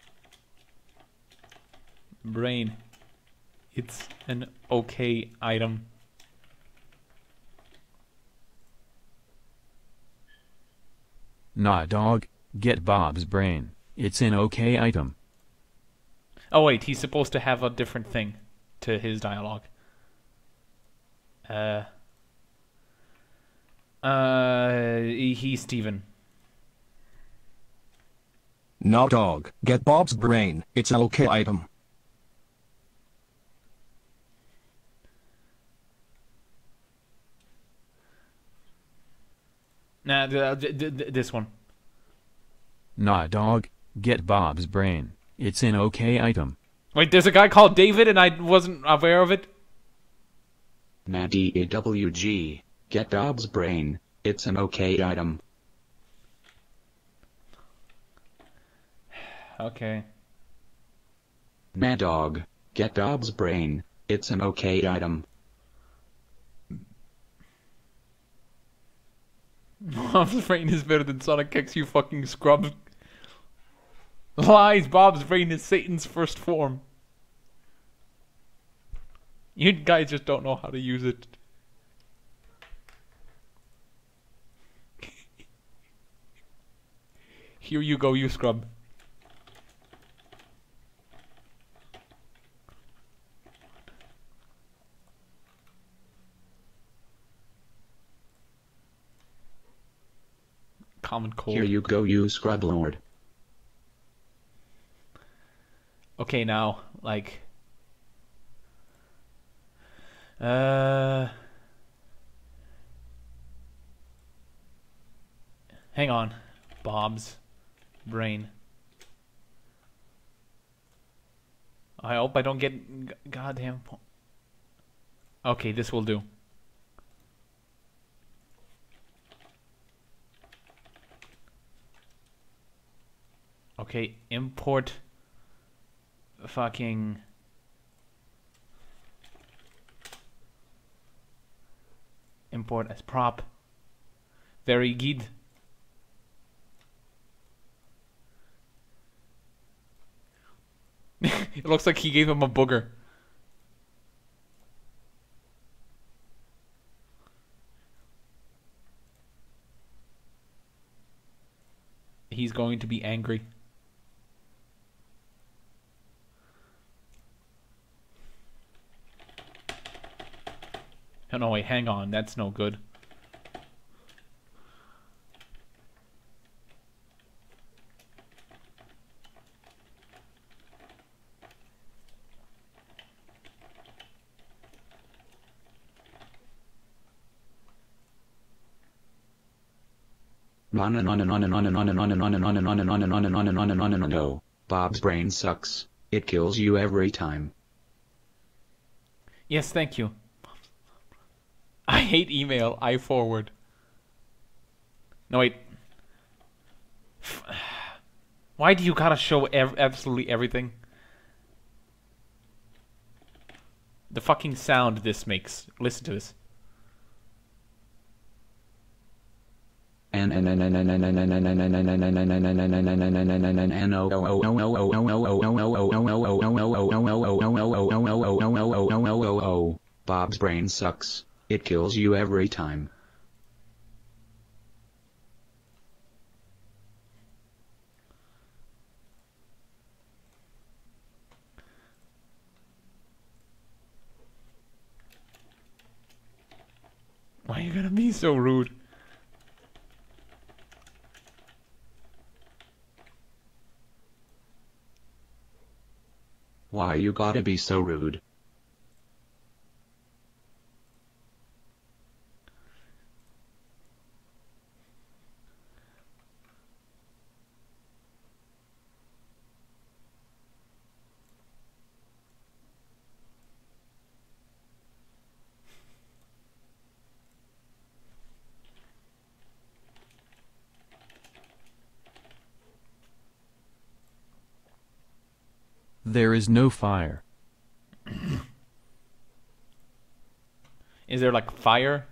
brain. It's an okay item. Nah, dog, get Bob's brain. It's an okay item. Oh wait, he's supposed to have a different thing to his dialogue. He's Steven. No dog. Get Bob's brain. It's an okay item. Nah, this one. Nah dog, get Bob's brain. It's an okay item. Wait, there's a guy called David and I wasn't aware of it? Maddie AWG, get Bob's brain. It's an okay item. Okay. Mad Dog, get Bob's brain. It's an okay item. Bob's brain is better than Sonic X, you fucking scrub. Lies, Bob's brain is Satan's first form. You guys just don't know how to use it. Here you go, you scrub. Common cold. Here you go, you scrub lord. Okay, now, like... Hang on. Bob's brain. I hope I don't get goddamn... Okay, this will do. Okay, import fucking import as prop. Very good. It looks like he gave him a booger. He's going to be angry. Oh no, wait, hang on, that's no good. On and on and on and on and on and on and on and on and on and on and on and on and on and on and on. No, Bob's brain sucks. It kills you every time. Yes, thank you. I hate email. I forward. No, wait. Why do you gotta show absolutely everything? The fucking sound this makes. Listen to this. Bob's brain sucks. It kills you every time. Why are you gonna be so rude? Why you gotta be so rude? There is no fire. Is there like fire?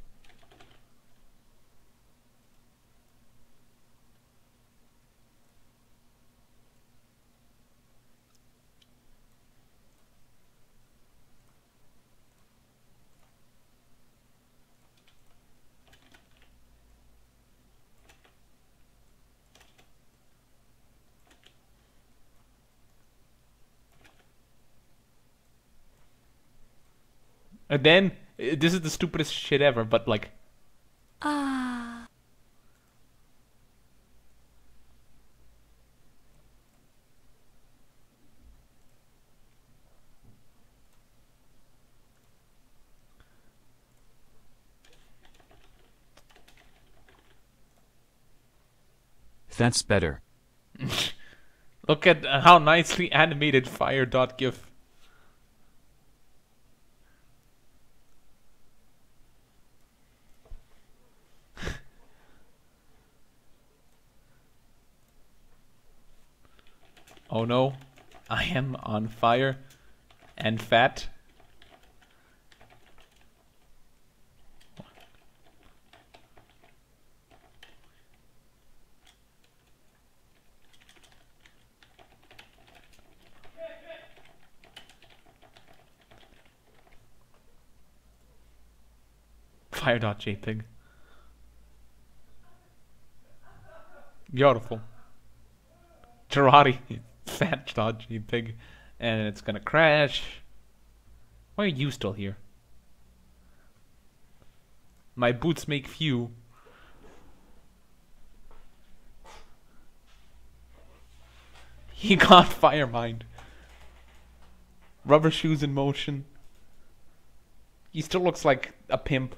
And then, this is the stupidest shit ever, but like... That's better. Look at how nicely animated fire.gif. Oh no, I am on fire and fat. Fire.jpg. Beautiful. Girardi. Fat.jpg. And it's gonna crash. Why are you still here? My boots make few. He got fire mind. Rubber shoes in motion. He still looks like a pimp.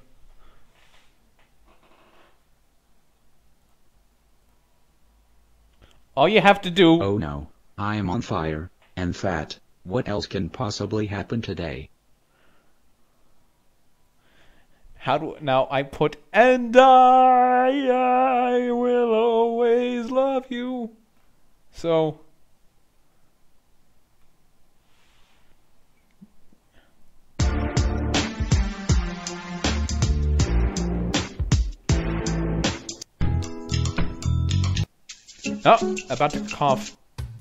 All you have to do... Oh no, I am on fire, and fat. What else can possibly happen today? How do... Now I put... And I will always love you. So... Oh, about to cough.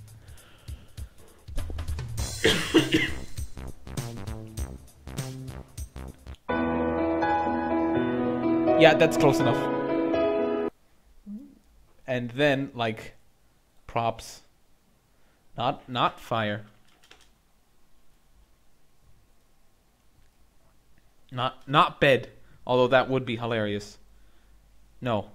Yeah, that's close enough. And then, like, props. Not fire. Not bed. Although that would be hilarious. No.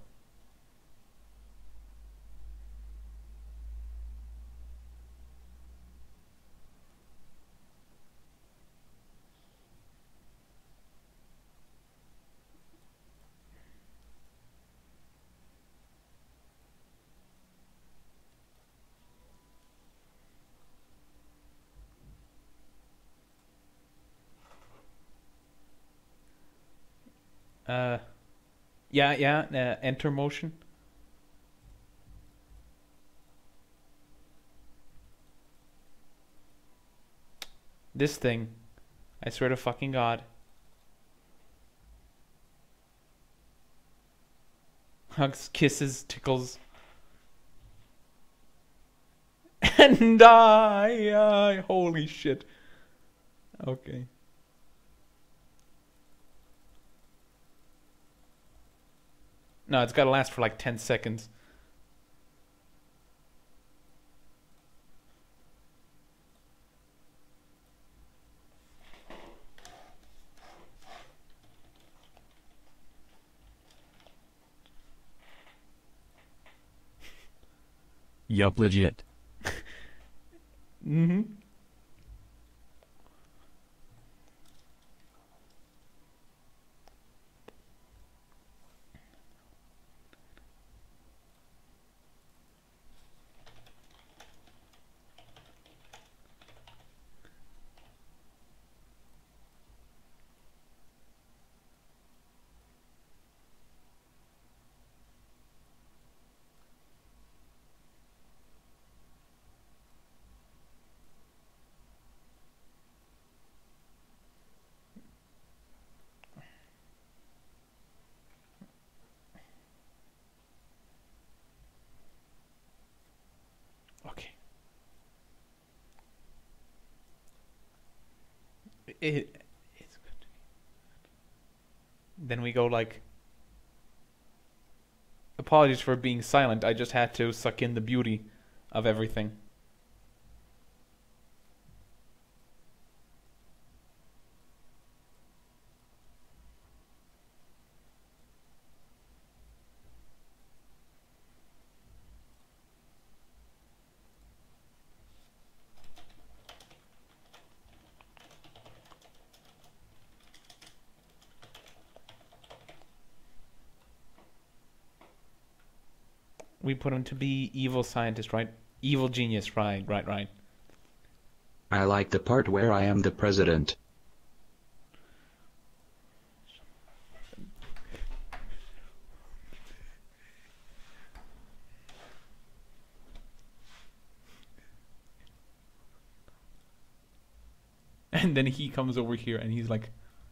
Yeah, enter motion. This thing. I swear to fucking God. Hugs, kisses, tickles. And I holy shit. Okay. No, it's gotta last for like 10 seconds. Yup, legit. Mm-hmm. Okay. It's good. Then we go like... Apologies for being silent. I just had to suck in the beauty of everything. we put him to be evil scientist, right? Evil genius, right. I like the part where I am the president. And then he comes over here and he's like,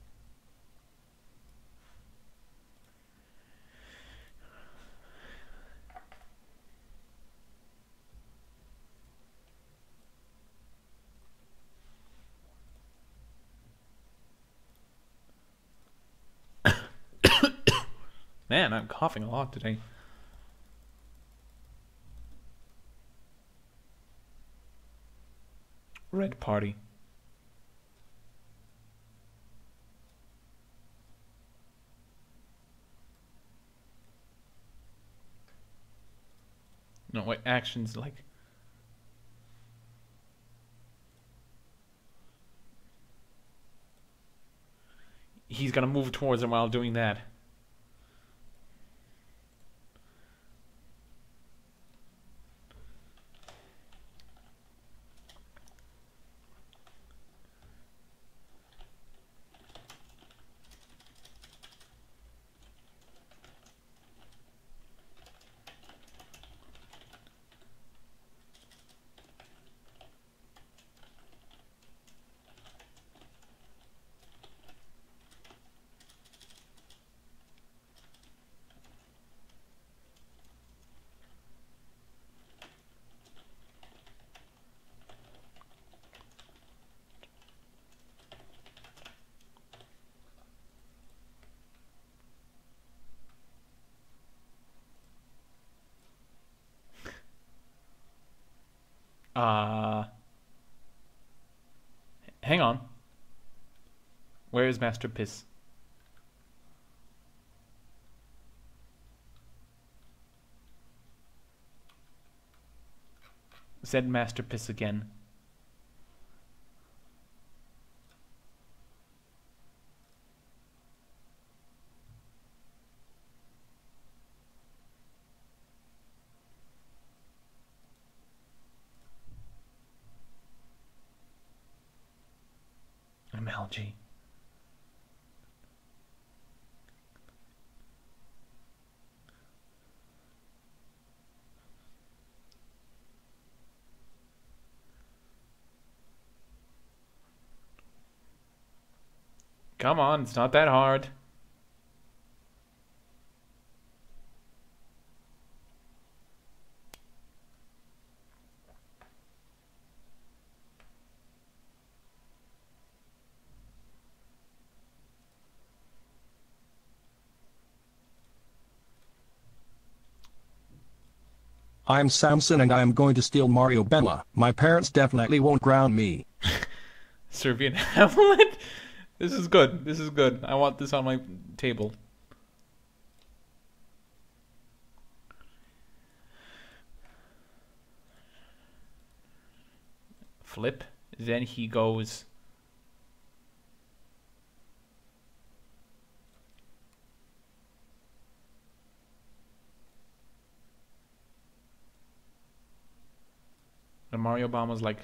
man, I'm coughing a lot today. Red party. No, wait, actions like... He's gonna move towards him while doing that. Hang on. Where is Master Piss? Said Master Piss again. MLG. Come on, it's not that hard. I'm Samson and I am going to steal Mario Bella. My parents definitely won't ground me. Serbian Hamlet? This is good. This is good. I want this on my table. Flip. Then he goes... And Mario Obama's like...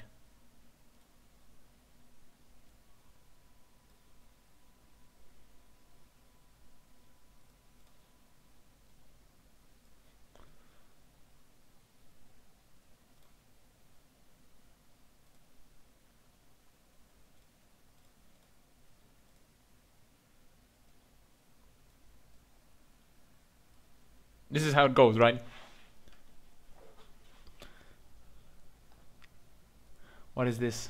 This is how it goes, right? What is this?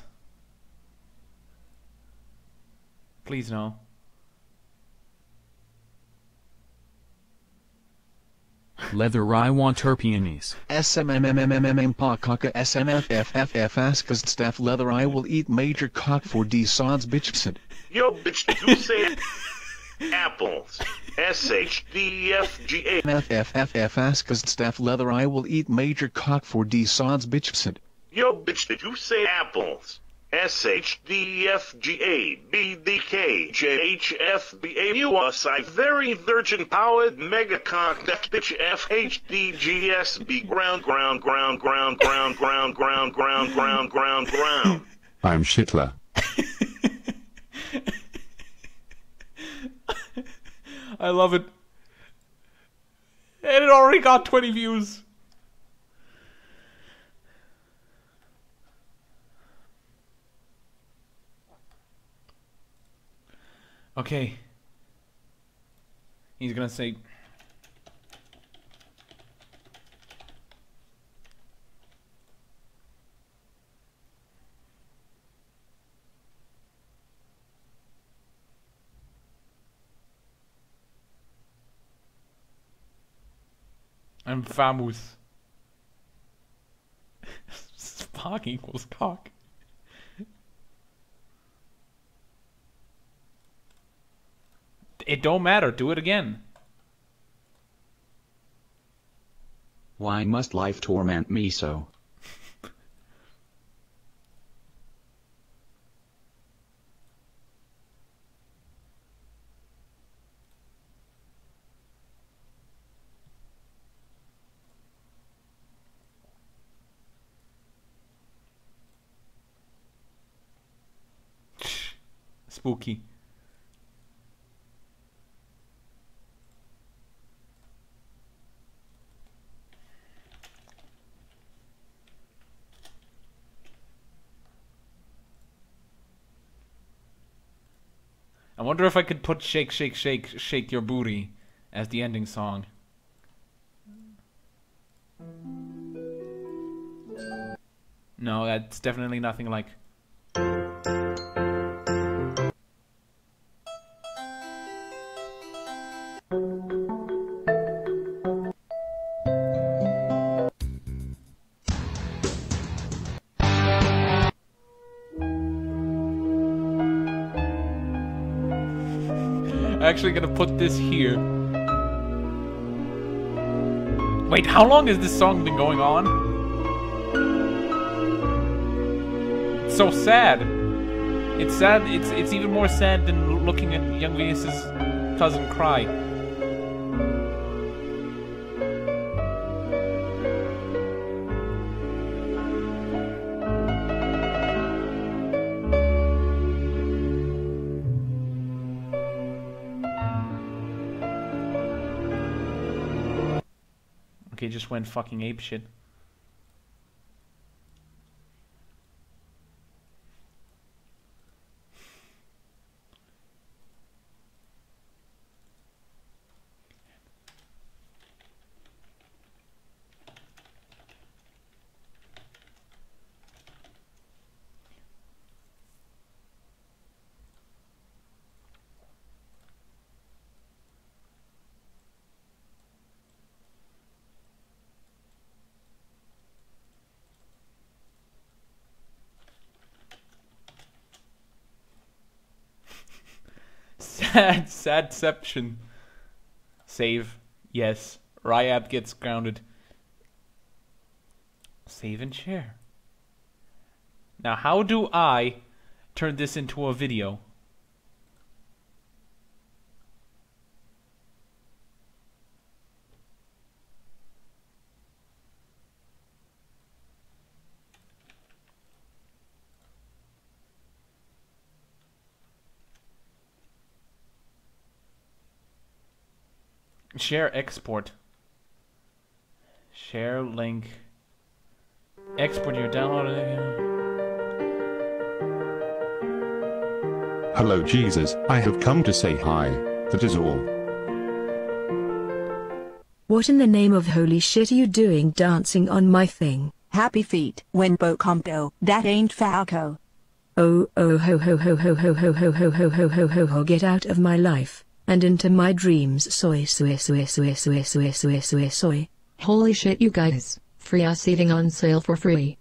Please no. Leather, I want her peonies. SMMMMMM Pakaka SMFFFF asks staff Leather, I will eat major cock for D sods bitch. Yo, bitch, did you say apples? SHDFGA. FFFF asks staff Leather, I will eat major cock for D sods bitch. Yo, bitch, did you say apples? SHDFGABDKJHFBAUSI very virgin powered mega cock that bitch FHDGSB ground. I'm Shitler. I love it. And it already got 20 views. Okay. He's gonna say... I'm famous. Spark equals cock. It don't matter, do it again. Why must life torment me so? Spooky. I wonder if I could put Shake, Shake, Shake, Shake Your Booty as the ending song. No, that's definitely nothing like... I'm actually gonna put this here. Wait, how long has this song been going on? It's so sad. It's sad. It's even more sad than looking at young Venus's cousin cry. Okay, just went fucking apeshit. Sadception. Save. Yes. Ryab gets grounded. Save and share. Now, how do I turn this into a video? Share export. Share link. Export your download. Hello Jesus, I have come to say hi. That is all. What in the name of holy shit are you doing dancing on my thing? Happy feet when Bocomto, that ain't Falco. Oh ho ho ho ho ho ho ho ho ho ho ho ho ho ho get out of my life and into my dreams soy. Holy shit you guys, free ass eating on sale for free.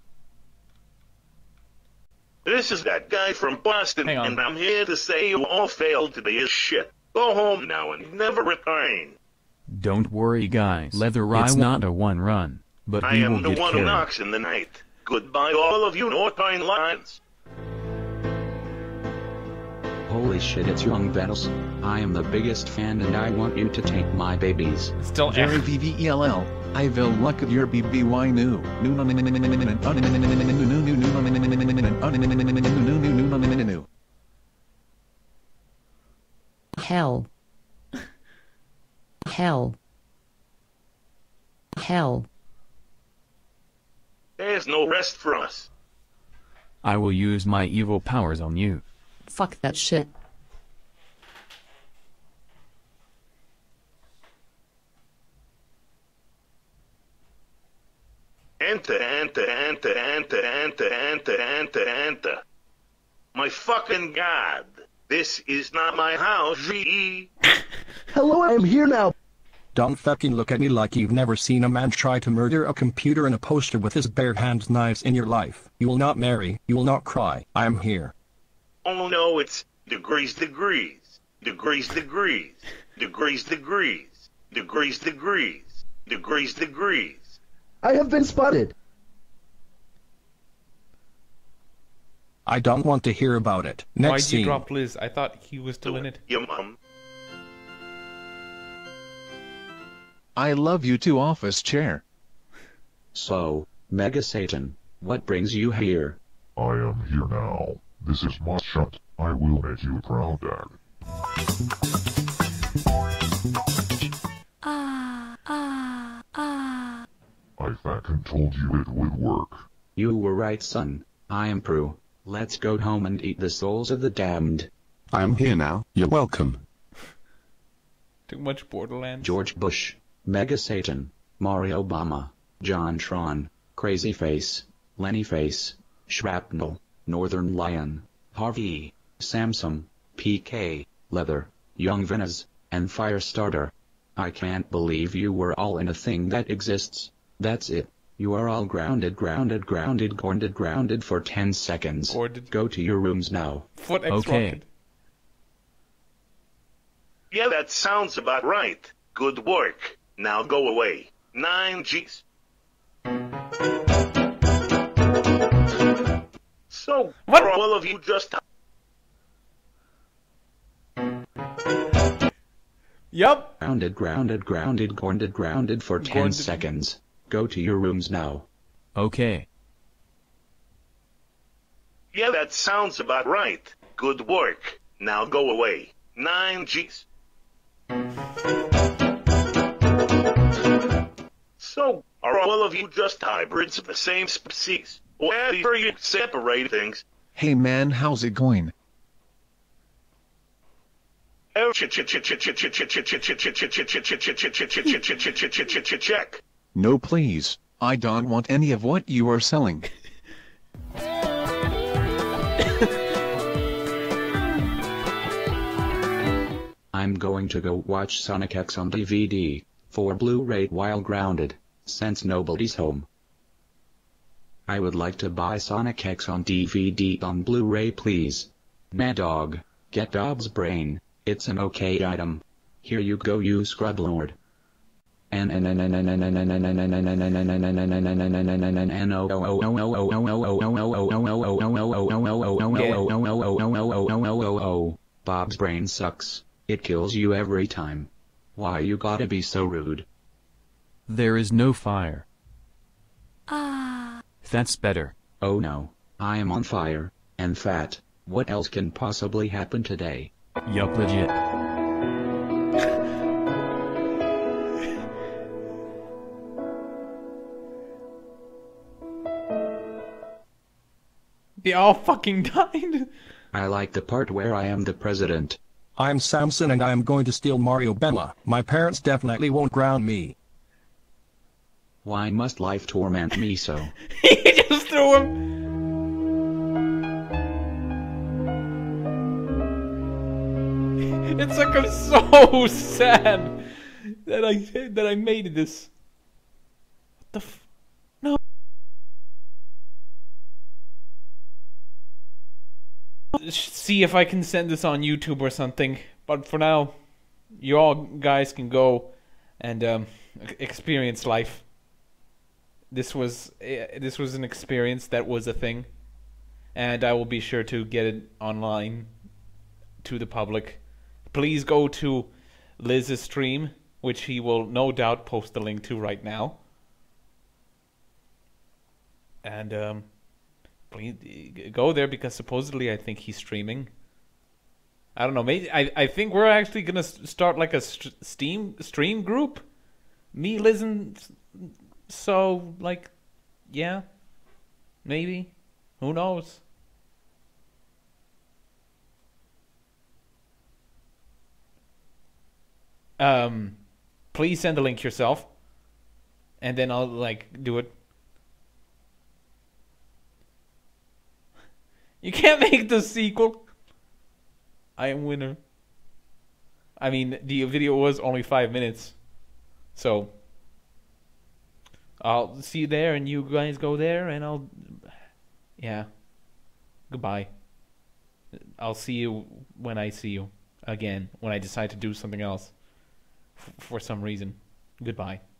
This is that guy from Boston, and I'm here to say you all failed today as shit. Go home now and never return. Don't worry guys, it's not a one run, but I we will am the get one killed. who knocks in the night. Goodbye all of you Northern Lions. Holy shit, it's young Venice. I am the biggest fan and I want you to take my babies. Still Jerry VVELL. I will look at your BBY new. Hell. Hell. Hell. There's no rest for us. I will use my evil powers on you. Fuck that shit. Anta. My fucking god. This is not my house, GE. Hello, I am here now. Don't fucking look at me like you've never seen a man try to murder a computer and a poster with his bare hands knives in your life. You will not marry, you will not cry. I am here. Oh no, it's degrees. I have been spotted. I don't want to hear about it. Next Why'd scene. you drop Liz? I thought he was still in it. Your mom. I love you too, office chair. So, Mega Satan, what brings you here? I am here now. This is my shot. I will make you proud, Dad. I fucking told you it would work. You were right, son. I am Prue. Let's go home and eat the souls of the damned. I am here now. You're welcome. Too much Borderlands. George Bush, Mega Satan, Mario Obama, John Tron, Crazy Face, Lenny Face, Shrapnel, Northern Lion, Harvey, Samsung, PK, Leather, Young Venez, and Firestarter. I can't believe you were all in a thing that exists. That's it. You are all grounded for 10 seconds. Go to your rooms now. Foot X Okay. rocket. Yeah, that sounds about right. Good work. Now go away. 9Gs. So, what? Are all of you just... Yup. Grounded for 10 seconds. Go to your rooms now. Okay. Yeah, that sounds about right. Good work. Now go away. 9Gs. So, are all of you just hybrids of the same species? Where do you separate things? Hey man, how's it going? Check. No please, I don't want any of what you are selling. I'm going to go watch Sonic X on DVD, for Blu-ray while grounded, since nobody's home. I would like to buy Sonic X on DVD on Blu-ray please. Mad Dog, get Dob's brain, it's an okay item. Here you go you scrub lord. Bob's brain sucks. It kills you every time. Why you gotta be so rude? There is no fire. That's better. Oh no, I am on fire, and fat. What else can possibly happen today? Yup, legit. They all fucking died. I like the part where I am the president. I'm Samson and I am going to steal Mario Bella. My parents definitely won't ground me. Why must life torment me so? He just threw him. It's like I'm so sad that I made this. What the f? No. See if I can send this on YouTube or something. But for now, you all guys can go and experience life. This was an experience that was a thing, and I will be sure to get it online to the public. Please go to Liz's stream, which he will no doubt post the link to right now. And please go there, because supposedly I think he's streaming. I don't know. Maybe I think we're actually gonna start like a stream group. Me, Liz, and so like, yeah, maybe. Who knows? Please send the link yourself, and then I'll like do it. You can't make the sequel. I am winner. I mean, the video was only 5 minutes, so I'll see you there, and you guys go there, and yeah, goodbye. I'll see you when I see you again, when I decide to do something else for some reason. Goodbye.